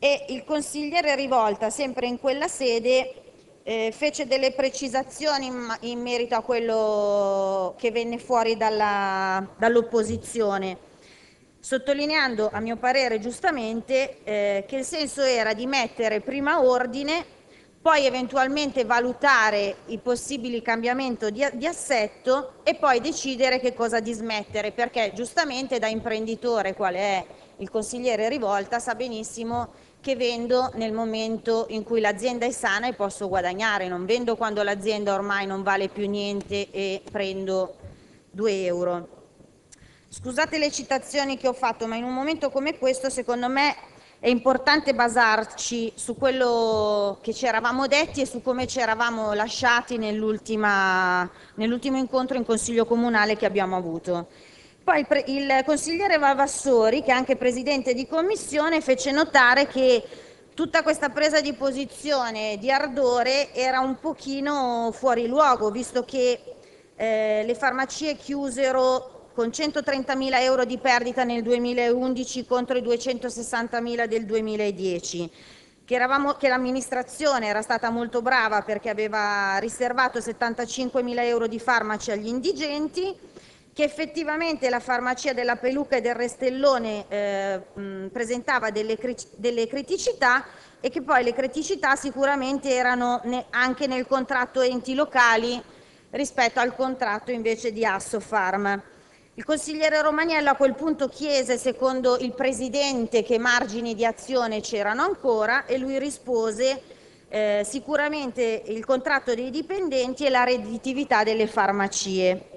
e il consigliere Rivolta, sempre in quella sede, fece delle precisazioni in merito a quello che venne fuori dall'opposizione, sottolineando, a mio parere giustamente, che il senso era di mettere prima ordine, poi eventualmente valutare i possibili cambiamenti di assetto e poi decidere che cosa dismettere, perché giustamente da imprenditore, quale è il consigliere Rivolta, sa benissimo che vendo nel momento in cui l'azienda è sana e posso guadagnare, non vendo quando l'azienda ormai non vale più niente e prendo 2 euro. Scusate le citazioni che ho fatto, ma in un momento come questo secondo me è importante basarci su quello che ci eravamo detti e su come ci eravamo lasciati nell'ultimo incontro in Consiglio Comunale che abbiamo avuto. Poi il consigliere Vavassori, che è anche presidente di commissione, fece notare che tutta questa presa di posizione di ardore era un pochino fuori luogo, visto che le farmacie chiusero con 130.000 euro di perdita nel 2011 contro i 260.000 del 2010, che l'amministrazione era stata molto brava perché aveva riservato 75.000 euro di farmaci agli indigenti, che effettivamente la farmacia della Peluca e del Restellone presentava delle criticità e che poi le criticità sicuramente erano anche nel contratto enti locali rispetto al contratto invece di Assofarm. Il consigliere Romaniello a quel punto chiese, secondo il presidente, che margini di azione c'erano ancora e lui rispose sicuramente il contratto dei dipendenti e la redditività delle farmacie.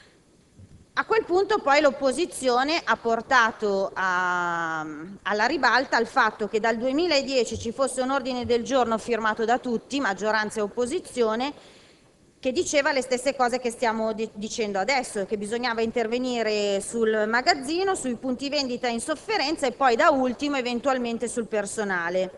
A quel punto poi l'opposizione ha portato alla ribalta il fatto che dal 2010 ci fosse un ordine del giorno firmato da tutti, maggioranza e opposizione, che diceva le stesse cose che stiamo dicendo adesso, che bisognava intervenire sul magazzino, sui punti vendita in sofferenza e poi da ultimo eventualmente sul personale.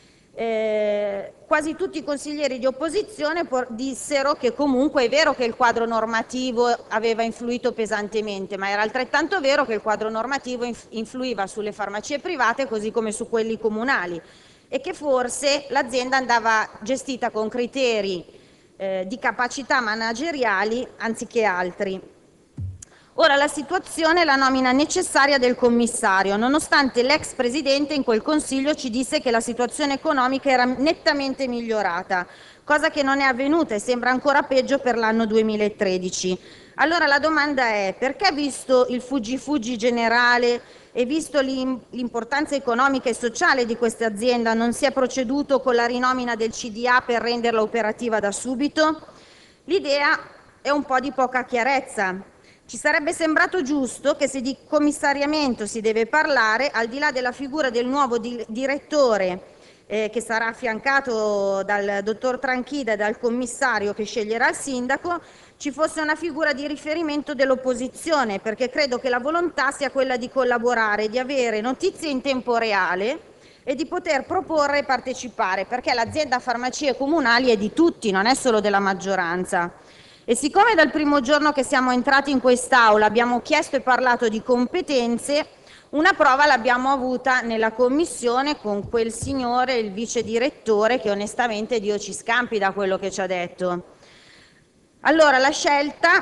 Quasi tutti i consiglieri di opposizione dissero che comunque è vero che il quadro normativo aveva influito pesantemente, ma era altrettanto vero che il quadro normativo influiva sulle farmacie private così come su quelli comunali e che forse l'azienda andava gestita con criteri di capacità manageriali anziché altri. Ora la situazione è la nomina necessaria del commissario, nonostante l'ex presidente in quel consiglio ci disse che la situazione economica era nettamente migliorata, cosa che non è avvenuta e sembra ancora peggio per l'anno 2013. Allora la domanda è: perché, visto il fuggi generale e visto l'importanza economica e sociale di questa azienda, non si è proceduto con la rinomina del CDA per renderla operativa da subito? L'idea è un po' di poca chiarezza. Ci sarebbe sembrato giusto che, se di commissariamento si deve parlare, al di là della figura del nuovo direttore che sarà affiancato dal dottor Tranchida e dal commissario che sceglierà il sindaco, ci fosse una figura di riferimento dell'opposizione, perché credo che la volontà sia quella di collaborare, di avere notizie in tempo reale e di poter proporre e partecipare, perché l'azienda farmacie comunali è di tutti, non è solo della maggioranza. E siccome dal primo giorno che siamo entrati in quest'Aula abbiamo chiesto e parlato di competenze, una prova l'abbiamo avuta nella commissione con quel signore, il vice direttore, che onestamente Dio ci scampi da quello che ci ha detto. Allora la scelta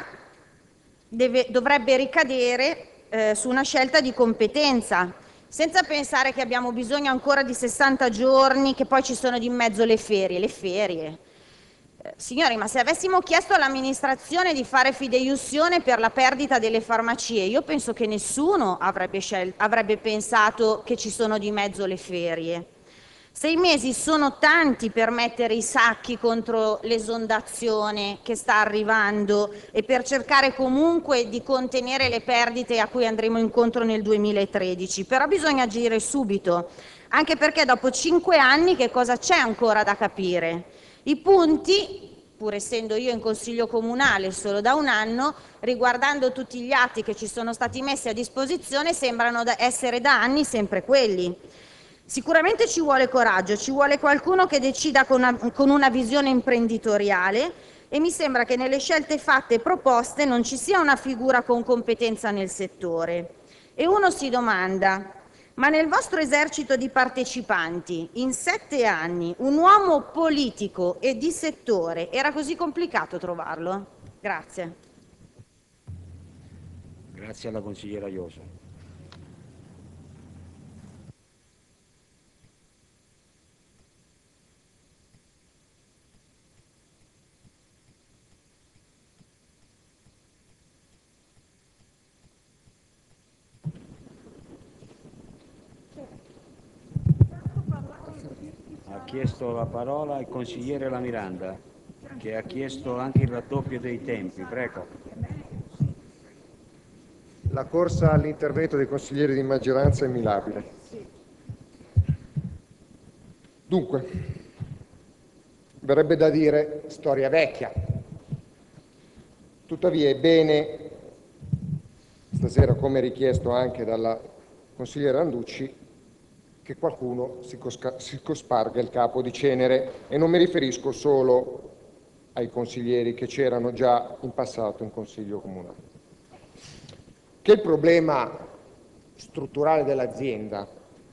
dovrebbe ricadere su una scelta di competenza, senza pensare che abbiamo bisogno ancora di 60 giorni, che poi ci sono di mezzo le ferie. Signori, ma se avessimo chiesto all'amministrazione di fare fideiussione per la perdita delle farmacie, io penso che nessuno avrebbe pensato che ci sono di mezzo le ferie. 6 mesi sono tanti per mettere i sacchi contro l'esondazione che sta arrivando e per cercare comunque di contenere le perdite a cui andremo incontro nel 2013, però bisogna agire subito, anche perché dopo 5 anni che cosa c'è ancora da capire? I punti, pur essendo io in Consiglio Comunale solo da 1 anno, riguardando tutti gli atti che ci sono stati messi a disposizione, sembrano essere da anni sempre quelli. Sicuramente ci vuole coraggio, ci vuole qualcuno che decida con una visione imprenditoriale e mi sembra che nelle scelte fatte e proposte non ci sia una figura con competenza nel settore. E uno si domanda: Ma nel vostro esercito di partecipanti, in 7 anni, un uomo politico e di settore, era così complicato trovarlo? Grazie. Grazie alla consigliera Iosa. Ha chiesto la parola il consigliere La Miranda, che ha chiesto anche il raddoppio dei tempi. Prego. La corsa all'intervento dei consiglieri di maggioranza è mirabile. Dunque, verrebbe da dire storia vecchia. Tuttavia è bene, stasera come richiesto anche dalla consigliera Randucci, che qualcuno si cosparga il capo di cenere, e non mi riferisco solo ai consiglieri che c'erano già in passato in Consiglio Comunale. Che il problema strutturale dell'azienda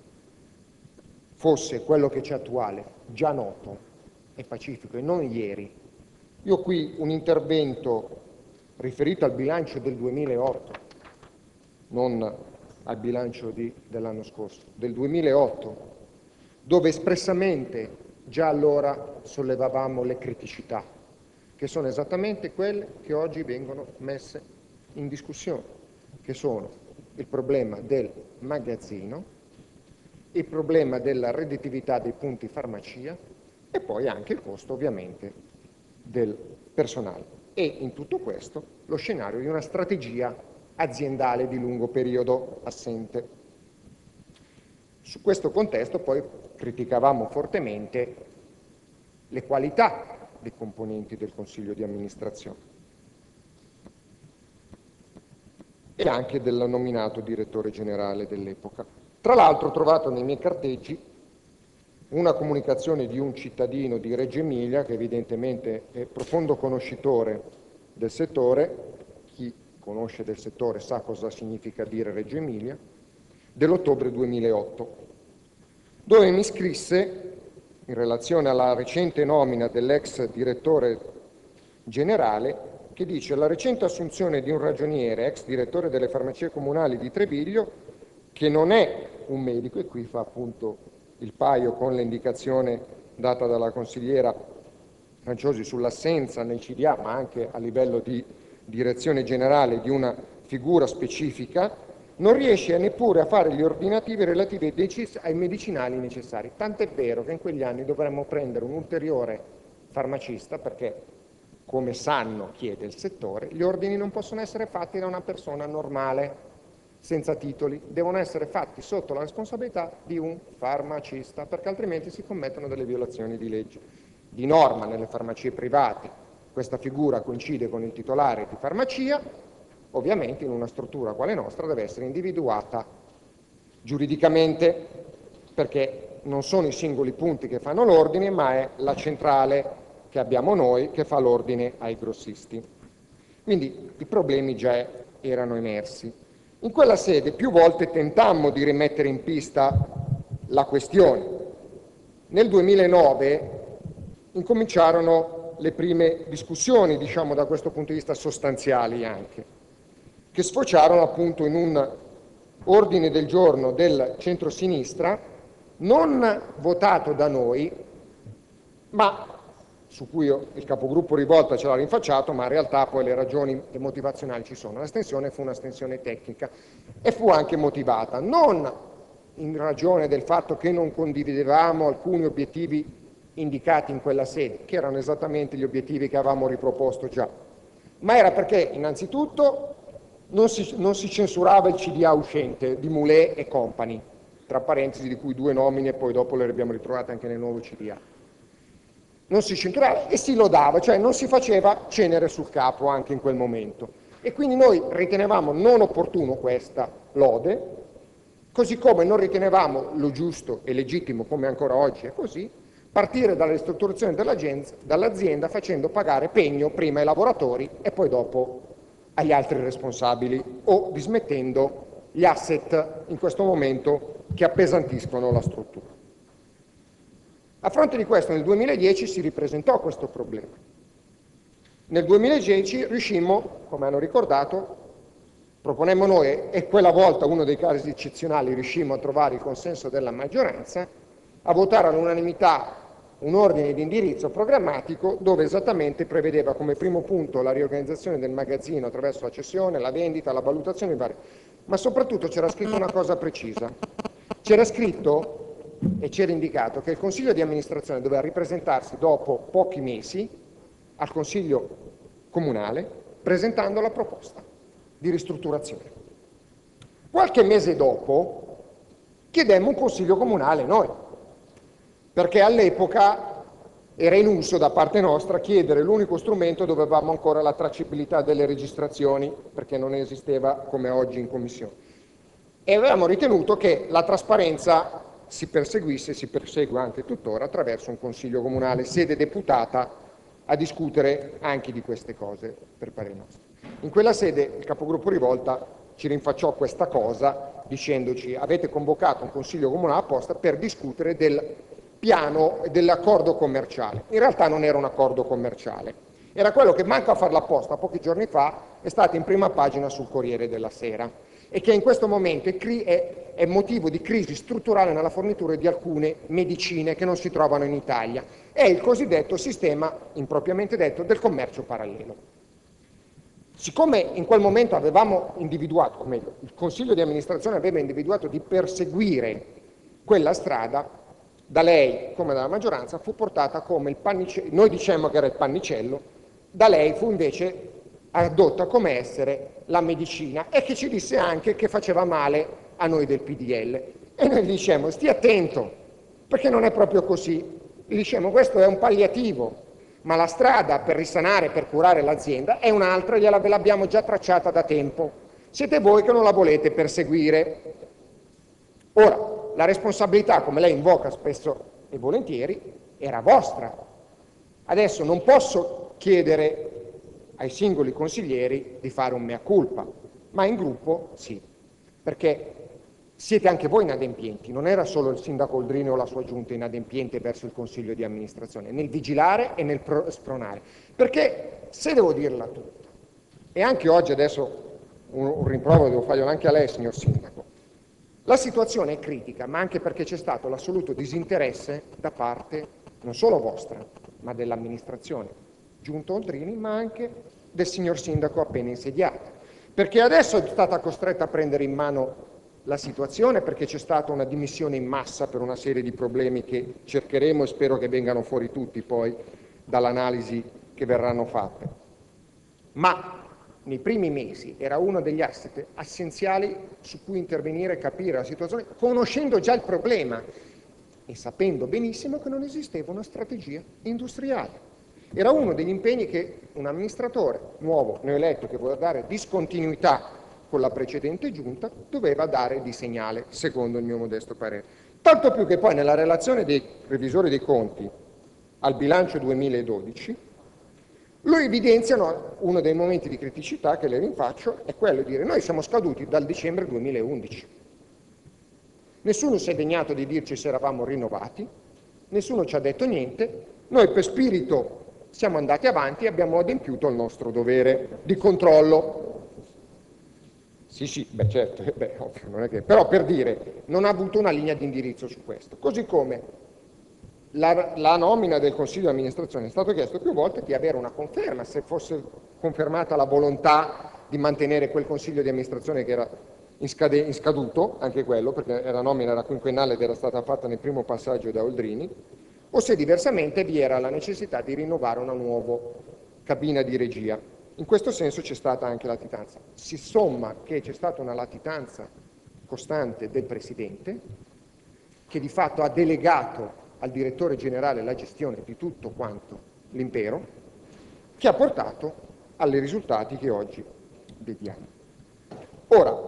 fosse quello che c'è attuale, già noto e pacifico, e non ieri. Io qui un intervento riferito al bilancio del 2008, non al bilancio dell'anno scorso, del 2008, dove espressamente già allora sollevavamo le criticità, che sono esattamente quelle che oggi vengono messe in discussione, che sono il problema del magazzino, il problema della redditività dei punti farmacia e poi anche il costo ovviamente del personale. E in tutto questo lo scenario di una strategia aziendale di lungo periodo assente. Su questo contesto poi criticavamo fortemente le qualità dei componenti del Consiglio di amministrazione e anche del nominato direttore generale dell'epoca. Tra l'altro ho trovato nei miei carteggi una comunicazione di un cittadino di Reggio Emilia, che evidentemente è profondo conoscitore del settore, chi conosce del settore sa cosa significa dire Reggio Emilia, dell'ottobre 2008, dove mi scrisse, in relazione alla recente nomina dell'ex direttore generale, che dice: la recente assunzione di un ragioniere, ex direttore delle farmacie comunali di Treviglio, che non è un medico, e qui fa appunto il paio con l'indicazione data dalla consigliera Ranciosi sull'assenza nei CDA, ma anche a livello di direzione generale di una figura specifica, non riesce neppure a fare gli ordinativi relativi ai medicinali necessari. Tant'è vero che in quegli anni dovremmo prendere un ulteriore farmacista, perché, come sanno chi è del settore, gli ordini non possono essere fatti da una persona normale, senza titoli, devono essere fatti sotto la responsabilità di un farmacista, perché altrimenti si commettono delle violazioni di legge. Di norma nelle farmacie private questa figura coincide con il titolare di farmacia, ovviamente in una struttura quale nostra deve essere individuata giuridicamente, perché non sono i singoli punti che fanno l'ordine, ma è la centrale che abbiamo noi che fa l'ordine ai grossisti. Quindi i problemi già erano emersi. In quella sede più volte tentammo di rimettere in pista la questione. Nel 2009 incominciarono le prime discussioni, diciamo da questo punto di vista sostanziali anche, che sfociarono appunto in un ordine del giorno del centro-sinistra, non votato da noi, ma su cui il capogruppo Rivolta ce l'ha rinfacciato, ma in realtà poi le ragioni motivazionali ci sono. L'astensione fu un'astensione tecnica e fu anche motivata, non in ragione del fatto che non condividevamo alcuni obiettivi indicati in quella sede, che erano esattamente gli obiettivi che avevamo riproposto già, ma era perché innanzitutto non si censurava il CDA uscente di Moulet e Company, tra parentesi di cui 2 nomine e poi dopo le abbiamo ritrovate anche nel nuovo CDA. Non si censurava e si lodava, cioè non si faceva cenere sul capo anche in quel momento. E quindi noi ritenevamo non opportuno questa lode, così come non ritenevamo lo giusto e legittimo, come ancora oggi è così, partire dalla ristrutturazione dall'azienda facendo pagare pegno prima ai lavoratori e poi dopo agli altri responsabili, o dismettendo gli asset in questo momento che appesantiscono la struttura. A fronte di questo, nel 2010 si ripresentò questo problema. Nel 2010 riuscimmo, come hanno ricordato, proponemmo noi, e quella volta, uno dei casi eccezionali, riuscimmo a trovare il consenso della maggioranza, a votare all'unanimità un ordine di indirizzo programmatico dove esattamente prevedeva come primo punto la riorganizzazione del magazzino attraverso la cessione, la vendita, la valutazione varie. Ma soprattutto c'era scritto una cosa precisa. C'era scritto e c'era indicato che il Consiglio di amministrazione doveva ripresentarsi dopo pochi mesi al Consiglio Comunale presentando la proposta di ristrutturazione. Qualche mese dopo chiedemmo un Consiglio Comunale noi, perché all'epoca era in uso da parte nostra chiedere l'unico strumento dove avevamo ancora la tracciabilità delle registrazioni, perché non esisteva come oggi in Commissione. E avevamo ritenuto che la trasparenza si perseguisse e si persegue anche tuttora attraverso un Consiglio Comunale, sede deputata a discutere anche di queste cose per parere nostro. In quella sede il capogruppo Rivolta ci rinfacciò questa cosa dicendoci: avete convocato un Consiglio Comunale apposta per discutere del piano e dell'accordo commerciale. In realtà non era un accordo commerciale, era quello che manca a farlo apposta pochi giorni fa è stato in prima pagina sul Corriere della Sera e che in questo momento è motivo di crisi strutturale nella fornitura di alcune medicine che non si trovano in Italia. È il cosiddetto sistema, impropriamente detto, del commercio parallelo. Siccome in quel momento avevamo individuato, o meglio, il Consiglio di amministrazione aveva individuato di perseguire quella strada, da lei come dalla maggioranza fu portata come il pannicello, noi dicemmo che era il pannicello, da lei fu invece adotta come essere la medicina e che ci disse anche che faceva male a noi del PDL. E noi gli dicemmo: stia attento, perché non è proprio così. Gli dicemmo: questo è un palliativo, ma la strada per risanare, per curare l'azienda è un'altra, ve l'abbiamo già tracciata da tempo. Siete voi che non la volete perseguire. Ora, la responsabilità, come lei invoca spesso e volentieri, era vostra. Adesso non posso chiedere ai singoli consiglieri di fare un mea culpa, ma in gruppo sì, perché siete anche voi inadempienti, non era solo il sindaco Oldrini o la sua giunta inadempiente verso il Consiglio di amministrazione, nel vigilare e nel spronare, perché se devo dirla tutta, e anche oggi adesso un rimprovero devo farglielo anche a lei, signor Sindaco, la situazione è critica, ma anche perché c'è stato l'assoluto disinteresse da parte non solo vostra, ma dell'amministrazione, giunta Oldrini, ma anche del signor Sindaco appena insediato, perché adesso è stata costretta a prendere in mano la situazione perché c'è stata una dimissione in massa per una serie di problemi che cercheremo e spero che vengano fuori tutti poi dall'analisi che verranno fatte. Ma nei primi mesi era uno degli asset essenziali su cui intervenire e capire la situazione, conoscendo già il problema e sapendo benissimo che non esisteva una strategia industriale. Era uno degli impegni che un amministratore nuovo, neoeletto, che voleva dare discontinuità con la precedente giunta, doveva dare di segnale, secondo il mio modesto parere. Tanto più che poi nella relazione dei revisori dei conti al bilancio 2012, lo evidenziano uno dei momenti di criticità che le rinfaccio, è quello di dire: noi siamo scaduti dal dicembre 2011. Nessuno si è degnato di dirci se eravamo rinnovati, nessuno ci ha detto niente, noi per spirito siamo andati avanti e abbiamo adempiuto il nostro dovere di controllo. Sì, beh certo, ovvio, non è che... però per dire, non ha avuto una linea di indirizzo su questo. Così come la nomina del Consiglio di amministrazione è stato chiesto più volte di avere una conferma, se fosse confermata la volontà di mantenere quel Consiglio di amministrazione che era in scaduto, anche quello, perché la nomina era quinquennale ed era stata fatta nel primo passaggio da Oldrini, o se diversamente vi era la necessità di rinnovare una nuova cabina di regia. In questo senso c'è stata anche latitanza. Si somma che c'è stata una latitanza costante del Presidente, che di fatto ha delegato al direttore generale la gestione di tutto quanto l'impero, che ha portato ai risultati che oggi vediamo. Ora,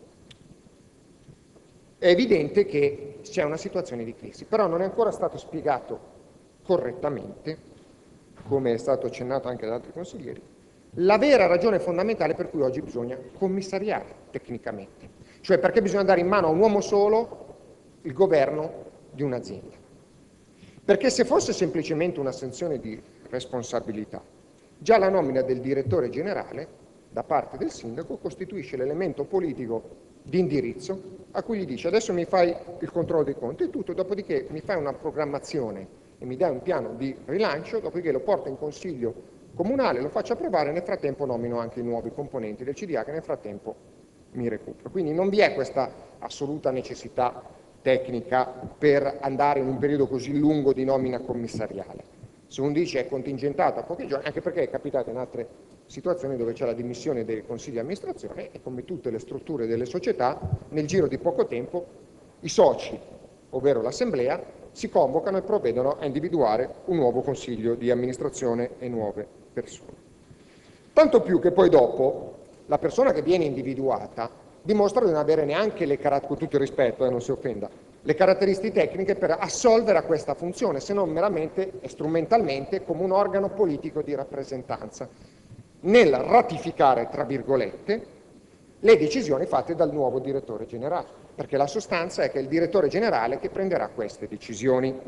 è evidente che c'è una situazione di crisi, però non è ancora stato spiegato correttamente, come è stato accennato anche da altri consiglieri, la vera ragione fondamentale per cui oggi bisogna commissariare tecnicamente, cioè perché bisogna dare in mano a un uomo solo il governo di un'azienda. Perché se fosse semplicemente un'assunzione di responsabilità, già la nomina del direttore generale da parte del sindaco costituisce l'elemento politico di indirizzo a cui gli dice: adesso mi fai il controllo dei conti e tutto, dopodiché mi fai una programmazione e mi dai un piano di rilancio, dopodiché lo porto in consiglio comunale, lo faccio approvare e nel frattempo nomino anche i nuovi componenti del CDA che nel frattempo mi recupero. Quindi non vi è questa assoluta necessità tecnica per andare in un periodo così lungo di nomina commissariale. Se uno dice è contingentato a pochi giorni, anche perché è capitato in altre situazioni dove c'è la dimissione dei consigli di amministrazione e come tutte le strutture delle società, nel giro di poco tempo i soci, ovvero l'assemblea, si convocano e provvedono a individuare un nuovo consiglio di amministrazione e nuove persone. Tanto più che poi dopo la persona che viene individuata dimostra di non avere neanche le caratteristiche, con tutto il rispetto, non si offenda, le caratteristiche tecniche per assolvere a questa funzione, se non meramente e strumentalmente come un organo politico di rappresentanza, nel ratificare, tra virgolette, le decisioni fatte dal nuovo direttore generale, perché la sostanza è che è il direttore generale che prenderà queste decisioni.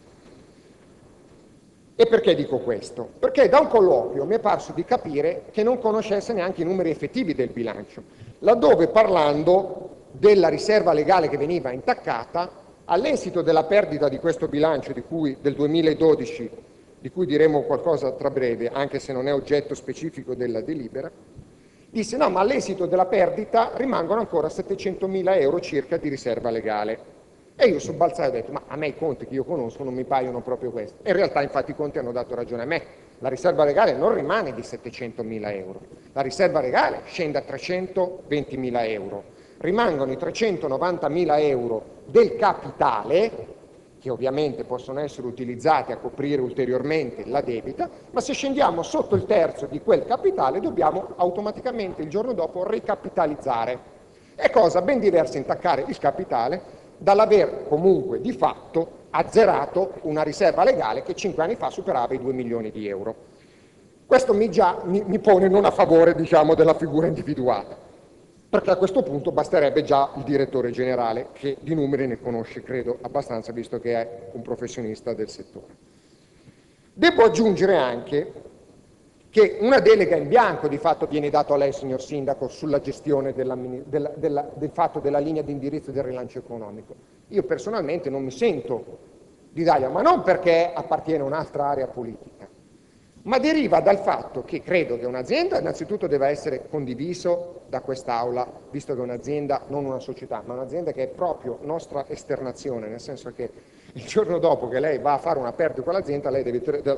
E perché dico questo? Perché da un colloquio mi è parso di capire che non conoscesse neanche i numeri effettivi del bilancio, laddove parlando della riserva legale che veniva intaccata, all'esito della perdita di questo bilancio del 2012, di cui diremo qualcosa tra breve, anche se non è oggetto specifico della delibera, disse no, ma all'esito della perdita rimangono ancora 700.000 euro circa di riserva legale. E io sobbalzai e ho detto, ma a me i conti che io conosco non mi paiono proprio questi. E in realtà infatti i conti hanno dato ragione a me. La riserva legale non rimane di 700.000 euro, la riserva legale scende a 320.000 euro. Rimangono i 390.000 euro del capitale, che ovviamente possono essere utilizzati a coprire ulteriormente la debita, ma se scendiamo sotto il terzo di quel capitale dobbiamo automaticamente il giorno dopo ricapitalizzare. È cosa ben diversa intaccare il capitale dall'aver comunque di fatto azzerato una riserva legale che 5 anni fa superava i 2 milioni di euro. Questo mi pone non a favore, diciamo, della figura individuata, perché a questo punto basterebbe già il direttore generale, che di numeri ne conosce, credo, abbastanza, visto che è un professionista del settore. Devo aggiungere anche che una delega in bianco di fatto viene data a lei, signor Sindaco, sulla gestione del fatto della linea di indirizzo del rilancio economico. Io personalmente non mi sento di dargliela, ma non perché appartiene a un'altra area politica, ma deriva dal fatto che credo che un'azienda innanzitutto deve essere condiviso da quest'Aula, visto che è un'azienda, non una società, ma un'azienda che è proprio nostra esternazione, nel senso che il giorno dopo che lei va a fare una perdita con l'azienda, lei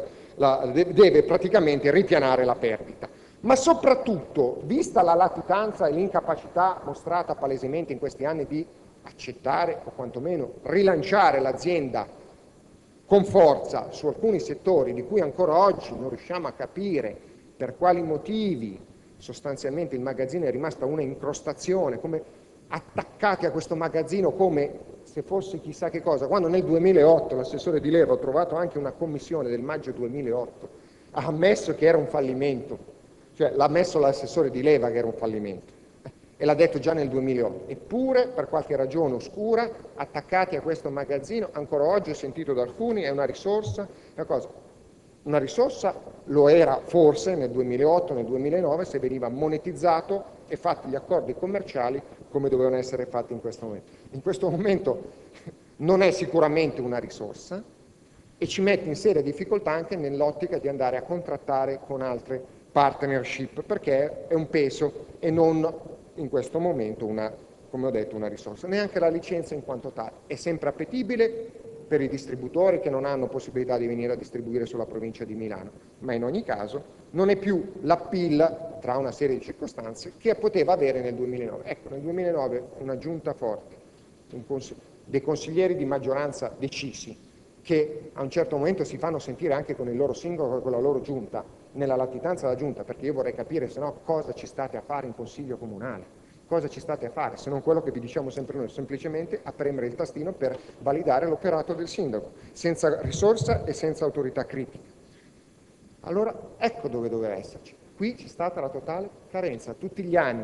deve praticamente ripianare la perdita. Ma soprattutto, vista la latitanza e l'incapacità mostrata palesemente in questi anni di accettare o quantomeno rilanciare l'azienda con forza su alcuni settori di cui ancora oggi non riusciamo a capire per quali motivi sostanzialmente il magazzino è rimasta una incrostazione, come attaccati a questo magazzino come se fosse chissà che cosa, quando nel 2008 l'assessore Di Leva, ho trovato anche una commissione del maggio 2008, ha ammesso che era un fallimento, cioè l'ha ammesso l'assessore Di Leva che era un fallimento, e l'ha detto già nel 2008, eppure per qualche ragione oscura, attaccati a questo magazzino, ancora oggi ho sentito da alcuni, è una risorsa, una risorsa lo era forse nel 2008, nel 2009, se veniva monetizzato e fatti gli accordi commerciali come dovevano essere fatti in questo momento. In questo momento non è sicuramente una risorsa e ci mette in seria difficoltà anche nell'ottica di andare a contrattare con altre partnership, perché è un peso e non in questo momento come ho detto, una risorsa. Neanche la licenza in quanto tale è sempre appetibile per i distributori che non hanno possibilità di venire a distribuire sulla provincia di Milano, ma in ogni caso non è più l'appeal, tra una serie di circostanze, che poteva avere nel 2009. Ecco, nel 2009 una giunta forte, dei consiglieri di maggioranza decisi, che a un certo momento si fanno sentire anche con il loro singolo e con la loro giunta, nella latitanza della giunta, perché io vorrei capire se no cosa ci state a fare in consiglio comunale. Cosa ci state a fare, se non quello che vi diciamo sempre noi, semplicemente a premere il tastino per validare l'operato del sindaco, senza risorsa e senza autorità critica. Allora ecco dove doveva esserci. Qui c'è stata la totale carenza. Tutti gli anni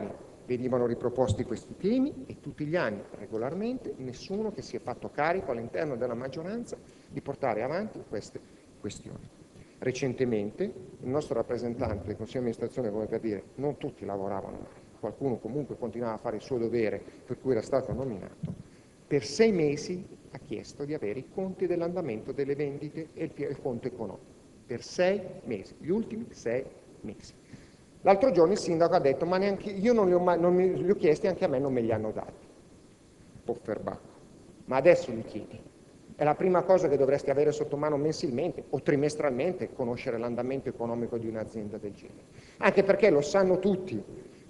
venivano riproposti questi temi e tutti gli anni, regolarmente, nessuno che si è fatto carico all'interno della maggioranza di portare avanti queste questioni. Recentemente il nostro rappresentante del Consiglio di amministrazione, come per dire, non tutti lavoravano, qualcuno comunque continuava a fare il suo dovere per cui era stato nominato, per 6 mesi ha chiesto di avere i conti dell'andamento delle vendite e il conto economico. Per 6 mesi, gli ultimi 6 mesi. L'altro giorno il sindaco ha detto, ma neanche io non li ho chiesti, anche a me non me li hanno dati. Pofferbacco. Ma adesso li chiedi. È la prima cosa che dovresti avere sotto mano mensilmente o trimestralmente, conoscere l'andamento economico di un'azienda del genere. Anche perché lo sanno tutti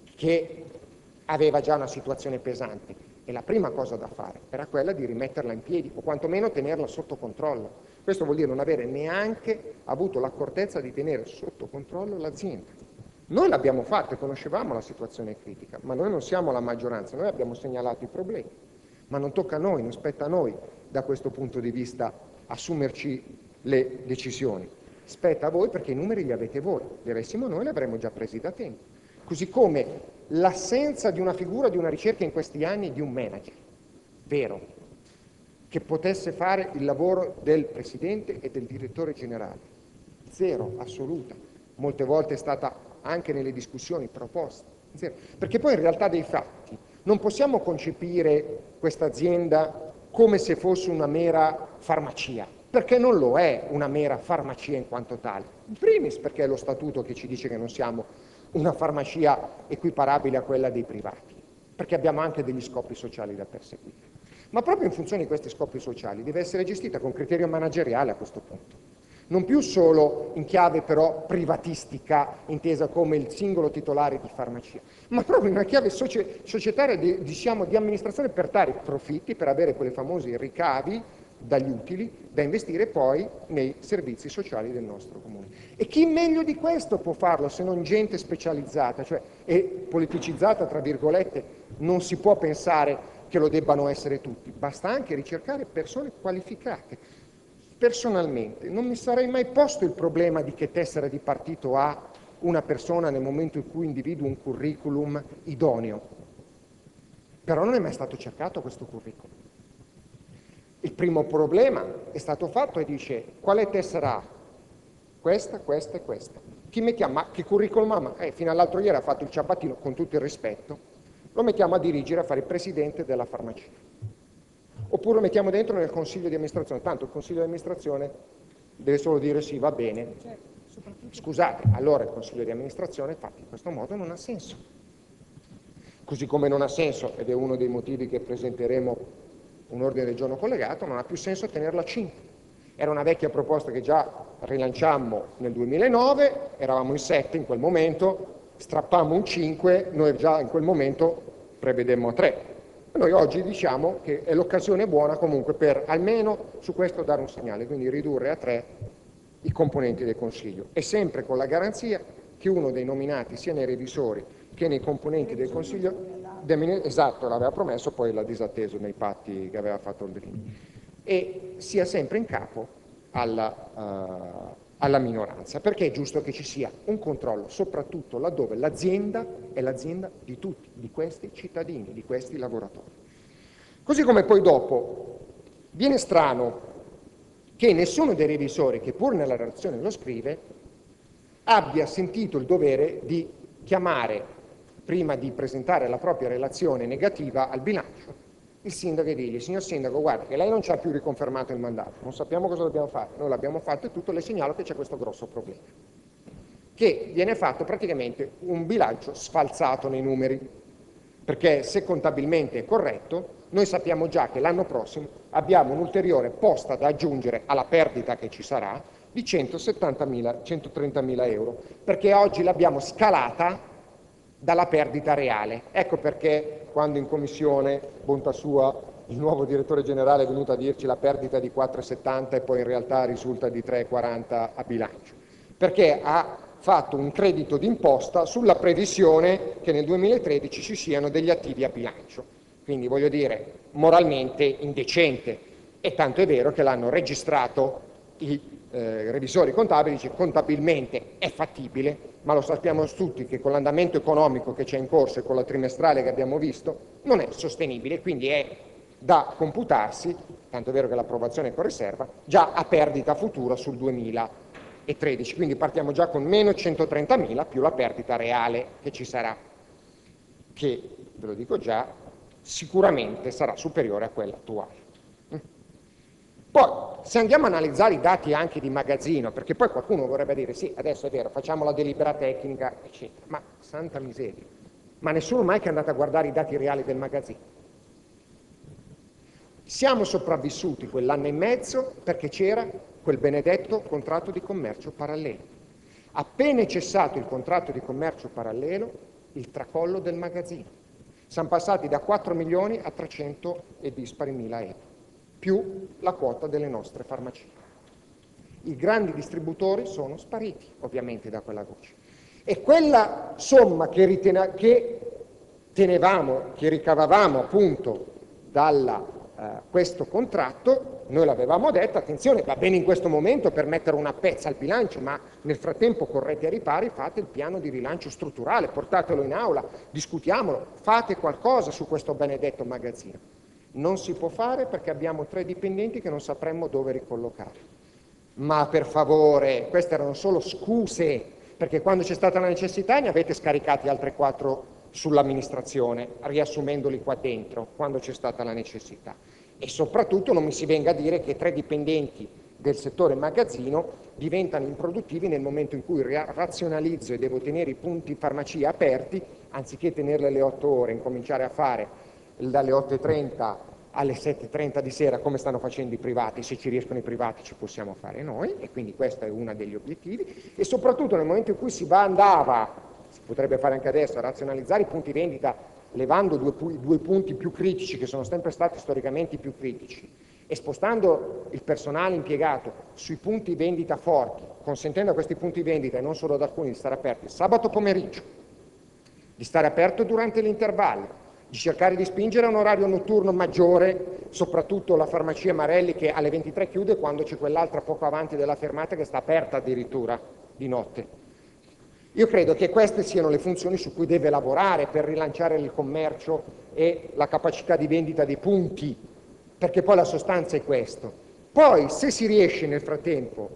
che aveva già una situazione pesante e la prima cosa da fare era quella di rimetterla in piedi o quantomeno tenerla sotto controllo. Questo vuol dire non avere neanche avuto l'accortezza di tenere sotto controllo l'azienda. Noi l'abbiamo fatto e conoscevamo la situazione critica, ma noi non siamo la maggioranza, noi abbiamo segnalato i problemi, ma non tocca a noi, non spetta a noi da questo punto di vista assumerci le decisioni. Spetta a voi perché i numeri li avete voi, li avessimo noi li avremmo già presi da tempo. Così come l'assenza di una figura di una ricerca in questi anni di un manager, vero, che potesse fare il lavoro del presidente e del direttore generale. Zero, assoluta. Molte volte è stata anche nelle discussioni proposta. Zero. Perché poi in realtà dei fatti non possiamo concepire questa azienda come se fosse una mera farmacia, perché non lo è una mera farmacia in quanto tale. In primis perché è lo statuto che ci dice che non siamo una farmacia equiparabile a quella dei privati, perché abbiamo anche degli scopi sociali da perseguire. Ma proprio in funzione di questi scopi sociali deve essere gestita con criterio manageriale a questo punto. Non più solo in chiave però privatistica, intesa come il singolo titolare di farmacia, ma proprio in una chiave societaria di amministrazione per dare profitti, per avere quei famosi ricavi dagli utili da investire poi nei servizi sociali del nostro comune. E chi meglio di questo può farlo se non gente specializzata, cioè e politicizzata tra virgolette? Non si può pensare che lo debbano essere tutti, basta anche ricercare persone qualificate. Personalmente non mi sarei mai posto il problema di che tessera di partito ha una persona nel momento in cui individua un curriculum idoneo, però non è mai stato cercato questo curriculum. Il primo problema è stato fatto e dice quale tessera ha? Questa, questa e questa. Chi mettiamo? Ma che curriculum ha? Fino all'altro ieri ha fatto il ciabattino, con tutto il rispetto, lo mettiamo a dirigere, a fare il presidente della farmacia. Oppure lo mettiamo dentro nel consiglio di amministrazione, tanto il consiglio di amministrazione deve solo dire sì, va bene. Scusate, allora il consiglio di amministrazione fatto in questo modo non ha senso. Così come non ha senso, ed è uno dei motivi che presenteremo un ordine del giorno collegato, non ha più senso tenerla a 5. Era una vecchia proposta che già rilanciammo nel 2009, eravamo in 7 in quel momento, strappammo un 5, noi già in quel momento prevedemmo 3. Noi oggi diciamo che è l'occasione buona comunque per almeno su questo dare un segnale, quindi ridurre a 3 i componenti del Consiglio e sempre con la garanzia che uno dei nominati sia nei revisori che nei componenti del Consiglio, esatto, l'aveva promesso, poi l'ha disatteso nei patti che aveva fatto Oldrini, e sia sempre in capo alla minoranza, perché è giusto che ci sia un controllo, soprattutto laddove l'azienda è l'azienda di tutti, di questi cittadini, di questi lavoratori. Così come poi dopo viene strano che nessuno dei revisori, che pur nella relazione lo scrive, abbia sentito il dovere di chiamare, prima di presentare la propria relazione negativa al bilancio, il sindaco e dirgli: signor sindaco, guarda che lei non ci ha più riconfermato il mandato, non sappiamo cosa dobbiamo fare, noi l'abbiamo fatto e tutto, le segnalo che c'è questo grosso problema, che viene fatto praticamente un bilancio sfalsato nei numeri, perché se contabilmente è corretto, noi sappiamo già che l'anno prossimo abbiamo un'ulteriore posta da aggiungere alla perdita che ci sarà di 130.000 euro, perché oggi l'abbiamo scalata dalla perdita reale. Ecco perché quando in commissione, bontà sua, il nuovo direttore generale è venuto a dirci la perdita di 4,70 e poi in realtà risulta di 3,40 a bilancio, perché ha fatto un credito d'imposta sulla previsione che nel 2013 ci siano degli attivi a bilancio, quindi voglio dire moralmente indecente, e tanto è vero che l'hanno registrato i revisori contabili, dice contabilmente è fattibile, ma lo sappiamo tutti che con l'andamento economico che c'è in corso e con la trimestrale che abbiamo visto, non è sostenibile, quindi è da computarsi, tanto è vero che l'approvazione è con riserva, già a perdita futura sul 2013, quindi partiamo già con meno 130.000 più la perdita reale che ci sarà, che, ve lo dico già, sicuramente sarà superiore a quella attuale. Poi, se andiamo a analizzare i dati anche di magazzino, perché poi qualcuno vorrebbe dire sì, adesso è vero, facciamo la delibera tecnica, eccetera, ma santa miseria, ma nessuno mai che è andato a guardare i dati reali del magazzino. Siamo sopravvissuti quell'anno e mezzo perché c'era quel benedetto contratto di commercio parallelo. Appena è cessato il contratto di commercio parallelo, il tracollo del magazzino. Siamo passati da 4 milioni a 300 e dispari mila euro, più la quota delle nostre farmacie. I grandi distributori sono spariti, ovviamente, da quella voce. E quella somma che ricavavamo appunto da questo contratto, noi l'avevamo detto, attenzione, va bene in questo momento per mettere una pezza al bilancio, ma nel frattempo correte ai ripari, fate il piano di rilancio strutturale, portatelo in aula, discutiamolo, fate qualcosa su questo benedetto magazzino. Non si può fare perché abbiamo 3 dipendenti che non sapremmo dove ricollocare. Ma per favore, queste erano solo scuse, perché quando c'è stata la necessità ne avete scaricati altre 4 sull'amministrazione, riassumendoli qua dentro, quando c'è stata la necessità. E soprattutto non mi si venga a dire che 3 dipendenti del settore magazzino diventano improduttivi nel momento in cui razionalizzo e devo tenere i punti farmacia aperti, anziché tenerle le 8 ore, incominciare a fare dalle 8:30 alle 7:30 di sera, come stanno facendo i privati. Se ci riescono i privati ci possiamo fare noi, e quindi questo è uno degli obiettivi. E soprattutto nel momento in cui si potrebbe fare anche adesso, a razionalizzare i punti vendita, levando due punti più critici, che sono sempre stati storicamente i più critici, e spostando il personale impiegato sui punti vendita forti, consentendo a questi punti vendita, e non solo ad alcuni, di stare aperti sabato pomeriggio, di stare aperto durante l'intervallo, di cercare di spingere a un orario notturno maggiore, soprattutto la farmacia Marelli, che alle 23 chiude, quando c'è quell'altra poco avanti della fermata che sta aperta addirittura di notte. Io credo che queste siano le funzioni su cui deve lavorare per rilanciare il commercio e la capacità di vendita dei punti, perché poi la sostanza è questo. Poi, se si riesce nel frattempo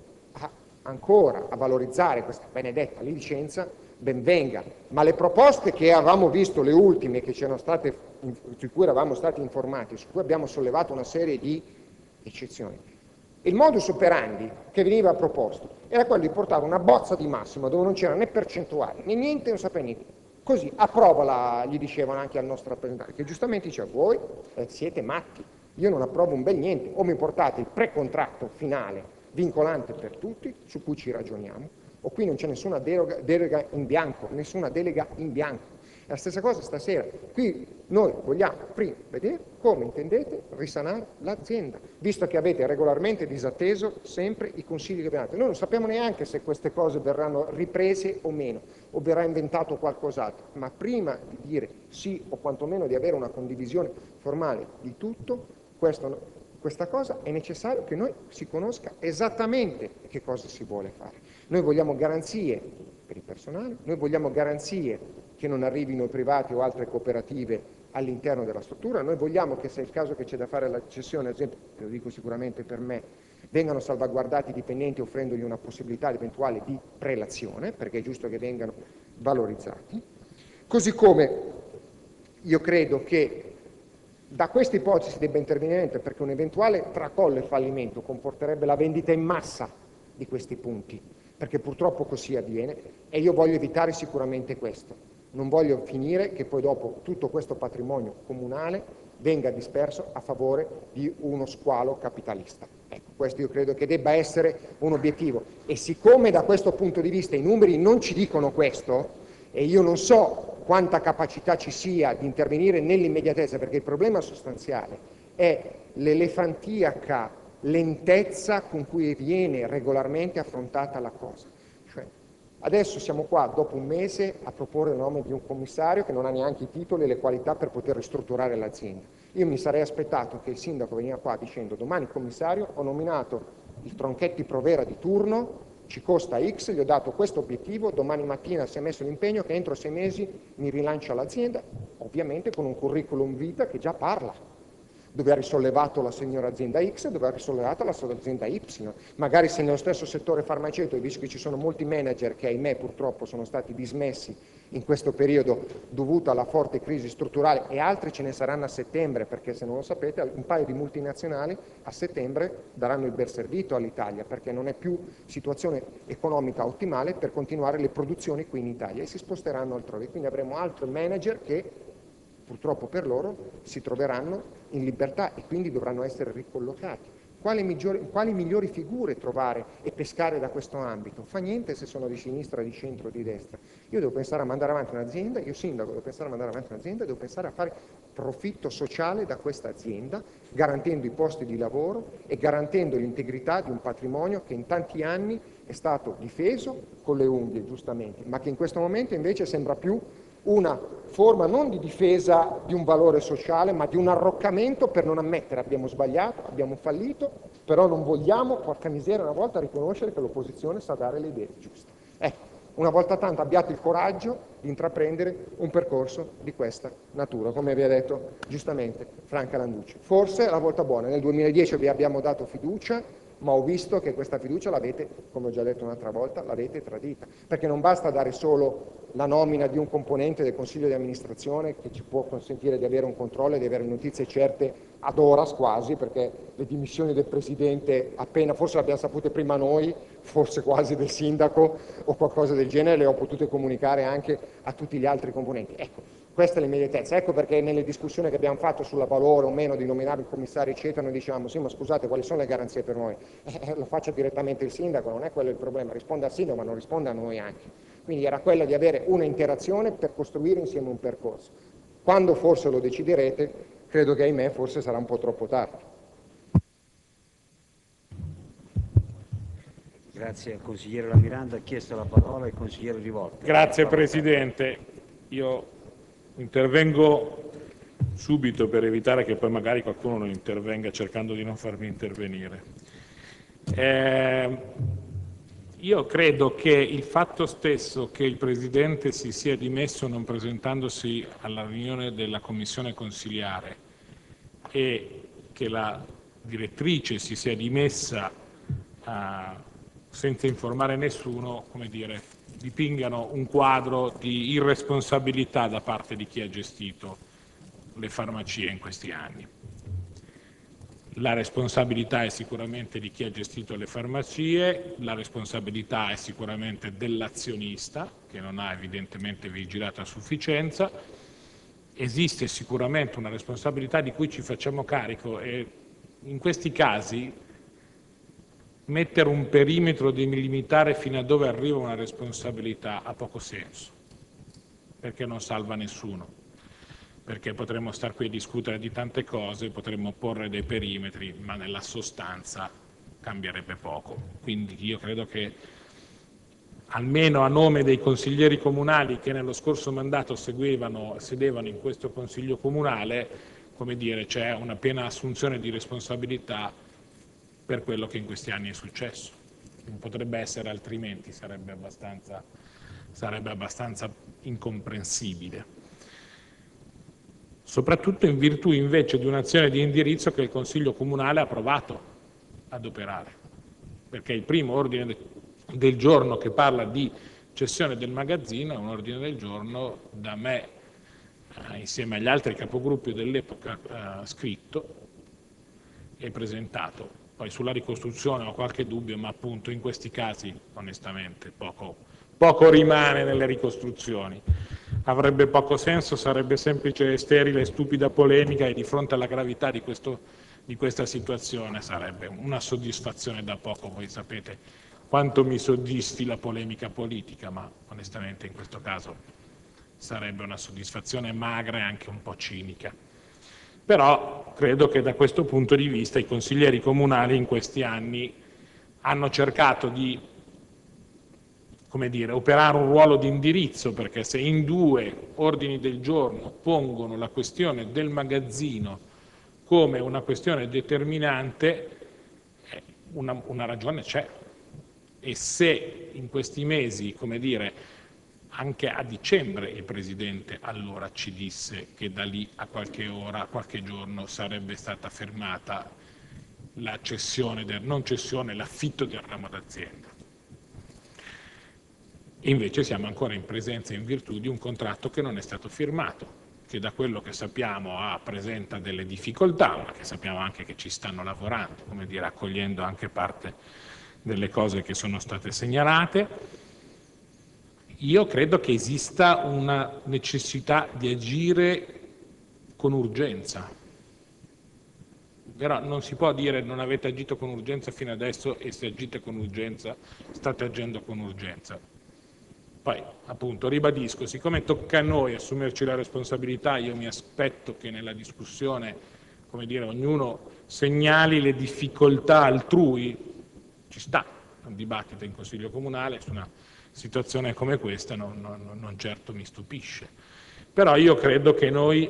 ancora a valorizzare questa benedetta licenza, ben venga, ma le proposte che avevamo visto, le ultime che c'erano state, su cui eravamo stati informati, su cui abbiamo sollevato una serie di eccezioni, il modus operandi che veniva proposto era quello di portare una bozza di massimo dove non c'era né percentuale né niente, non sapeva niente. Così, approvala, gli dicevano anche al nostro rappresentante, che giustamente diceva, voi siete matti, io non approvo un bel niente, o mi portate il pre-contratto finale vincolante per tutti, su cui ci ragioniamo, o qui non c'è nessuna delega in bianco, nessuna delega in bianco. È la stessa cosa stasera. Qui noi vogliamo prima vedere come intendete risanare l'azienda, visto che avete regolarmente disatteso sempre i consigli che abbiamo dato. Noi non sappiamo neanche se queste cose verranno riprese o meno, o verrà inventato qualcos'altro, ma prima di dire sì, o quantomeno di avere una condivisione formale di tutto, questa cosa è necessario che noi si conosca esattamente che cosa si vuole fare. Noi vogliamo garanzie per il personale, noi vogliamo garanzie che non arrivino i privati o altre cooperative all'interno della struttura, noi vogliamo che, se è il caso che c'è da fare la cessione, ad esempio, lo dico sicuramente per me, vengano salvaguardati i dipendenti offrendogli una possibilità eventuale di prelazione, perché è giusto che vengano valorizzati. Così come io credo che da questa ipotesi debba intervenire, perché un eventuale tracollo e fallimento comporterebbe la vendita in massa di questi punti, perché purtroppo così avviene, e io voglio evitare sicuramente questo. Non voglio finire che poi dopo tutto questo patrimonio comunale venga disperso a favore di uno squalo capitalista. Ecco, questo io credo che debba essere un obiettivo. E siccome da questo punto di vista i numeri non ci dicono questo, e io non so quanta capacità ci sia di intervenire nell'immediatezza, perché il problema sostanziale è l'elefantiaca lentezza con cui viene regolarmente affrontata la cosa. Cioè, adesso siamo qua, dopo un mese, a proporre il nome di un commissario che non ha neanche i titoli e le qualità per poter ristrutturare l'azienda. Io mi sarei aspettato che il sindaco veniva qua dicendo: domani commissario, ho nominato il Tronchetti Provera di turno, ci costa X, gli ho dato questo obiettivo, domani mattina si è messo l'impegno che entro 6 mesi mi rilancia l'azienda, ovviamente con un curriculum vita che già parla, dove ha risollevato la signora azienda X, dove ha risollevato la sua azienda Y. Magari se nello stesso settore farmaceutico, visto che ci sono molti manager che ahimè purtroppo sono stati dismessi in questo periodo dovuto alla forte crisi strutturale, e altri ce ne saranno a settembre, perché se non lo sapete un paio di multinazionali a settembre daranno il benservito all'Italia, perché non è più situazione economica ottimale per continuare le produzioni qui in Italia e si sposteranno altrove. Quindi avremo altri manager che purtroppo per loro si troveranno in libertà e quindi dovranno essere ricollocati. Quali migliori figure trovare e pescare da questo ambito? Fa niente se sono di sinistra, di centro o di destra. Io devo pensare a mandare avanti un'azienda, io sindaco devo pensare a mandare avanti un'azienda, devo pensare a fare profitto sociale da questa azienda, garantendo i posti di lavoro e garantendo l'integrità di un patrimonio che in tanti anni è stato difeso con le unghie, giustamente, ma che in questo momento invece sembra più una forma non di difesa di un valore sociale, ma di un arroccamento per non ammettere abbiamo sbagliato, abbiamo fallito, però non vogliamo, porca miseria, una volta riconoscere che l'opposizione sa dare le idee giuste. Ecco, una volta tanto abbiate il coraggio di intraprendere un percorso di questa natura, come vi ha detto giustamente Franca Landucci. Forse è la volta buona, nel 2010 vi abbiamo dato fiducia, ma ho visto che questa fiducia l'avete, come ho già detto un'altra volta, l'avete tradita, perché non basta dare solo la nomina di un componente del Consiglio di amministrazione che ci può consentire di avere un controllo e di avere notizie certe ad horas quasi, perché le dimissioni del Presidente appena, forse le abbiamo sapute prima noi, forse quasi del Sindaco o qualcosa del genere, le ho potute comunicare anche a tutti gli altri componenti. Ecco, questa è l'immediatezza, ecco perché nelle discussioni che abbiamo fatto sulla valore o meno di nominare il commissario eccetera, noi dicevamo sì ma scusate quali sono le garanzie per noi? Lo faccia direttamente il sindaco, non è quello il problema, risponde al sindaco ma non risponde a noi anche. Quindi era quella di avere un'interazione per costruire insieme un percorso. Quando forse lo deciderete, credo che ahimè forse sarà un po' troppo tardi. Grazie al consigliere La Miranda, ha chiesto la parola il consigliere Rivolta. Grazie Presidente, io intervengo subito per evitare che poi magari qualcuno non intervenga cercando di non farmi intervenire. Io credo che il fatto stesso che il Presidente si sia dimesso non presentandosi alla riunione della Commissione consiliare e che la direttrice si sia dimessa senza informare nessuno, come dire, dipingano un quadro di irresponsabilità da parte di chi ha gestito le farmacie in questi anni. La responsabilità è sicuramente di chi ha gestito le farmacie, la responsabilità è sicuramente dell'azionista, che non ha evidentemente vigilato a sufficienza, esiste sicuramente una responsabilità di cui ci facciamo carico e in questi casi mettere un perimetro di limitare fino a dove arriva una responsabilità ha poco senso, perché non salva nessuno. Perché potremmo star qui a discutere di tante cose, potremmo porre dei perimetri, ma nella sostanza cambierebbe poco. Quindi io credo che, almeno a nome dei consiglieri comunali che nello scorso mandato sedevano in questo Consiglio comunale, come dire, c'è una piena assunzione di responsabilità per quello che in questi anni è successo. Non potrebbe essere altrimenti, sarebbe abbastanza incomprensibile. Soprattutto in virtù invece di un'azione di indirizzo che il Consiglio Comunale ha provato ad operare, perché il primo ordine del giorno che parla di cessione del magazzino è un ordine del giorno da me, insieme agli altri capogruppi dell'epoca, scritto e presentato. Poi sulla ricostruzione ho qualche dubbio, ma appunto in questi casi onestamente poco rimane nelle ricostruzioni. Avrebbe poco senso, sarebbe semplice, sterile, stupida polemica e di fronte alla gravità di questa situazione sarebbe una soddisfazione da poco. Voi sapete quanto mi soddisfi la polemica politica, ma onestamente in questo caso sarebbe una soddisfazione magra e anche un po' cinica. Però credo che da questo punto di vista i consiglieri comunali in questi anni hanno cercato di, come dire, operare un ruolo di indirizzo, perché se in 2 ordini del giorno pongono la questione del magazzino come una questione determinante, una ragione c'è. e se in questi mesi, come dire, anche a dicembre il Presidente allora ci disse che da lì a qualche ora, a qualche giorno sarebbe stata fermata la cessione, non cessione, l'affitto del ramo d'azienda. E invece siamo ancora in presenza in virtù di un contratto che non è stato firmato, che da quello che sappiamo presenta delle difficoltà, ma che sappiamo anche che ci stanno lavorando, come dire, accogliendo anche parte delle cose che sono state segnalate. Io credo che esista una necessità di agire con urgenza. Però non si può dire non avete agito con urgenza fino adesso e se agite con urgenza state agendo con urgenza. Poi, appunto, ribadisco, siccome tocca a noi assumerci la responsabilità, io mi aspetto che nella discussione, come dire, ognuno segnali le difficoltà altrui. Ci sta un dibattito in Consiglio Comunale su una situazione come questa, non certo mi stupisce. Però io credo che noi,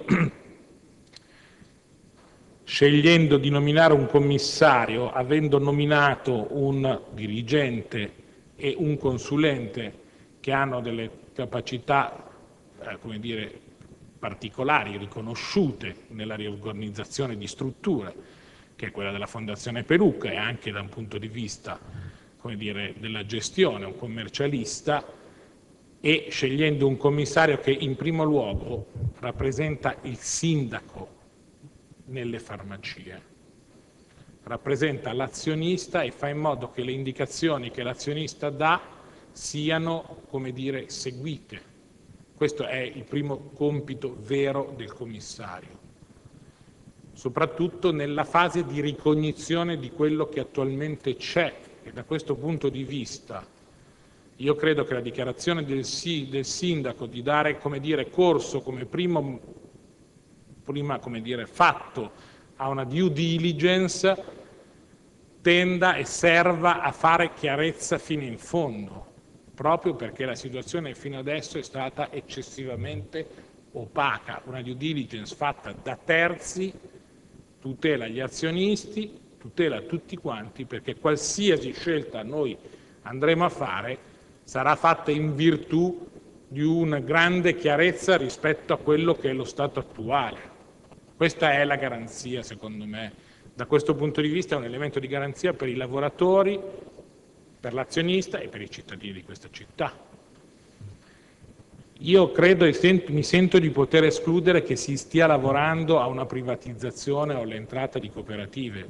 scegliendo di nominare un commissario, avendo nominato un dirigente e un consulente che hanno delle capacità, come dire, particolari, riconosciute nella riorganizzazione di strutture, che è quella della Fondazione Perucca, e anche da un punto di vista, come dire, della gestione, un commercialista, e scegliendo un commissario che in primo luogo rappresenta il sindaco nelle farmacie, rappresenta l'azionista e fa in modo che le indicazioni che l'azionista dà siano, come dire, seguite. Questo è il primo compito vero del commissario, soprattutto nella fase di ricognizione di quello che attualmente c'è, e da questo punto di vista io credo che la dichiarazione del sindaco di dare, come dire, corso come prima, come dire, fatto a una due diligence tenda e serva a fare chiarezza fino in fondo, proprio perché la situazione fino adesso è stata eccessivamente opaca. Una due diligence fatta da terzi tutela gli azionisti, tutela tutti quanti, perché qualsiasi scelta noi andremo a fare sarà fatta in virtù di una grande chiarezza rispetto a quello che è lo stato attuale. Questa è la garanzia, secondo me. Da questo punto di vista è un elemento di garanzia per i lavoratori, per l'azionista e per i cittadini di questa città. Io credo e mi sento di poter escludere che si stia lavorando a una privatizzazione o all'entrata di cooperative.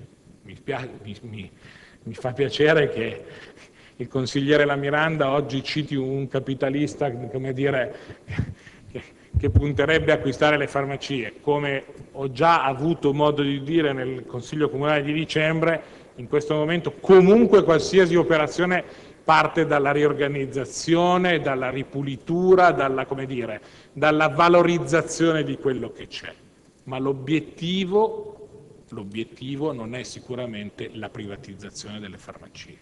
Mi fa piacere che il consigliere La Miranda oggi citi un capitalista, come dire, che punterebbe a acquistare le farmacie. Come ho già avuto modo di dire nel Consiglio Comunale di dicembre, in questo momento comunque qualsiasi operazione parte dalla riorganizzazione, dalla ripulitura, come dire, dalla valorizzazione di quello che c'è. Ma l'obiettivo non è sicuramente la privatizzazione delle farmacie.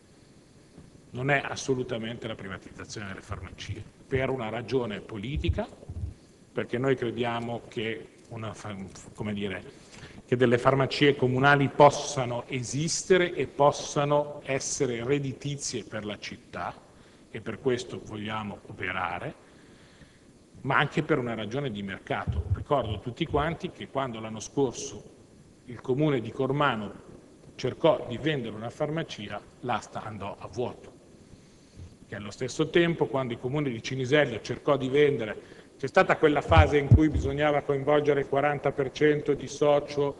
Non è assolutamente la privatizzazione delle farmacie, per una ragione politica, perché noi crediamo che, come dire, che delle farmacie comunali possano esistere e possano essere redditizie per la città, e per questo vogliamo operare, ma anche per una ragione di mercato. Ricordo a tutti quanti che quando l'anno scorso il comune di Cormano cercò di vendere una farmacia, l'asta andò a vuoto. Che allo stesso tempo, quando il comune di Cinisello cercò di vendere, c'è stata quella fase in cui bisognava coinvolgere il 40% di socio,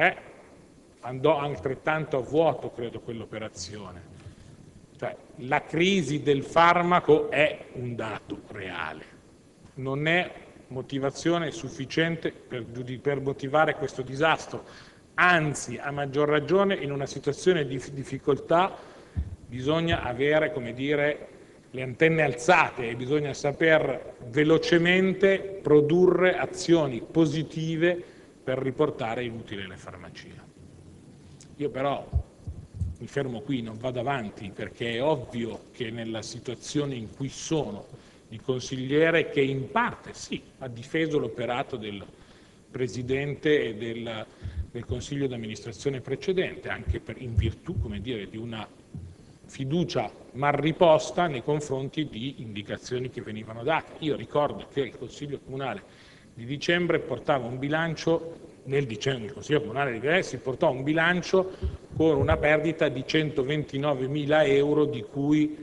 andò altrettanto a vuoto, credo, quell'operazione. Cioè, la crisi del farmaco è un dato reale, non è motivazione sufficiente per motivare questo disastro, anzi, a maggior ragione, in una situazione di difficoltà bisogna avere, come dire, le antenne alzate e bisogna saper velocemente produrre azioni positive per riportare in utile le farmacie. Io però mi fermo qui, non vado avanti, perché è ovvio che nella situazione in cui sono, di consigliere che in parte sì, ha difeso l'operato del Presidente e del Consiglio d'amministrazione precedente, anche in virtù, come dire, di una fiducia mal riposta nei confronti di indicazioni che venivano date. Io ricordo che il Consiglio Comunale di dicembre portava un bilancio, il Consiglio Comunale di Viale si portò un bilancio con una perdita di 129.000 euro, di cui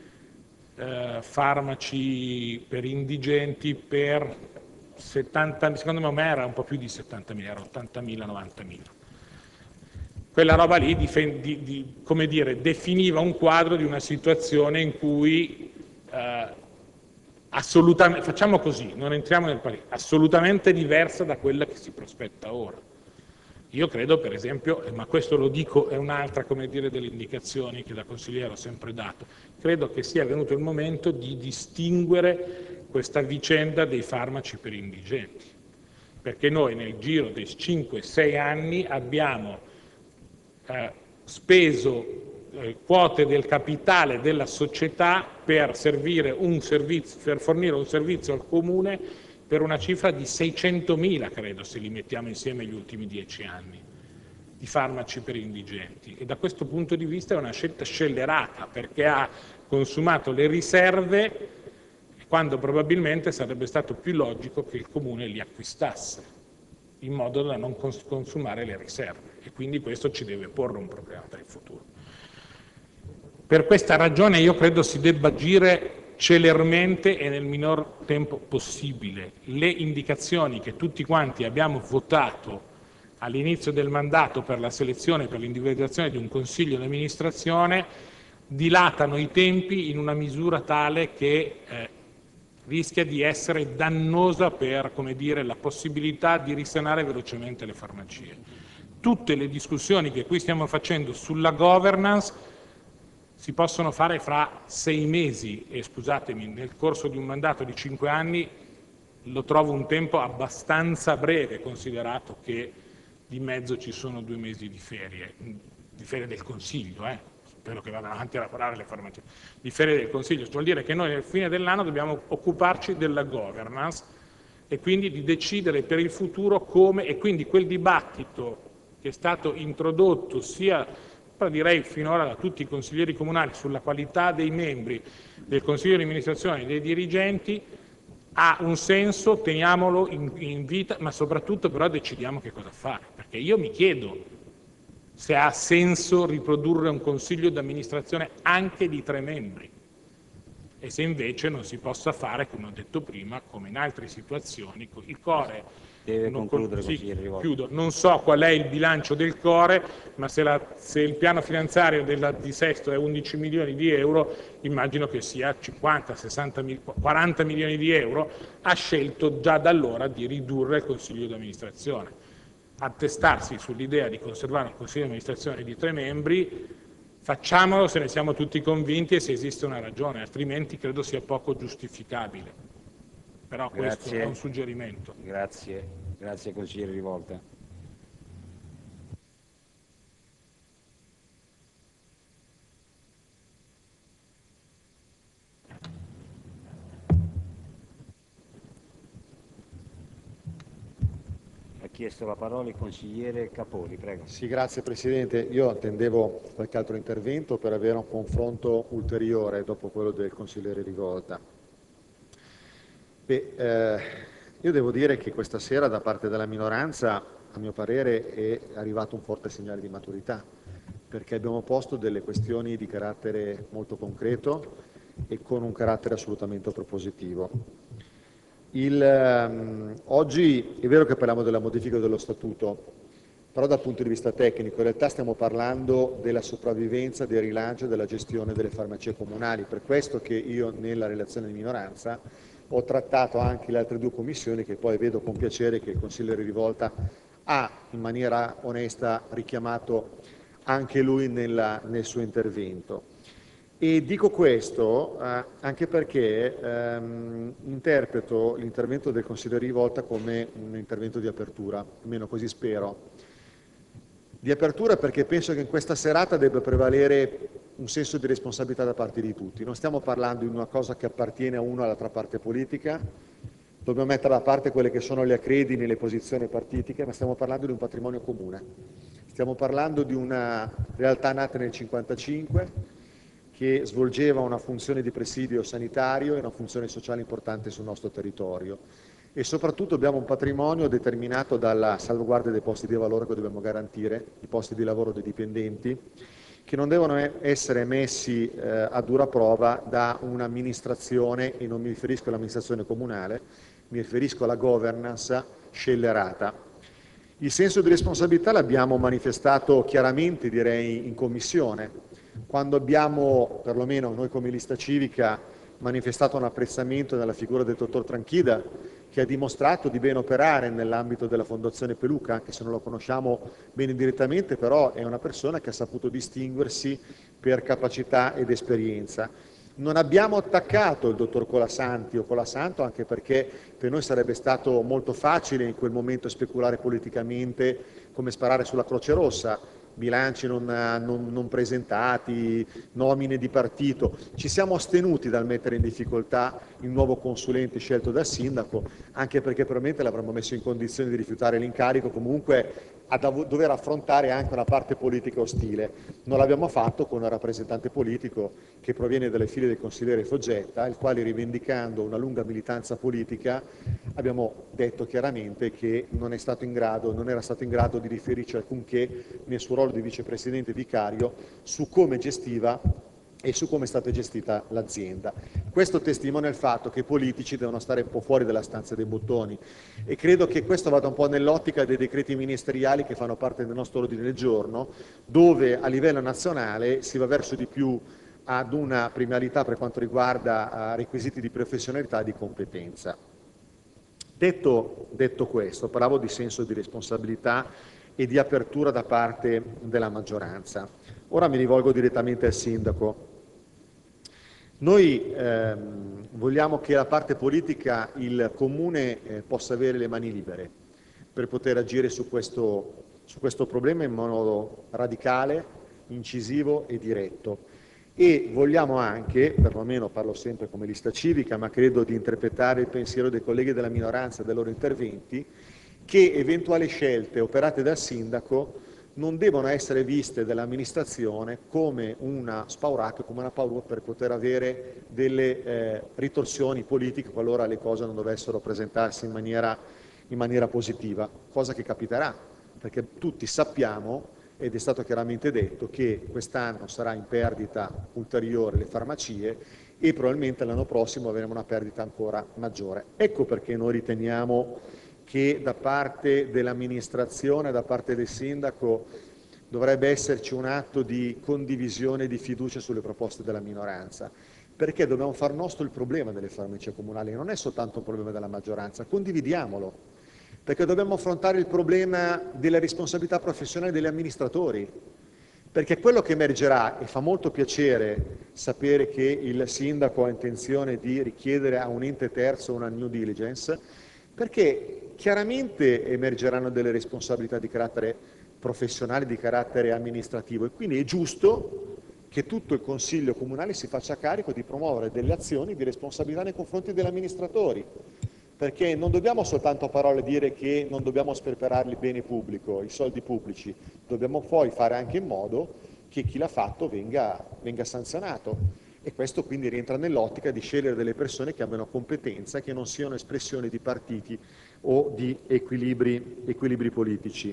farmaci per indigenti per 70, secondo me era un po' più di 70.000, era 80.000, 90.000. Quella roba lì come dire, definiva un quadro di una situazione in cui assolutamente, facciamo così, non entriamo nel parere, assolutamente diversa da quella che si prospetta ora. Io credo, per esempio, ma questo lo dico, è un'altra, come dire, delle indicazioni che da consigliere ho sempre dato, credo che sia venuto il momento di distinguere questa vicenda dei farmaci per indigenti, perché noi nel giro dei 5-6 anni abbiamo speso quote del capitale della società per fornire un servizio al comune per una cifra di 600.000, credo, se li mettiamo insieme gli ultimi 10 anni, di farmaci per indigenti. E da questo punto di vista è una scelta scellerata, perché ha consumato le riserve quando probabilmente sarebbe stato più logico che il comune li acquistasse, in modo da non consumare le riserve. E quindi questo ci deve porre un problema per il futuro. Per questa ragione io credo si debba agire celermente e nel minor tempo possibile. Le indicazioni che tutti quanti abbiamo votato all'inizio del mandato per la selezione, per l'individuazione di un consiglio di amministrazione, dilatano i tempi in una misura tale che rischia di essere dannosa per, come dire, la possibilità di risanare velocemente le farmacie. Tutte le discussioni che qui stiamo facendo sulla governance si possono fare fra 6 mesi e, scusatemi, nel corso di un mandato di 5 anni lo trovo un tempo abbastanza breve, considerato che di mezzo ci sono 2 mesi di ferie del Consiglio, spero che vadano avanti a lavorare le farmacie, di ferie del Consiglio. Ciò vuol dire che noi nel fine dell'anno dobbiamo occuparci della governance e quindi di decidere per il futuro come, e quindi quel dibattito che è stato introdotto sia direi finora da tutti i consiglieri comunali sulla qualità dei membri del Consiglio di amministrazione e dei dirigenti ha un senso, teniamolo in vita, ma soprattutto però decidiamo che cosa fare, perché io mi chiedo se ha senso riprodurre un consiglio di amministrazione anche di 3 membri e se invece non si possa fare, come ho detto prima, come in altre situazioni, il core. Deve concludere, consigliere Rivolta. Chiudo. Non so qual è il bilancio del core, ma se il piano finanziario di Sesto è 11 milioni di euro, immagino che sia 50, 60, 40 milioni di euro, ha scelto già da allora di ridurre il Consiglio di amministrazione. Attestarsi sull'idea di conservare un Consiglio di amministrazione di 3 membri, facciamolo se ne siamo tutti convinti e se esiste una ragione, altrimenti credo sia poco giustificabile. Però questo è un suggerimento. Grazie consigliere Rivolta. Ha chiesto la parola il consigliere Capoli, prego. Sì, grazie Presidente. Io attendevo qualche altro intervento per avere un confronto ulteriore dopo quello del consigliere Rivolta. Io devo dire che questa sera da parte della minoranza, a mio parere, è arrivato un forte segnale di maturità, perché abbiamo posto delle questioni di carattere molto concreto e con un carattere assolutamente propositivo. Oggi è vero che parliamo della modifica dello Statuto, però dal punto di vista tecnico in realtà stiamo parlando della sopravvivenza, del rilancio e della gestione delle farmacie comunali. Per questo che io nella relazione di minoranza ho trattato anche le altre 2 commissioni che poi vedo con piacere che il consigliere Rivolta ha in maniera onesta richiamato anche lui nel suo intervento. E dico questo anche perché interpreto l'intervento del consigliere Rivolta come un intervento di apertura, almeno così spero. Di apertura perché penso che in questa serata debba prevalere un senso di responsabilità da parte di tutti. Non stiamo parlando di una cosa che appartiene a una o all'altra parte politica, dobbiamo mettere da parte quelle che sono le acredini e le posizioni partitiche, ma stiamo parlando di un patrimonio comune. Stiamo parlando di una realtà nata nel 1955, che svolgeva una funzione di presidio sanitario e una funzione sociale importante sul nostro territorio. E soprattutto abbiamo un patrimonio determinato dalla salvaguardia dei posti di lavoro che dobbiamo garantire, i posti di lavoro dei dipendenti, che non devono essere messi a dura prova da un'amministrazione, e non mi riferisco all'amministrazione comunale, mi riferisco alla governance scellerata. Il senso di responsabilità l'abbiamo manifestato chiaramente, direi, in Commissione, quando abbiamo, perlomeno noi come Lista Civica, manifestato un apprezzamento nella figura del dottor Tranchida, che ha dimostrato di ben operare nell'ambito della Fondazione Peluca, anche se non lo conosciamo bene direttamente, però è una persona che ha saputo distinguersi per capacità ed esperienza. Non abbiamo attaccato il dottor Colasanti o Colasanto, anche perché per noi sarebbe stato molto facile in quel momento speculare politicamente come sparare sulla Croce Rossa, bilanci non presentati, nomine di partito. Ci siamo astenuti dal mettere in difficoltà il nuovo consulente scelto dal sindaco, anche perché probabilmente l'avremmo messo in condizione di rifiutare l'incarico, comunque a dover affrontare anche una parte politica ostile. Non l'abbiamo fatto con un rappresentante politico che proviene dalle file del consigliere Foggetta, il quale, rivendicando una lunga militanza politica, abbiamo detto chiaramente che non era stato in grado di riferirci alcunché nel suo ruolo di vicepresidente vicario su come gestiva e su come è stata gestita l'azienda. Questo testimonia il fatto che i politici devono stare un po' fuori dalla stanza dei bottoni, e credo che questo vada un po' nell'ottica dei decreti ministeriali che fanno parte del nostro ordine del giorno, dove a livello nazionale si va verso di più ad una premialità per quanto riguarda requisiti di professionalità e di competenza. Detto questo, parlavo di senso di responsabilità e di apertura da parte della maggioranza. Ora mi rivolgo direttamente al sindaco. Noi vogliamo che la parte politica, il comune, possa avere le mani libere per poter agire su questo problema in modo radicale, incisivo e diretto. E vogliamo anche, perlomeno parlo sempre come Lista Civica, ma credo di interpretare il pensiero dei colleghi della minoranza e dei loro interventi, che eventuali scelte operate dal sindaco non devono essere viste dall'amministrazione come una spauracchio, come una paura per poter avere delle ritorsioni politiche qualora le cose non dovessero presentarsi in maniera positiva, cosa che capiterà, perché tutti sappiamo, ed è stato chiaramente detto, che quest'anno sarà in perdita ulteriore le farmacie e probabilmente l'anno prossimo avremo una perdita ancora maggiore. Ecco perché noi riteniamo che da parte dell'amministrazione, da parte del sindaco, dovrebbe esserci un atto di condivisione e di fiducia sulle proposte della minoranza, perché dobbiamo far nostro il problema delle farmacie comunali, non è soltanto un problema della maggioranza, condividiamolo, perché dobbiamo affrontare il problema delle responsabilità professionali degli amministratori, perché quello che emergerà, e fa molto piacere sapere che il sindaco ha intenzione di richiedere a un ente terzo una due diligence, perché chiaramente emergeranno delle responsabilità di carattere professionale, di carattere amministrativo, e quindi è giusto che tutto il Consiglio Comunale si faccia carico di promuovere delle azioni di responsabilità nei confronti degli amministratori, perché non dobbiamo soltanto a parole dire che non dobbiamo sperperare il bene pubblico, i soldi pubblici, dobbiamo poi fare anche in modo che chi l'ha fatto venga sanzionato. E questo quindi rientra nell'ottica di scegliere delle persone che abbiano competenza, che non siano espressioni di partiti o di equilibri politici.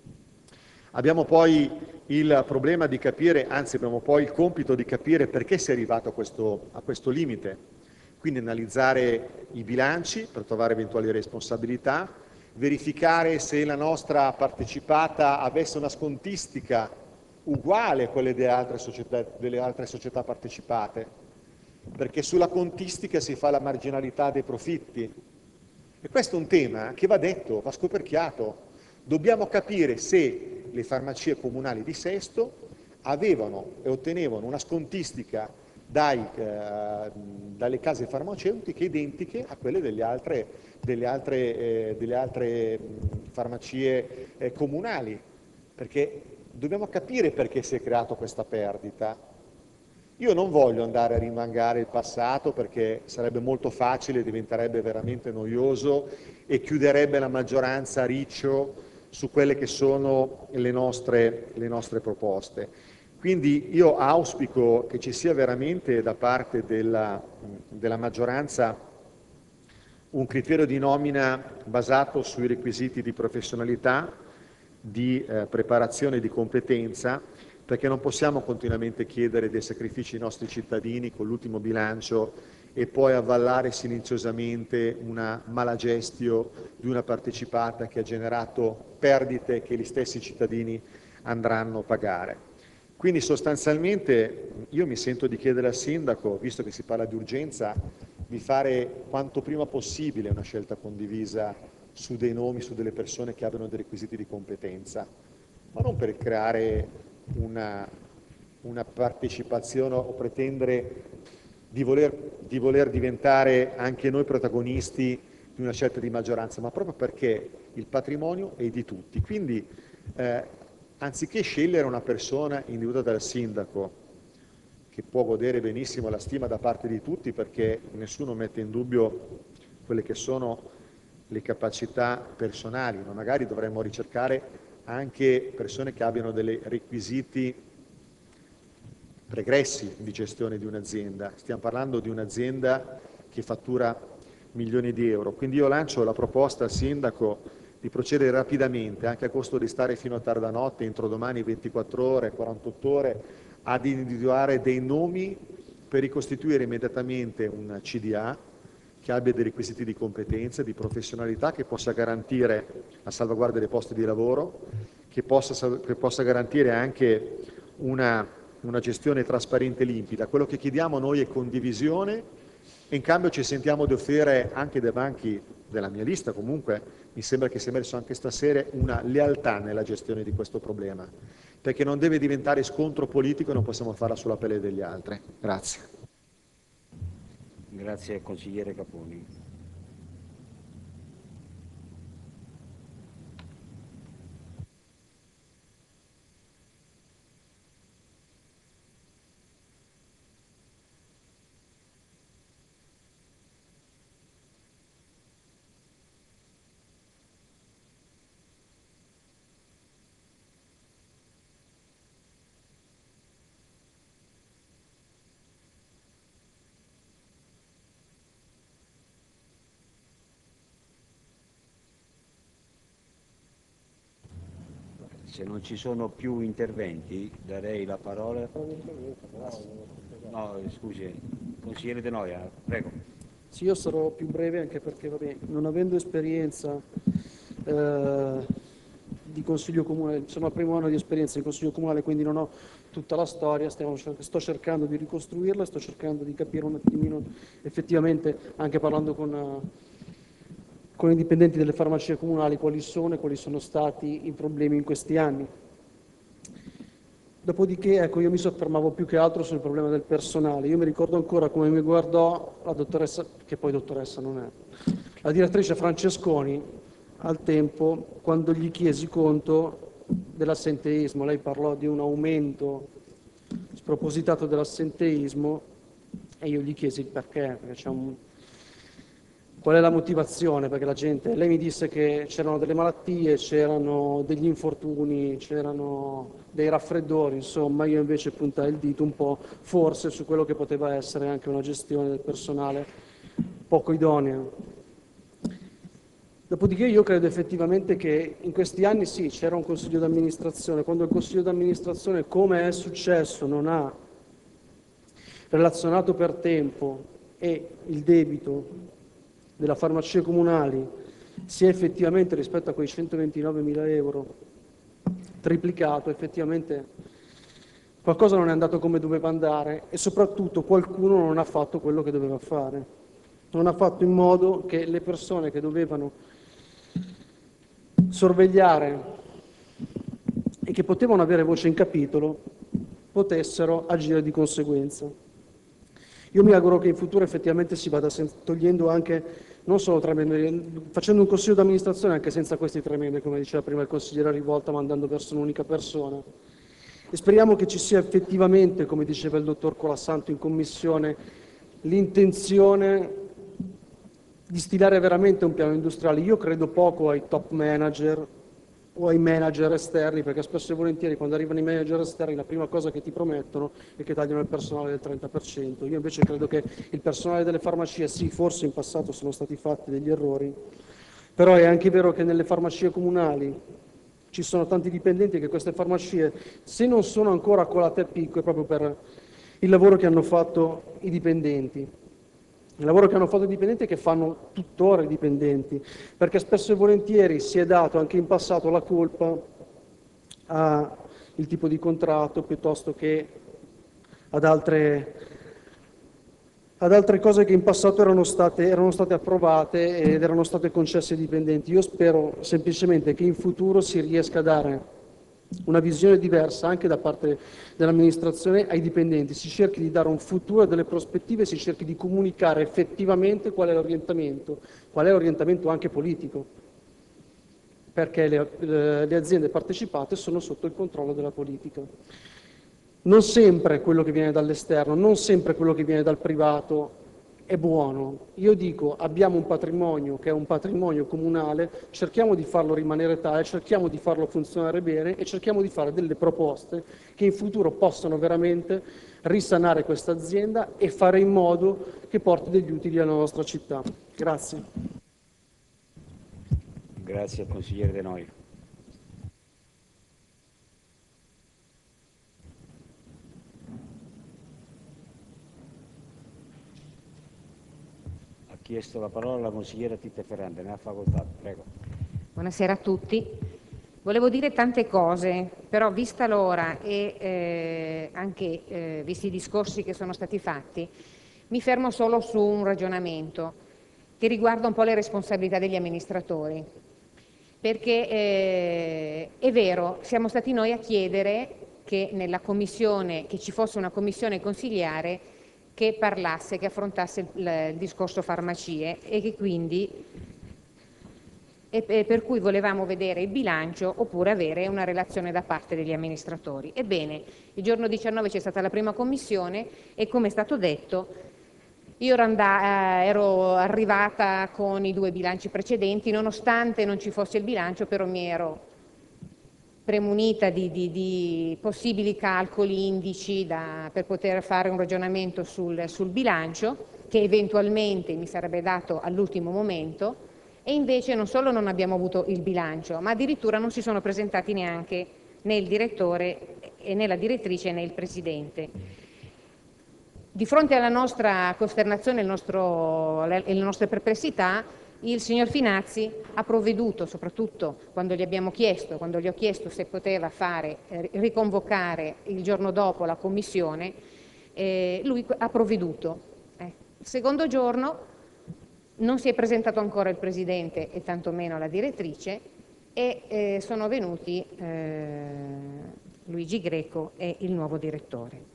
Abbiamo poi il problema di capire, anzi abbiamo poi il compito di capire perché si è arrivato a questo limite, quindi analizzare i bilanci per trovare eventuali responsabilità, verificare se la nostra partecipata avesse una scontistica uguale a quelle delle altre società partecipate, perché sulla contistica si fa la marginalità dei profitti. E questo è un tema che va detto, va scoperchiato. Dobbiamo capire se le farmacie comunali di Sesto avevano e ottenevano una scontistica dalle case farmaceutiche identiche a quelle delle altre farmacie comunali, perché dobbiamo capire perché si è creata questa perdita. Io non voglio andare a rimangare il passato, perché sarebbe molto facile, diventerebbe veramente noioso e chiuderebbe la maggioranza a riccio su quelle che sono le nostre proposte. Quindi io auspico che ci sia veramente da parte della maggioranza un criterio di nomina basato sui requisiti di professionalità, di preparazione e di competenza, perché non possiamo continuamente chiedere dei sacrifici ai nostri cittadini con l'ultimo bilancio e poi avvallare silenziosamente una mala gestio di una partecipata che ha generato perdite che gli stessi cittadini andranno a pagare. Quindi sostanzialmente io mi sento di chiedere al Sindaco, visto che si parla di urgenza, di fare quanto prima possibile una scelta condivisa su dei nomi, su delle persone che abbiano dei requisiti di competenza, ma non per creare una partecipazione o pretendere di voler diventare anche noi protagonisti di una scelta di maggioranza, ma proprio perché il patrimonio è di tutti. Quindi anziché scegliere una persona individuata dal sindaco, che può godere benissimo la stima da parte di tutti perché nessuno mette in dubbio quelle che sono le capacità personali, ma magari dovremmo ricercare anche persone che abbiano dei requisiti pregressi di gestione di un'azienda. Stiamo parlando di un'azienda che fattura milioni di euro, quindi io lancio la proposta al sindaco di procedere rapidamente, anche a costo di stare fino a tarda notte, entro domani 24 ore, 48 ore, ad individuare dei nomi per ricostituire immediatamente un CDA che abbia dei requisiti di competenza, di professionalità, che possa garantire la salvaguardia dei posti di lavoro, che possa garantire anche una gestione trasparente e limpida. Quello che chiediamo noi è condivisione e in cambio ci sentiamo di offrire anche dai banchi della mia lista, comunque mi sembra che sia emerso anche stasera, una lealtà nella gestione di questo problema, perché non deve diventare scontro politico e non possiamo farla sulla pelle degli altri. Grazie. Grazie consigliere Caponi. Se non ci sono più interventi, darei la parola. No, scusi, consigliere De Noia, prego. Sì, io sarò più breve anche perché, vabbè, non avendo esperienza di Consiglio Comunale, sono al primo anno di esperienza in Consiglio Comunale, quindi non ho tutta la storia, sto cercando di ricostruirla, sto cercando di capire un attimino effettivamente, anche parlando con i dipendenti delle farmacie comunali, quali sono stati i problemi in questi anni. Dopodiché, ecco, io mi soffermavo più che altro sul problema del personale. Io mi ricordo ancora come mi guardò la dottoressa, che poi dottoressa non è, la direttrice Francesconi, al tempo, quando gli chiesi conto dell'assenteismo. Lei parlò di un aumento spropositato dell'assenteismo e io gli chiesi il perché qual è la motivazione, perché lei mi disse che c'erano delle malattie, c'erano degli infortuni, c'erano dei raffreddori, insomma, io invece puntai il dito un po' forse su quello che poteva essere anche una gestione del personale poco idonea. Dopodiché io credo effettivamente che in questi anni sì, c'era un consiglio d'amministrazione, quando il consiglio d'amministrazione, come è successo, non ha relazionato per tempo e il debito della farmacie comunali si è effettivamente, rispetto a quei 129.000 euro, triplicato, effettivamente qualcosa non è andato come doveva andare e soprattutto qualcuno non ha fatto quello che doveva fare. Non ha fatto in modo che le persone che dovevano sorvegliare e che potevano avere voce in capitolo potessero agire di conseguenza. Io mi auguro che in futuro effettivamente si vada togliendo anche, non solo facendo un consiglio d'amministrazione anche senza questi 3 membri, come diceva prima il consigliere Rivolta, ma andando verso un'unica persona. E speriamo che ci sia effettivamente, come diceva il dottor Colassanto in commissione, l'intenzione di stilare veramente un piano industriale. Io credo poco ai top manager o ai manager esterni, perché spesso e volentieri quando arrivano i manager esterni la prima cosa che ti promettono è che tagliano il personale del 30%. Io invece credo che il personale delle farmacie, sì, forse in passato sono stati fatti degli errori, però è anche vero che nelle farmacie comunali ci sono tanti dipendenti che queste farmacie, se non sono ancora colate a picco, è proprio per il lavoro che hanno fatto i dipendenti. Il lavoro che hanno fatto i dipendenti e che fanno tuttora i dipendenti, perché spesso e volentieri si è dato anche in passato la colpa al tipo di contratto piuttosto che ad altre cose che in passato erano state approvate ed erano state concesse ai dipendenti. Io spero semplicemente che in futuro si riesca a dare una visione diversa anche da parte dell'amministrazione ai dipendenti, si cerchi di dare un futuro e delle prospettive, si cerchi di comunicare effettivamente qual è l'orientamento anche politico, perché le aziende partecipate sono sotto il controllo della politica. Non sempre quello che viene dall'esterno, non sempre quello che viene dal privato è buono. Io dico, abbiamo un patrimonio che è un patrimonio comunale, cerchiamo di farlo rimanere tale, cerchiamo di farlo funzionare bene e cerchiamo di fare delle proposte che in futuro possano veramente risanare questa azienda e fare in modo che porti degli utili alla nostra città. Grazie. Grazie al consigliere De Noi. Ha chiesto la parola la consigliera Titta Ferrante, ne ha facoltà, prego. Buonasera a tutti. Volevo dire tante cose, però vista l'ora e anche visti i discorsi che sono stati fatti, mi fermo solo su un ragionamento che riguarda un po' le responsabilità degli amministratori. Perché è vero, siamo stati noi a chiedere che nella commissione, che ci fosse una commissione consigliare che parlasse, che affrontasse il discorso farmacie e che quindi per cui volevamo vedere il bilancio oppure avere una relazione da parte degli amministratori. Ebbene, il giorno 19 c'è stata la prima commissione e, come è stato detto, io ero arrivata con i 2 bilanci precedenti, nonostante non ci fosse il bilancio, però mi ero premunita di possibili calcoli, indici per poter fare un ragionamento sul bilancio, che eventualmente mi sarebbe dato all'ultimo momento, e invece non solo non abbiamo avuto il bilancio, ma addirittura non si sono presentati neanche né il direttore né la direttrice né il presidente. Di fronte alla nostra costernazione e le nostre perplessità, il signor Finazzi ha provveduto, soprattutto quando gli ho chiesto se poteva riconvocare il giorno dopo la commissione, lui ha provveduto. Il secondo giorno non si è presentato ancora il presidente e tantomeno la direttrice e sono venuti Luigi Greco e il nuovo direttore.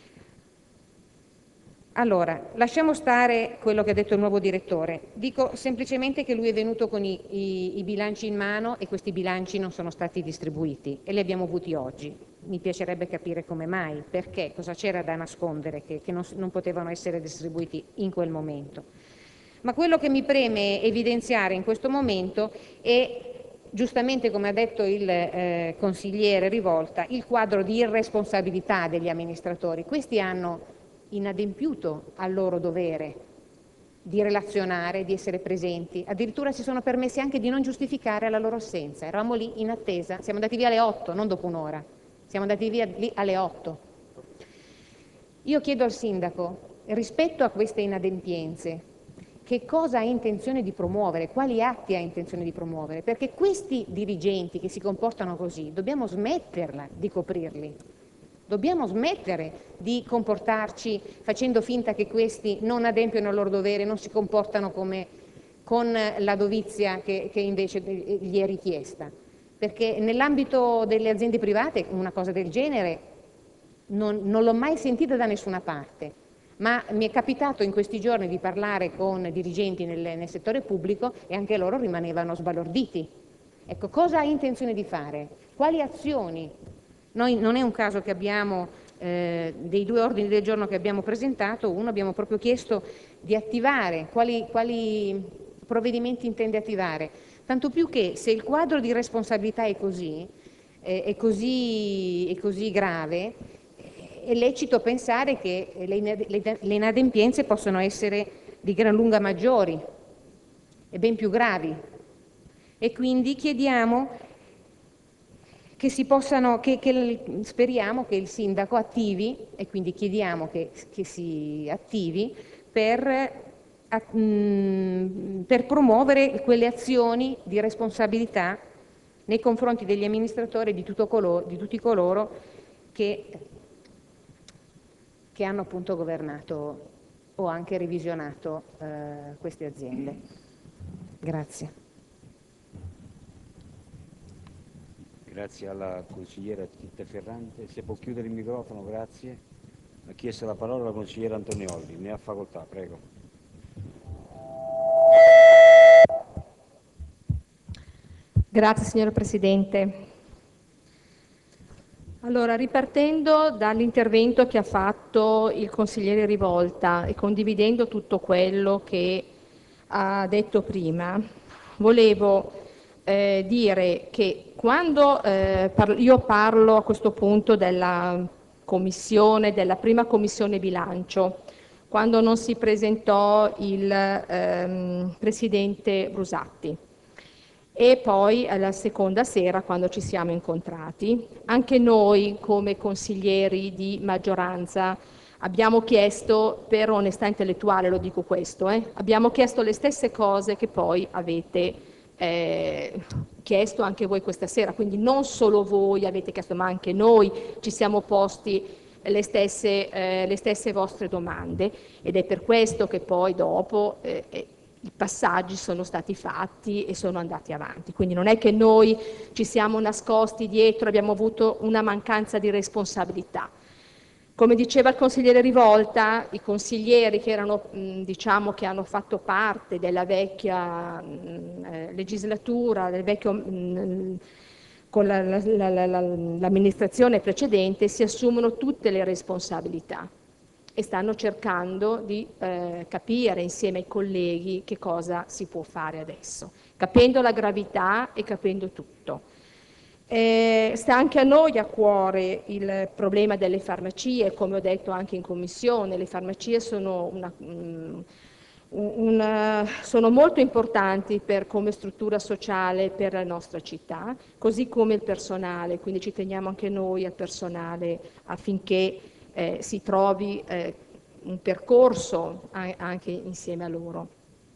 Allora, lasciamo stare quello che ha detto il nuovo direttore. Dico semplicemente che lui è venuto con i bilanci in mano e questi bilanci non sono stati distribuiti e li abbiamo avuti oggi. Mi piacerebbe capire come mai, perché, cosa c'era da nascondere che non potevano essere distribuiti in quel momento. Ma quello che mi preme evidenziare in questo momento è, giustamente come ha detto il consigliere Rivolta, il quadro di irresponsabilità degli amministratori. Questi hanno inadempiuto al loro dovere di relazionare, di essere presenti, addirittura si sono permessi anche di non giustificare la loro assenza. Eravamo lì in attesa, siamo andati via alle 8, non dopo un'ora, siamo andati via lì alle 8. Io chiedo al sindaco, rispetto a queste inadempienze, che cosa ha intenzione di promuovere, quali atti ha intenzione di promuovere, perché questi dirigenti che si comportano così dobbiamo smetterla di coprirli. Dobbiamo smettere di comportarci facendo finta che questi non adempiono il loro dovere, non si comportano con la dovizia che invece gli è richiesta. Perché nell'ambito delle aziende private una cosa del genere non l'ho mai sentita da nessuna parte, ma mi è capitato in questi giorni di parlare con dirigenti nel settore pubblico e anche loro rimanevano sbalorditi. Ecco, cosa ha intenzione di fare? Quali azioni? Noi non è un caso che abbiamo, dei 2 ordini del giorno che abbiamo presentato, uno abbiamo proprio chiesto di attivare, quali provvedimenti intende attivare, Tanto più che se il quadro di responsabilità è così grave, è lecito pensare che le inadempienze possono essere di gran lunga maggiori e ben più gravi. E quindi chiediamo che speriamo che il sindaco attivi, e quindi chiediamo che si attivi per promuovere quelle azioni di responsabilità nei confronti degli amministratori e di tutti coloro che hanno appunto governato o anche revisionato queste aziende. Grazie. Grazie alla consigliera Titta Ferrante. Se può chiudere il microfono, grazie. Ha chiesto la parola la consigliera Antoniolli. Ne ha facoltà, prego. Grazie signor Presidente. Allora, ripartendo dall'intervento che ha fatto il consigliere Rivolta e condividendo tutto quello che ha detto prima, volevo dire che quando io parlo a questo punto della prima commissione bilancio, quando non si presentò il presidente Brusatti, e poi alla seconda sera quando ci siamo incontrati, anche noi come consiglieri di maggioranza abbiamo chiesto, per onestà intellettuale lo dico questo, abbiamo chiesto le stesse cose che poi avete chiesto anche voi questa sera, quindi non solo voi avete chiesto, ma anche noi ci siamo posti le stesse vostre domande, ed è per questo che poi dopo i passaggi sono stati fatti e sono andati avanti. Quindi non è che noi ci siamo nascosti dietro, abbiamo avuto una mancanza di responsabilità. Come diceva il consigliere Rivolta, i consiglieri che erano, diciamo, che hanno fatto parte della vecchia legislatura, con l'amministrazione precedente, si assumono tutte le responsabilità e stanno cercando di capire insieme ai colleghi che cosa si può fare adesso, capendo la gravità e capendo tutto. Sta anche a noi a cuore il problema delle farmacie, come ho detto anche in commissione. Le farmacie sono molto importanti come struttura sociale per la nostra città, così come il personale, quindi ci teniamo anche noi al personale affinché si trovi un percorso anche insieme a loro.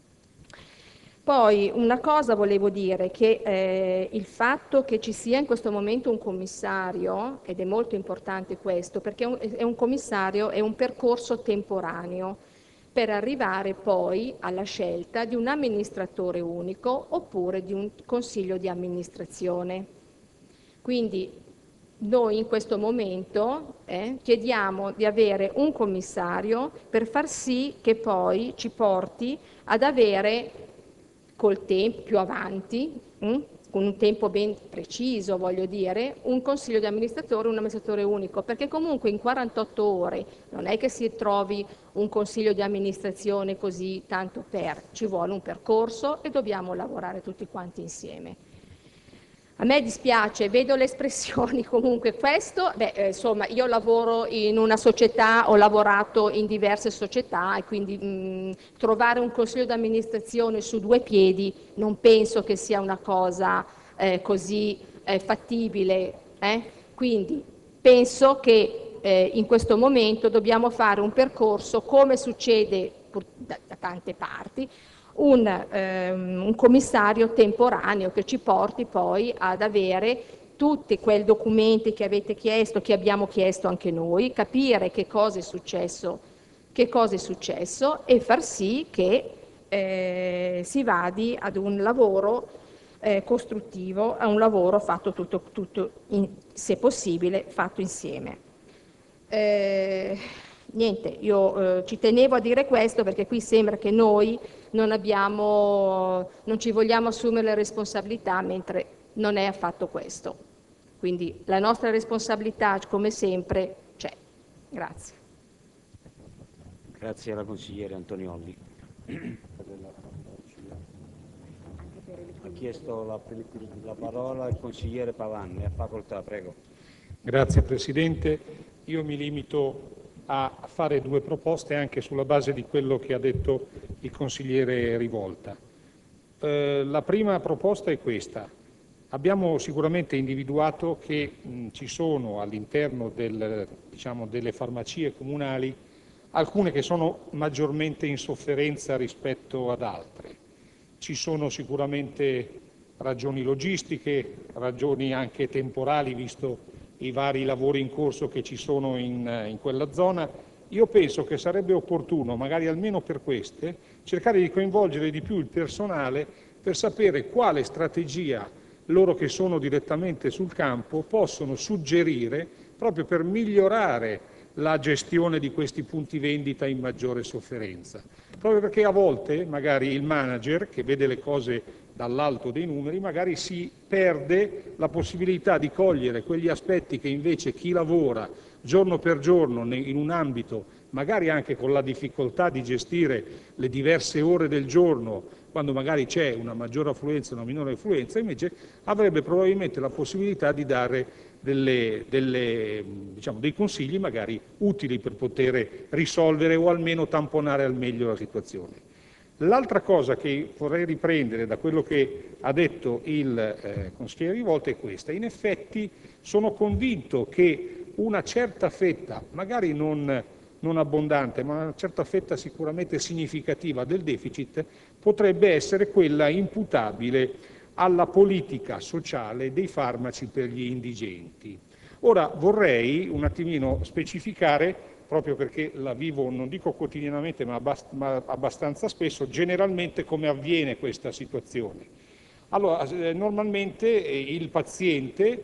Poi una cosa volevo dire, che il fatto che ci sia in questo momento un commissario, ed è molto importante questo, perché è un commissario, è un percorso temporaneo per arrivare poi alla scelta di un amministratore unico oppure di un consiglio di amministrazione. Quindi noi in questo momento chiediamo di avere un commissario per far sì che poi ci porti ad avere col tempo più avanti, con un tempo ben preciso, voglio dire, un consiglio di amministratore, un amministratore unico, perché comunque in 48 ore non è che si trovi un consiglio di amministrazione così tanto ci vuole un percorso e dobbiamo lavorare tutti quanti insieme. A me dispiace, vedo le espressioni comunque questo, insomma io lavoro in una società, ho lavorato in diverse società e quindi trovare un consiglio d'amministrazione su due piedi non penso che sia una cosa così fattibile, quindi penso che in questo momento dobbiamo fare un percorso come succede da tante parti, un commissario temporaneo che ci porti poi ad avere tutti quei documenti che avete chiesto, che abbiamo chiesto anche noi, capire che cosa è successo e far sì che si vadi ad un lavoro costruttivo, a un lavoro fatto se possibile, fatto insieme. Niente, io ci tenevo a dire questo perché qui sembra che noi non ci vogliamo assumere le responsabilità, mentre non è affatto questo. Quindi la nostra responsabilità, come sempre, c'è. Grazie. Grazie alla consigliera Antoniolli. Ha chiesto la parola il consigliere Pavan, ne ha facoltà, prego. Grazie Presidente. Io mi limito a fare due proposte anche sulla base di quello che ha detto il consigliere Rivolta. La prima proposta è questa. Abbiamo sicuramente individuato che ci sono all'interno delle farmacie comunali alcune che sono maggiormente in sofferenza rispetto ad altre. Ci sono sicuramente ragioni logistiche, ragioni anche temporali, visto i vari lavori in corso che ci sono in quella zona. Io penso che sarebbe opportuno, magari almeno per queste, cercare di coinvolgere di più il personale per sapere quale strategia loro che sono direttamente sul campo possono suggerire proprio per migliorare la gestione di questi punti vendita in maggiore sofferenza. Proprio perché a volte magari il manager che vede le cose dall'alto dei numeri magari si perde la possibilità di cogliere quegli aspetti che invece chi lavora giorno per giorno in un ambito, magari anche con la difficoltà di gestire le diverse ore del giorno, quando magari c'è una maggiore affluenza o una minore affluenza, invece avrebbe probabilmente la possibilità di dare dei consigli magari utili per poter risolvere o almeno tamponare al meglio la situazione. L'altra cosa che vorrei riprendere da quello che ha detto il consigliere Rivolta è questa. In effetti sono convinto che una certa fetta, magari non abbondante, ma una certa fetta sicuramente significativa del deficit potrebbe essere quella imputabile alla politica sociale dei farmaci per gli indigenti. Ora vorrei un attimino specificare, proprio perché la vivo, non dico quotidianamente, ma abbastanza spesso, generalmente come avviene questa situazione. Allora, normalmente il paziente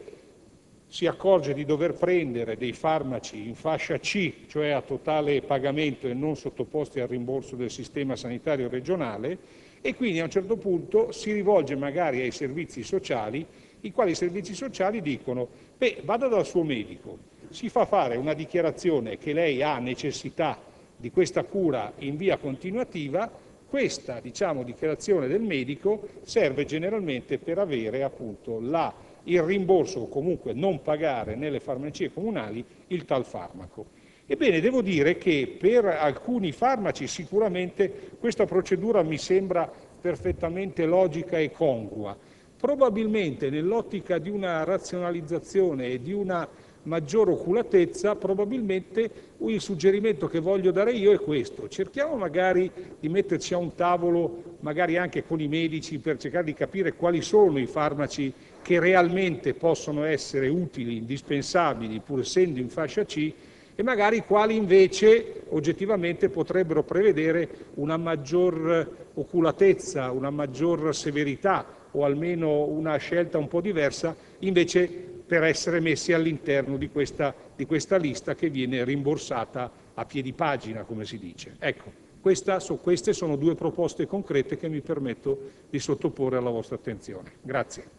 si accorge di dover prendere dei farmaci in fascia C, cioè a totale pagamento e non sottoposti al rimborso del sistema sanitario regionale, e quindi a un certo punto si rivolge magari ai servizi sociali, i quali servizi sociali dicono: beh, vada dal suo medico, si fa fare una dichiarazione che lei ha necessità di questa cura in via continuativa. Questa, dichiarazione del medico serve generalmente per avere appunto il rimborso o comunque non pagare nelle farmacie comunali il tal farmaco. Ebbene, devo dire che per alcuni farmaci sicuramente questa procedura mi sembra perfettamente logica e congrua. Probabilmente nell'ottica di una razionalizzazione e di una maggiore oculatezza, probabilmente il suggerimento che voglio dare io è questo: cerchiamo magari di metterci a un tavolo, magari anche con i medici, per cercare di capire quali sono i farmaci che realmente possono essere utili, indispensabili, pur essendo in fascia C, e magari quali invece oggettivamente potrebbero prevedere una maggior oculatezza, una maggior severità o almeno una scelta un po' diversa, invece per essere messi all'interno di questa lista che viene rimborsata a piedi pagina, come si dice. Ecco, queste sono due proposte concrete che mi permetto di sottoporre alla vostra attenzione. Grazie.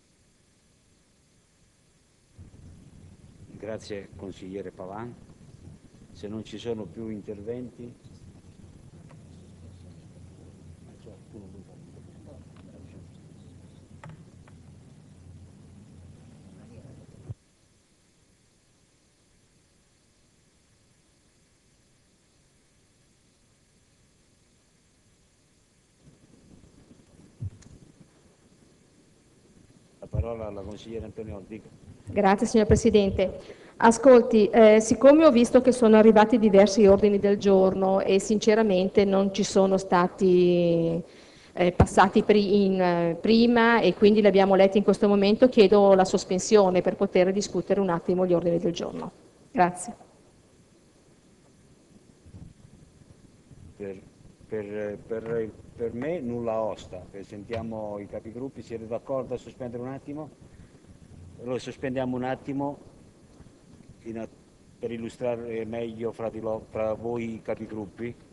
Grazie consigliere Pavan. Se non ci sono più interventi. La parola alla consigliera Antonioli. Grazie signor Presidente. Ascolti, siccome ho visto che sono arrivati diversi ordini del giorno e sinceramente non ci sono stati passati prima e quindi li abbiamo letti in questo momento, chiedo la sospensione per poter discutere un attimo gli ordini del giorno. Grazie. Per me nulla osta, sentiamo i capigruppi, siete d'accordo a sospendere un attimo? Allora sospendiamo un attimo per illustrare meglio fra voi i capigruppi.